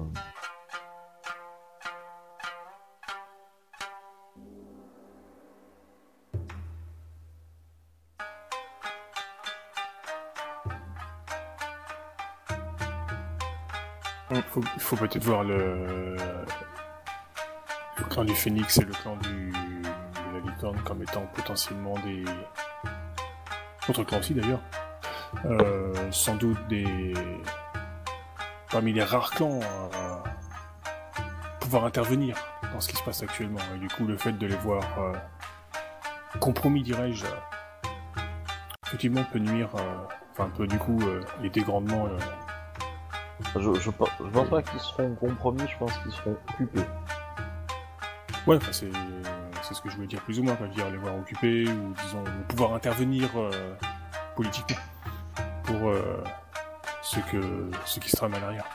Il faut, il faut peut-être voir le... le clan du Phénix et le clan du... de la Licorne comme étant potentiellement des... Autre clan aussi d'ailleurs. Euh, sans doute des... Parmi les rares clans à pouvoir intervenir dans ce qui se passe actuellement. Et du coup, le fait de les voir euh, compromis, dirais-je, effectivement peut nuire, euh, enfin peut du coup euh, aider grandement... Euh, Je, je, je pense pas qu'ils seront compromis, je pense qu'ils seront occupés. Ouais, enfin, c'est, c'est ce que je voulais dire plus ou moins, quoi. Je veux dire les voir occupés, ou disons, pouvoir intervenir euh, politiquement pour euh, ceux, que, ceux qui se trament à l'arrière.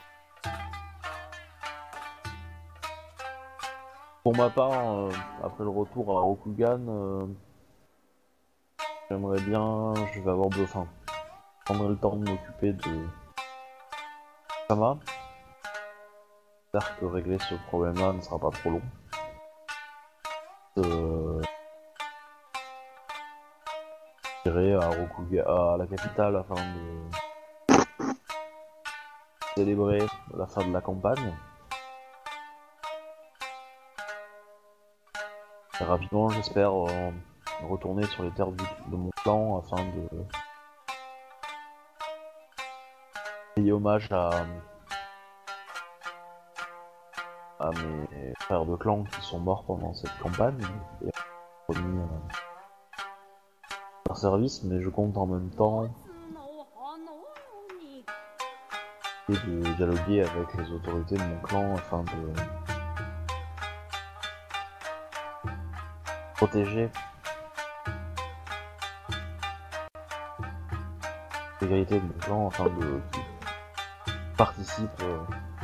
Pour ma part, euh, après le retour à Rokugan, euh, j'aimerais bien, je vais avoir besoin, je prendrai le temps de m'occuper de Sama. J'espère que régler ce problème-là ne sera pas trop long. Euh... J'irai à Rokugan, à la capitale afin de célébrer la fin de la campagne. Et rapidement, j'espère euh, retourner sur les terres du, de mon clan afin de payer hommage à, à mes frères de clan qui sont morts pendant cette campagne et remis euh, leur service, mais je compte en même temps et de dialoguer avec les autorités de mon clan afin de protéger l'égalité de mon clan afin de participe euh,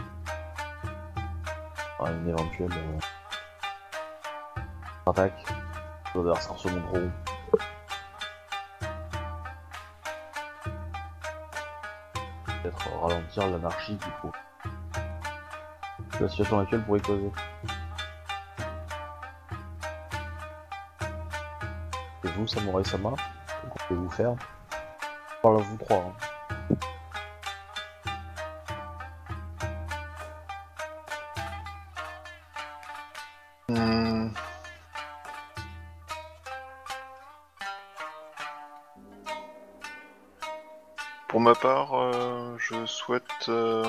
à une éventuelle euh, attaque. Les adversaires se montreront. Peut-être ralentir l'anarchie qu'il faut. La situation actuelle pourrait causer. Et vous, Samurai Sama, que comptez-vous faire? Je parle à vous trois. Hein. Hmm. Pour ma part, euh, je souhaite euh,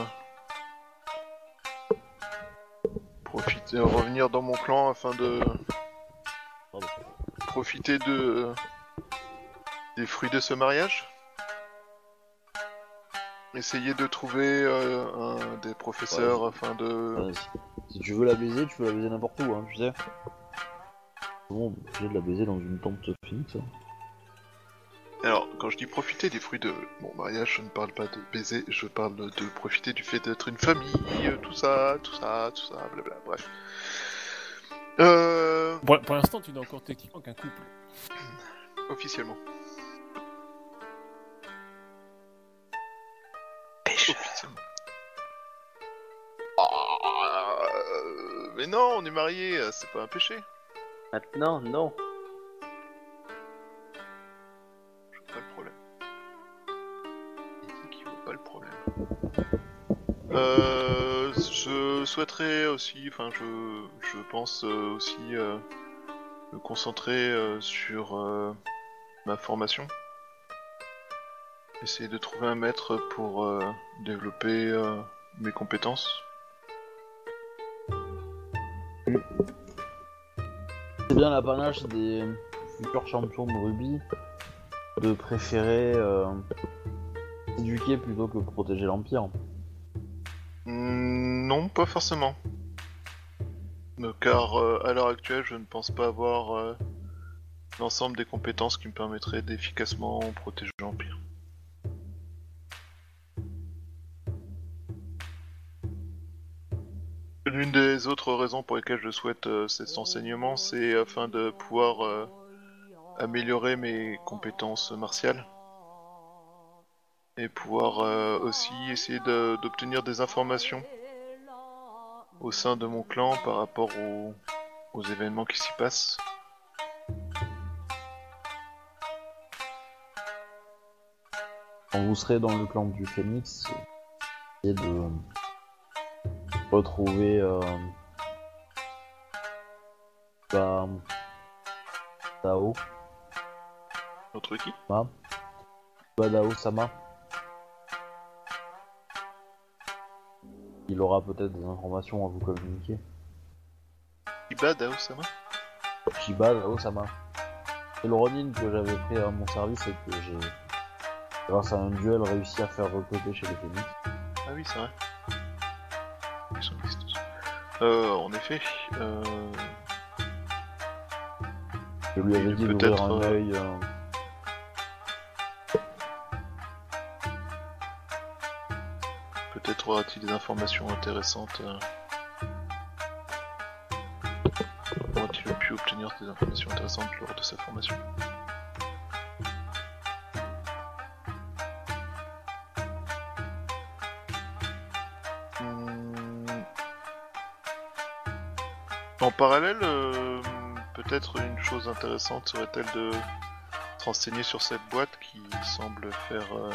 profiter, revenir dans mon clan afin de Pardon. profiter de des fruits de ce mariage. Essayer de trouver euh, un des professeurs Ouais. afin de... Euh, si, si tu veux la baiser, tu peux la baiser n'importe où, hein, tu sais. Bon, obligé de la baiser dans une tente Phoenix. Hein. Alors, quand je dis profiter des fruits de mon mariage, je ne parle pas de baiser, je parle de profiter du fait d'être une famille, tout ça, tout ça, tout ça, blabla, bref. Euh... Pour, pour l'instant, tu n'es encore techniquement qu'un couple. Officiellement. Officiellement. Ah, euh, mais non, on est mariés, c'est pas un péché. Maintenant, non. Je vois pas le problème. Il dit qu'il voit pas le problème. Euh, je souhaiterais aussi, enfin, je, je pense euh, aussi euh, me concentrer euh, sur euh, ma formation. Essayer de trouver un maître pour euh, développer euh, mes compétences. C'est bien l'apanage des futurs champions de rugby de préférer euh, éduquer plutôt que protéger l'Empire. Mm, non, pas forcément. Euh, Car euh, à l'heure actuelle, je ne pense pas avoir euh, l'ensemble des compétences qui me permettraient d'efficacement protéger l'Empire. L'une des autres raisons pour lesquelles je souhaite euh, cet enseignement, c'est afin de pouvoir euh, améliorer mes compétences martiales et pouvoir euh, aussi essayer de, d'obtenir des informations au sein de mon clan par rapport aux, aux événements qui s'y passent. Quand vous serez dans le clan du Phénix, essayez de retrouver euh, bah, Dao, Notre qui bah, bah, Dao Sama. Il aura peut-être des informations à vous communiquer. Iba Dao-sama. Shiba Dao Sama. C'est le Ronin que j'avais pris à mon service et que j'ai, grâce à un duel, réussi à faire recruter chez les Phénix. Ah oui, c'est vrai. Ils sont listes. Euh, en effet, euh... Je lui avais Et dit peut-être, d'ouvrir un euh, œil. Euh... peut-être aura-t-il des informations intéressantes. Euh... Aura-t-il pu obtenir des informations intéressantes lors de sa formation? Hmm. En parallèle, euh, peut-être une chose intéressante serait-elle de se renseigner sur cette boîte qui semble faire euh,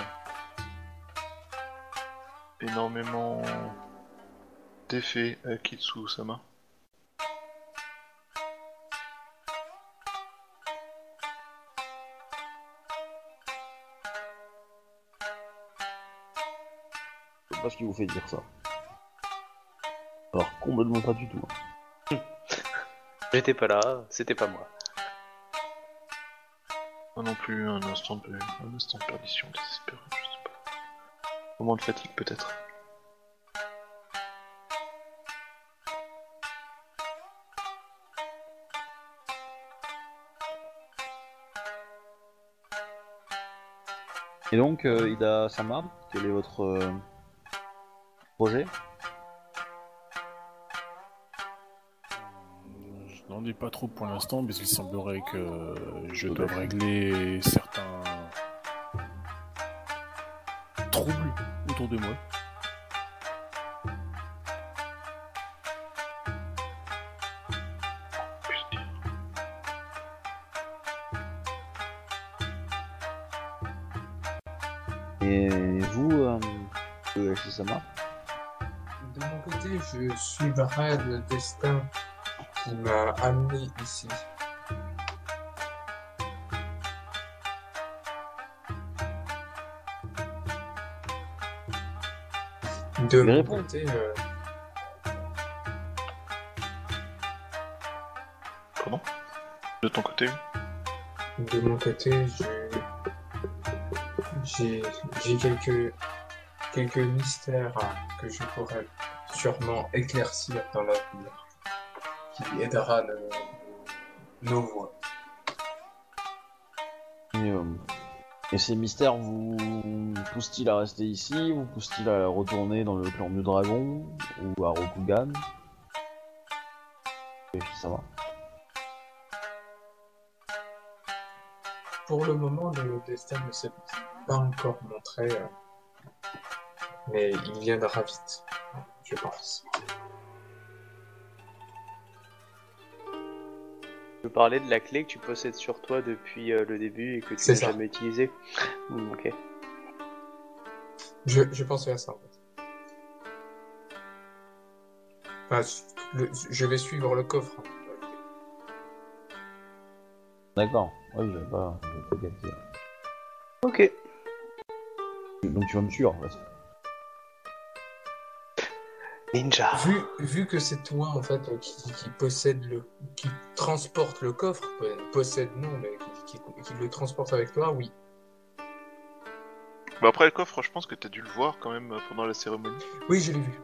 énormément d'effets à Kitsu-sama. Je sais pas ce qui vous fait dire ça. Alors, complètement pas du tout. J'étais pas là, c'était pas moi. Moi non plus, un instant de, un instant de perdition désespérée, je sais pas. Moment de fatigue peut-être. Et donc, euh, Ida Sama, quel est votre euh, projet? Je n'en dis pas trop pour l'instant, parce qu'il semblerait que je dois régler certains troubles autour de moi. Puis-je dire. Et vous, euh, euh, Sama? De mon côté, je suivrai le destin qui m'a amené ici. De Mais mon réponds. côté, euh, Comment? De ton côté? de mon côté, je- j'ai j'ai quelques quelques mystères que je pourrais sûrement éclaircir dans l'avenir, qui aidera nos, nos voix. Et, euh, et ces mystères vous poussent-ils à rester ici? Vous poussent-ils à retourner dans le clan du dragon? Ou à Rokugan? Et ça va. Pour le moment, le destin ne s'est pas encore montré, euh, mais il viendra vite, je pense. Tu peux parler de la clé que tu possèdes sur toi depuis euh, le début et que tu C'est n'as ça. jamais utilisée. Hmm, ok. Je, je pensais à ça, en fait. Enfin, le- je vais suivre le coffre. D'accord. Oui, j'avais pas, j'avais pas capté. Ok. Donc tu vas me suivre, en fait. Ninja. Vu, vu que c'est toi, en fait, qui, qui possède le... qui transporte le coffre, euh, possède non, mais qui, qui- qui le transporte avec toi, oui. Bah après le coffre, je pense que t'as dû le voir quand même euh, pendant la cérémonie. Oui, je l'ai vu.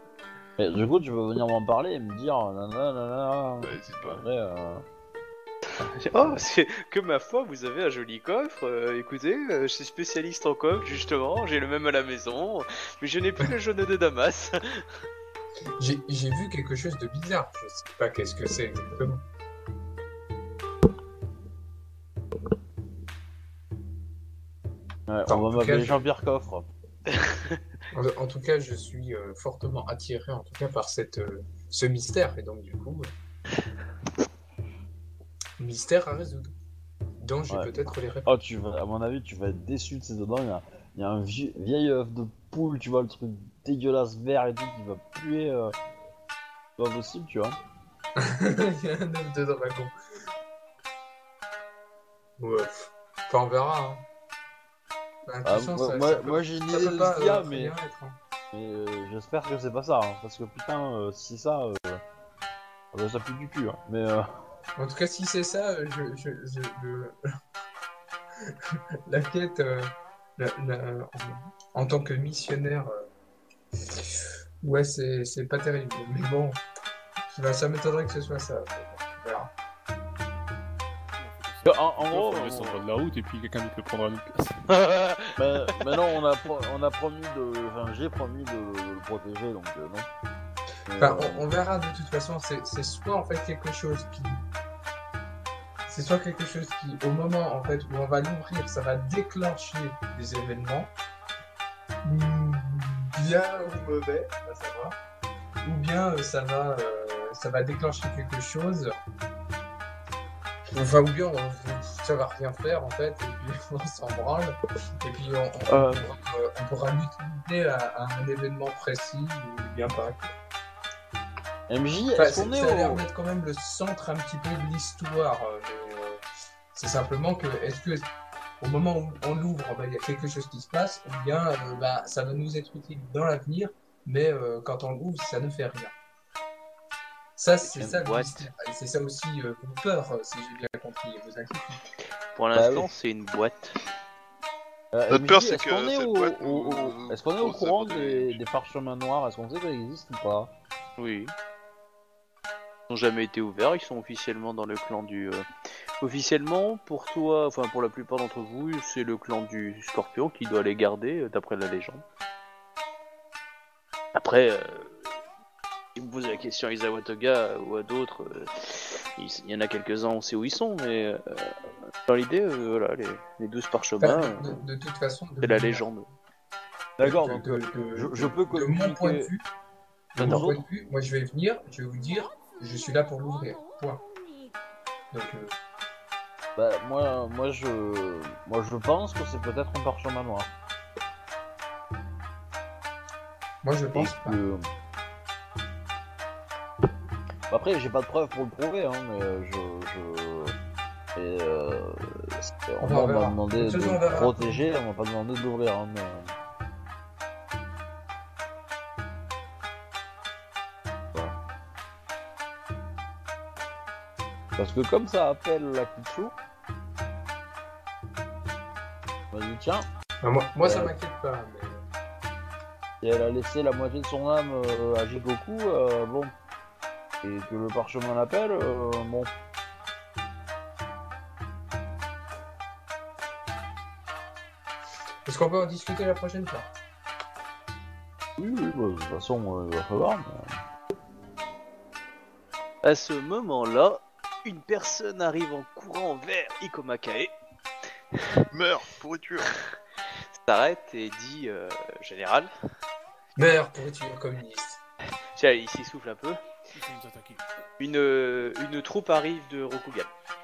Et du coup, tu peux venir m'en parler et me dire nanana, nanana. Bah, n'hésite pas. Après, euh... Oh, c'est que ma foi, vous avez un joli coffre. euh, écoutez, euh, je suis spécialiste en coffre, justement. J'ai le même à la maison, mais je n'ai plus le jaune de Damas. J'ai j'ai vu quelque chose de bizarre. Je sais pas qu'est-ce que c'est exactement. Ouais, Enfin, on en va tout m'appeler cas, je- Jean-Pierre Coffre. En, en tout cas, je suis euh, fortement attiré, en tout cas, par cette, euh, ce mystère. Et donc, du coup, euh, mystère à résoudre. Dont j'ai Ouais. peut-être les réponses. Oh, tu vas, à mon avis, tu vas être déçu de ces dedans. Il y a, il y a un vieux, vieil œuf de poule, tu vois, le truc dégueulasse vert et tout qui va puer. Euh... Pas possible, tu vois. Il y a un œuf de dragon. Ouais. Enfin, on verra. Hein. Bah, de toute Ah, façon, moi, ça, moi, ça peut, moi, j'ai une ça idée peut de pas ce qu'il y a, euh, très mais, bien être. Hein. mais euh, j'espère que c'est pas ça. Hein, parce que putain, euh, si c'est ça, euh, ah bah, ça pue du cul. Hein. Mais euh, En tout cas, si c'est ça, euh, je, je, je, le- la quête, euh, la- la- en, en tant que missionnaire, euh, ouais, c'est c'est pas terrible. Mais bon, ça, ça m'étonnerait que ce soit ça. On verra. en, en gros, on on- reste en bord de la route et puis quelqu'un d'autre le prendra à notre place. mais, mais non, on a, pro- on a promis de, enfin, j'ai promis de, de le protéger, donc euh, non. Mais, Enfin, euh, on, on verra de toute façon. C'est c'est soit en fait quelque chose qui, c'est soit quelque chose qui, au moment en fait où on va l'ouvrir, ça va déclencher des événements, mm, bien ou mauvais, à savoir, ou bien euh, ça va, euh, ça va déclencher quelque chose. Enfin, ou bien on, ça va rien faire en fait, et puis on s'en branle, et puis on, on, Euh. on pourra, euh, on pourra l'utiliser à, à un événement précis ou bien pas. M J, Enfin, est-ce c'est- qu'on est ça a l'air au... d'être quand même le centre un petit peu de l'histoire, euh, mais euh, c'est simplement que, est-ce que au moment où on l'ouvre, bah, il y a quelque chose qui se passe, ou bien euh, bah, ça va nous être utile dans l'avenir, mais euh, quand on l'ouvre, ça ne fait rien. Ça, c'est une ça le boîte. mystère. Et c'est ça aussi euh, vos peurs, euh, si j'ai bien compris, et vos inquiétudes. Pour Bah l'instant, oui. c'est une boîte. Euh, Notre M J, peur, c'est est-ce que qu'on est cette au, boîte au- nous- au- est-ce qu'on est au nous courant abandonne. des, des parchemins noirs? Est-ce qu'on sait qu'ils existent ou pas? Oui. Ils n'ont jamais été ouverts, ils sont officiellement dans le clan du... euh, Officiellement, pour toi, enfin pour la plupart d'entre vous, c'est le clan du Scorpion qui doit les garder, euh, d'après la légende. Après, euh, si vous posez la question à Isawa Toga ou à d'autres, euh, il il y en a quelques-uns, on sait où ils sont, mais euh, dans l'idée, euh, voilà, les, les douze parchemins, Enfin, euh, de, de toute façon, de, c'est la légende. D'accord, de- donc de- euh, de- je, de- je peux de mon point de communiquer. vue, de Aux mon point autres de vue, moi je vais venir, je vais vous dire, je suis là pour l'ouvrir. Point. Donc, euh, Bah, moi, moi, je, moi, je pense que c'est peut-être un parchemin noir. moi je Et pense pas. que... Après, j'ai pas de preuves pour le prouver, hein, mais euh, je, je... Et euh... c'est- on Enfin, m'a on verra. demandé De toute façon, de on verra. protéger, on m'a pas demandé de l'ouvrir, hein, mais... Voilà. Parce que comme ça appelle la Kitsu, on m'a dit tiens, Enfin, moi, moi ça Euh, m'inquiète pas, mais... si elle a laissé la moitié de son âme euh, à Jigoku, euh, bon, et que le parchemin l'appelle, euh, bon. Est-ce qu'on peut en discuter la prochaine fois? Oui, oui, bah, de toute façon, euh, il va falloir. Mais... À ce moment-là, une personne arrive en courant vers Ikomakae, Meurs, pourriture. s'arrête et dit euh, Général, Meurs, pourriture communiste. tiens, il s'essouffle un peu. Ils vont nous attaquer. Une, euh, une troupe arrive de Rokugan.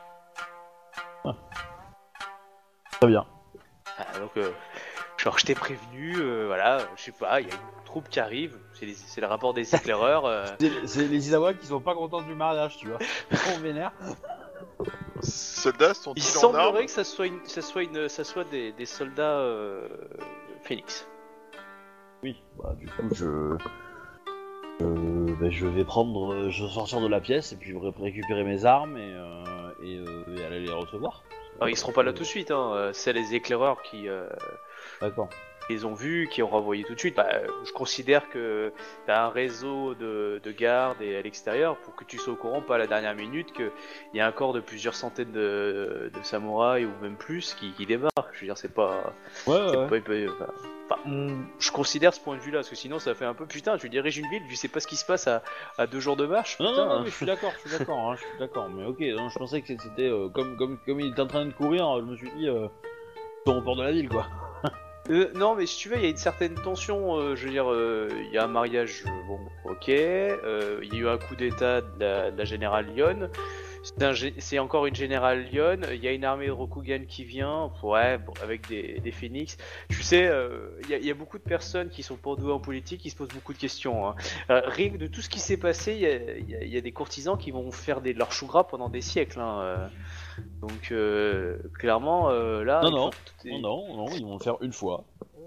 Très bien. Ah, donc, euh, genre, je t'ai prévenu, euh, voilà, je sais pas, il y a une troupe qui arrive, c'est, les- c'est le rapport des éclaireurs. euh, C'est c'est les Isawa qui sont pas contents du mariage, tu vois. On vénère. Soldats sont il ils en semblerait armes que ça soit, une, ça soit, une, ça soit des, des soldats euh, Phoenix. Oui, bah du coup, je. Euh, bah, je vais prendre. euh, Je vais sortir de la pièce et puis ré- récupérer mes armes et, euh, et, euh, et aller les recevoir. Alors, ils seront pas là tout de suite, hein, euh, c'est les éclaireurs qui, euh, D'accord. les ont vus, qui ont renvoyé tout de suite. Bah, je considère que tu as un réseau de, de gardes et à l'extérieur pour que tu sois au courant, pas à la dernière minute, qu'il y a un corps de plusieurs centaines de, de samouraïs ou même plus qui, qui débarquent. Je veux dire, c'est pas. Ouais, c'est ouais. pas- pas- enfin, on- je considère ce point de vue-là, parce que sinon ça fait un peu putain. Je dirige une ville, je sais pas ce qui se passe à, à deux jours de marche. Non, Putain, non, non, hein. mais je suis d'accord, je suis d'accord, hein, je suis d'accord. Mais ok, non, je pensais que c'était euh, comme, comme, comme il était en train de courir, je me suis dit, euh, ils sont au port de la ville, quoi. Euh, non, mais si tu veux, il y a une certaine tension. euh, je veux dire, euh, il y a un mariage, euh, bon, ok. euh, Il y a eu un coup d'état de la, de la générale Lyon. C'est, un gé- c'est encore une générale Lyon. Il y a une armée de Rokugan qui vient, ouais, bon, avec des, des phénix. Tu sais, euh, il y, a- il y a beaucoup de personnes qui sont pas douées en politique, qui se posent beaucoup de questions. Hein. Euh, rien que de tout ce qui s'est passé, il y a, il y a- il y a des courtisans qui vont faire des, leur chou gras pendant des siècles. Hein, euh. Donc, euh, clairement, euh, là, Non, il non. faut que tout est- Non, non, non, ils vont le faire une fois.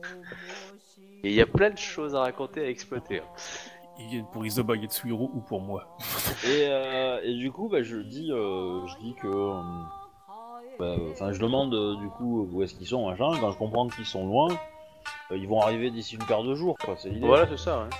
Et il y a plein de choses à raconter, à exploiter. hein. Ils viennent pour Isoba Yatsuhiro ou pour moi. Et, euh, et du coup, bah, je dis, euh, je dis que, euh, bah, enfin, je demande euh, du coup où est-ce qu'ils sont, machin. Quand je comprends qu'ils sont loin, euh, ils vont arriver d'ici une paire de jours, quoi. C'est l'idée. Voilà, c'est ça. Ouais.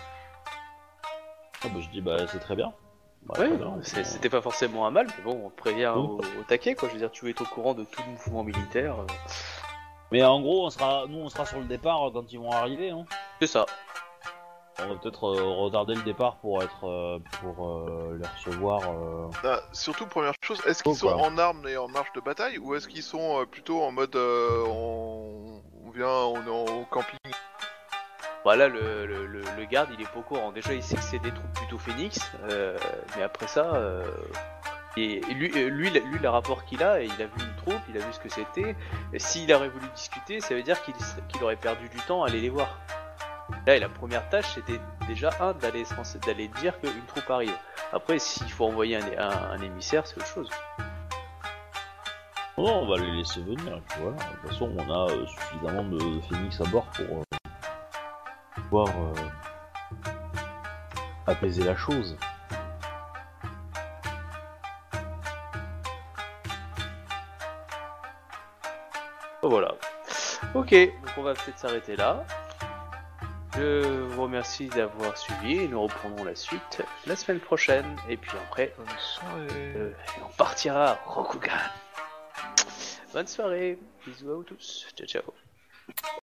Ah, bah, je dis, bah, c'est très bien. Bah, Ouais, très bien. c'est- Euh, c'était pas forcément un mal, mais bon, on te prévient Oui. au, au taquet, quoi. Je veux dire, tu es au courant de tout le mouvement militaire. euh. Mais en gros, on sera, nous, on sera sur le départ quand ils vont arriver, hein. C'est ça. On va peut-être euh, retarder le départ pour être, euh, pour euh, les recevoir. euh. Ah, surtout, première chose, est-ce qu'ils Oh, sont quoi. en armes et en marche de bataille ou est-ce qu'ils sont euh, plutôt en mode euh, on... on vient, on est au camping? Voilà, le, le, le, le garde, il est pas au courant. Déjà, il sait que c'est des troupes plutôt phénix, euh, mais après ça, euh, et, et lui, euh, lui, la- lui, le rapport qu'il a, et il a vu une troupe, il a vu ce que c'était. Et s'il aurait voulu discuter, ça veut dire qu'il qu'il aurait perdu du temps à aller les voir. Là, et la première tâche, c'était déjà un d'aller se rense- d'aller dire qu'une troupe arrive. Après, s'il faut envoyer un, un, un émissaire, c'est autre chose. Non, on va les laisser venir. Et puis voilà. De toute façon, on a euh, suffisamment de phénix à bord pour euh, pouvoir euh, apaiser la chose. Voilà. Ok, donc on va peut-être s'arrêter là. Je vous remercie d'avoir suivi et nous reprendrons la suite la semaine prochaine. Et puis après, Bonne soirée. euh, on partira à Rokugan. Bonne soirée, bisous à vous tous, ciao ciao.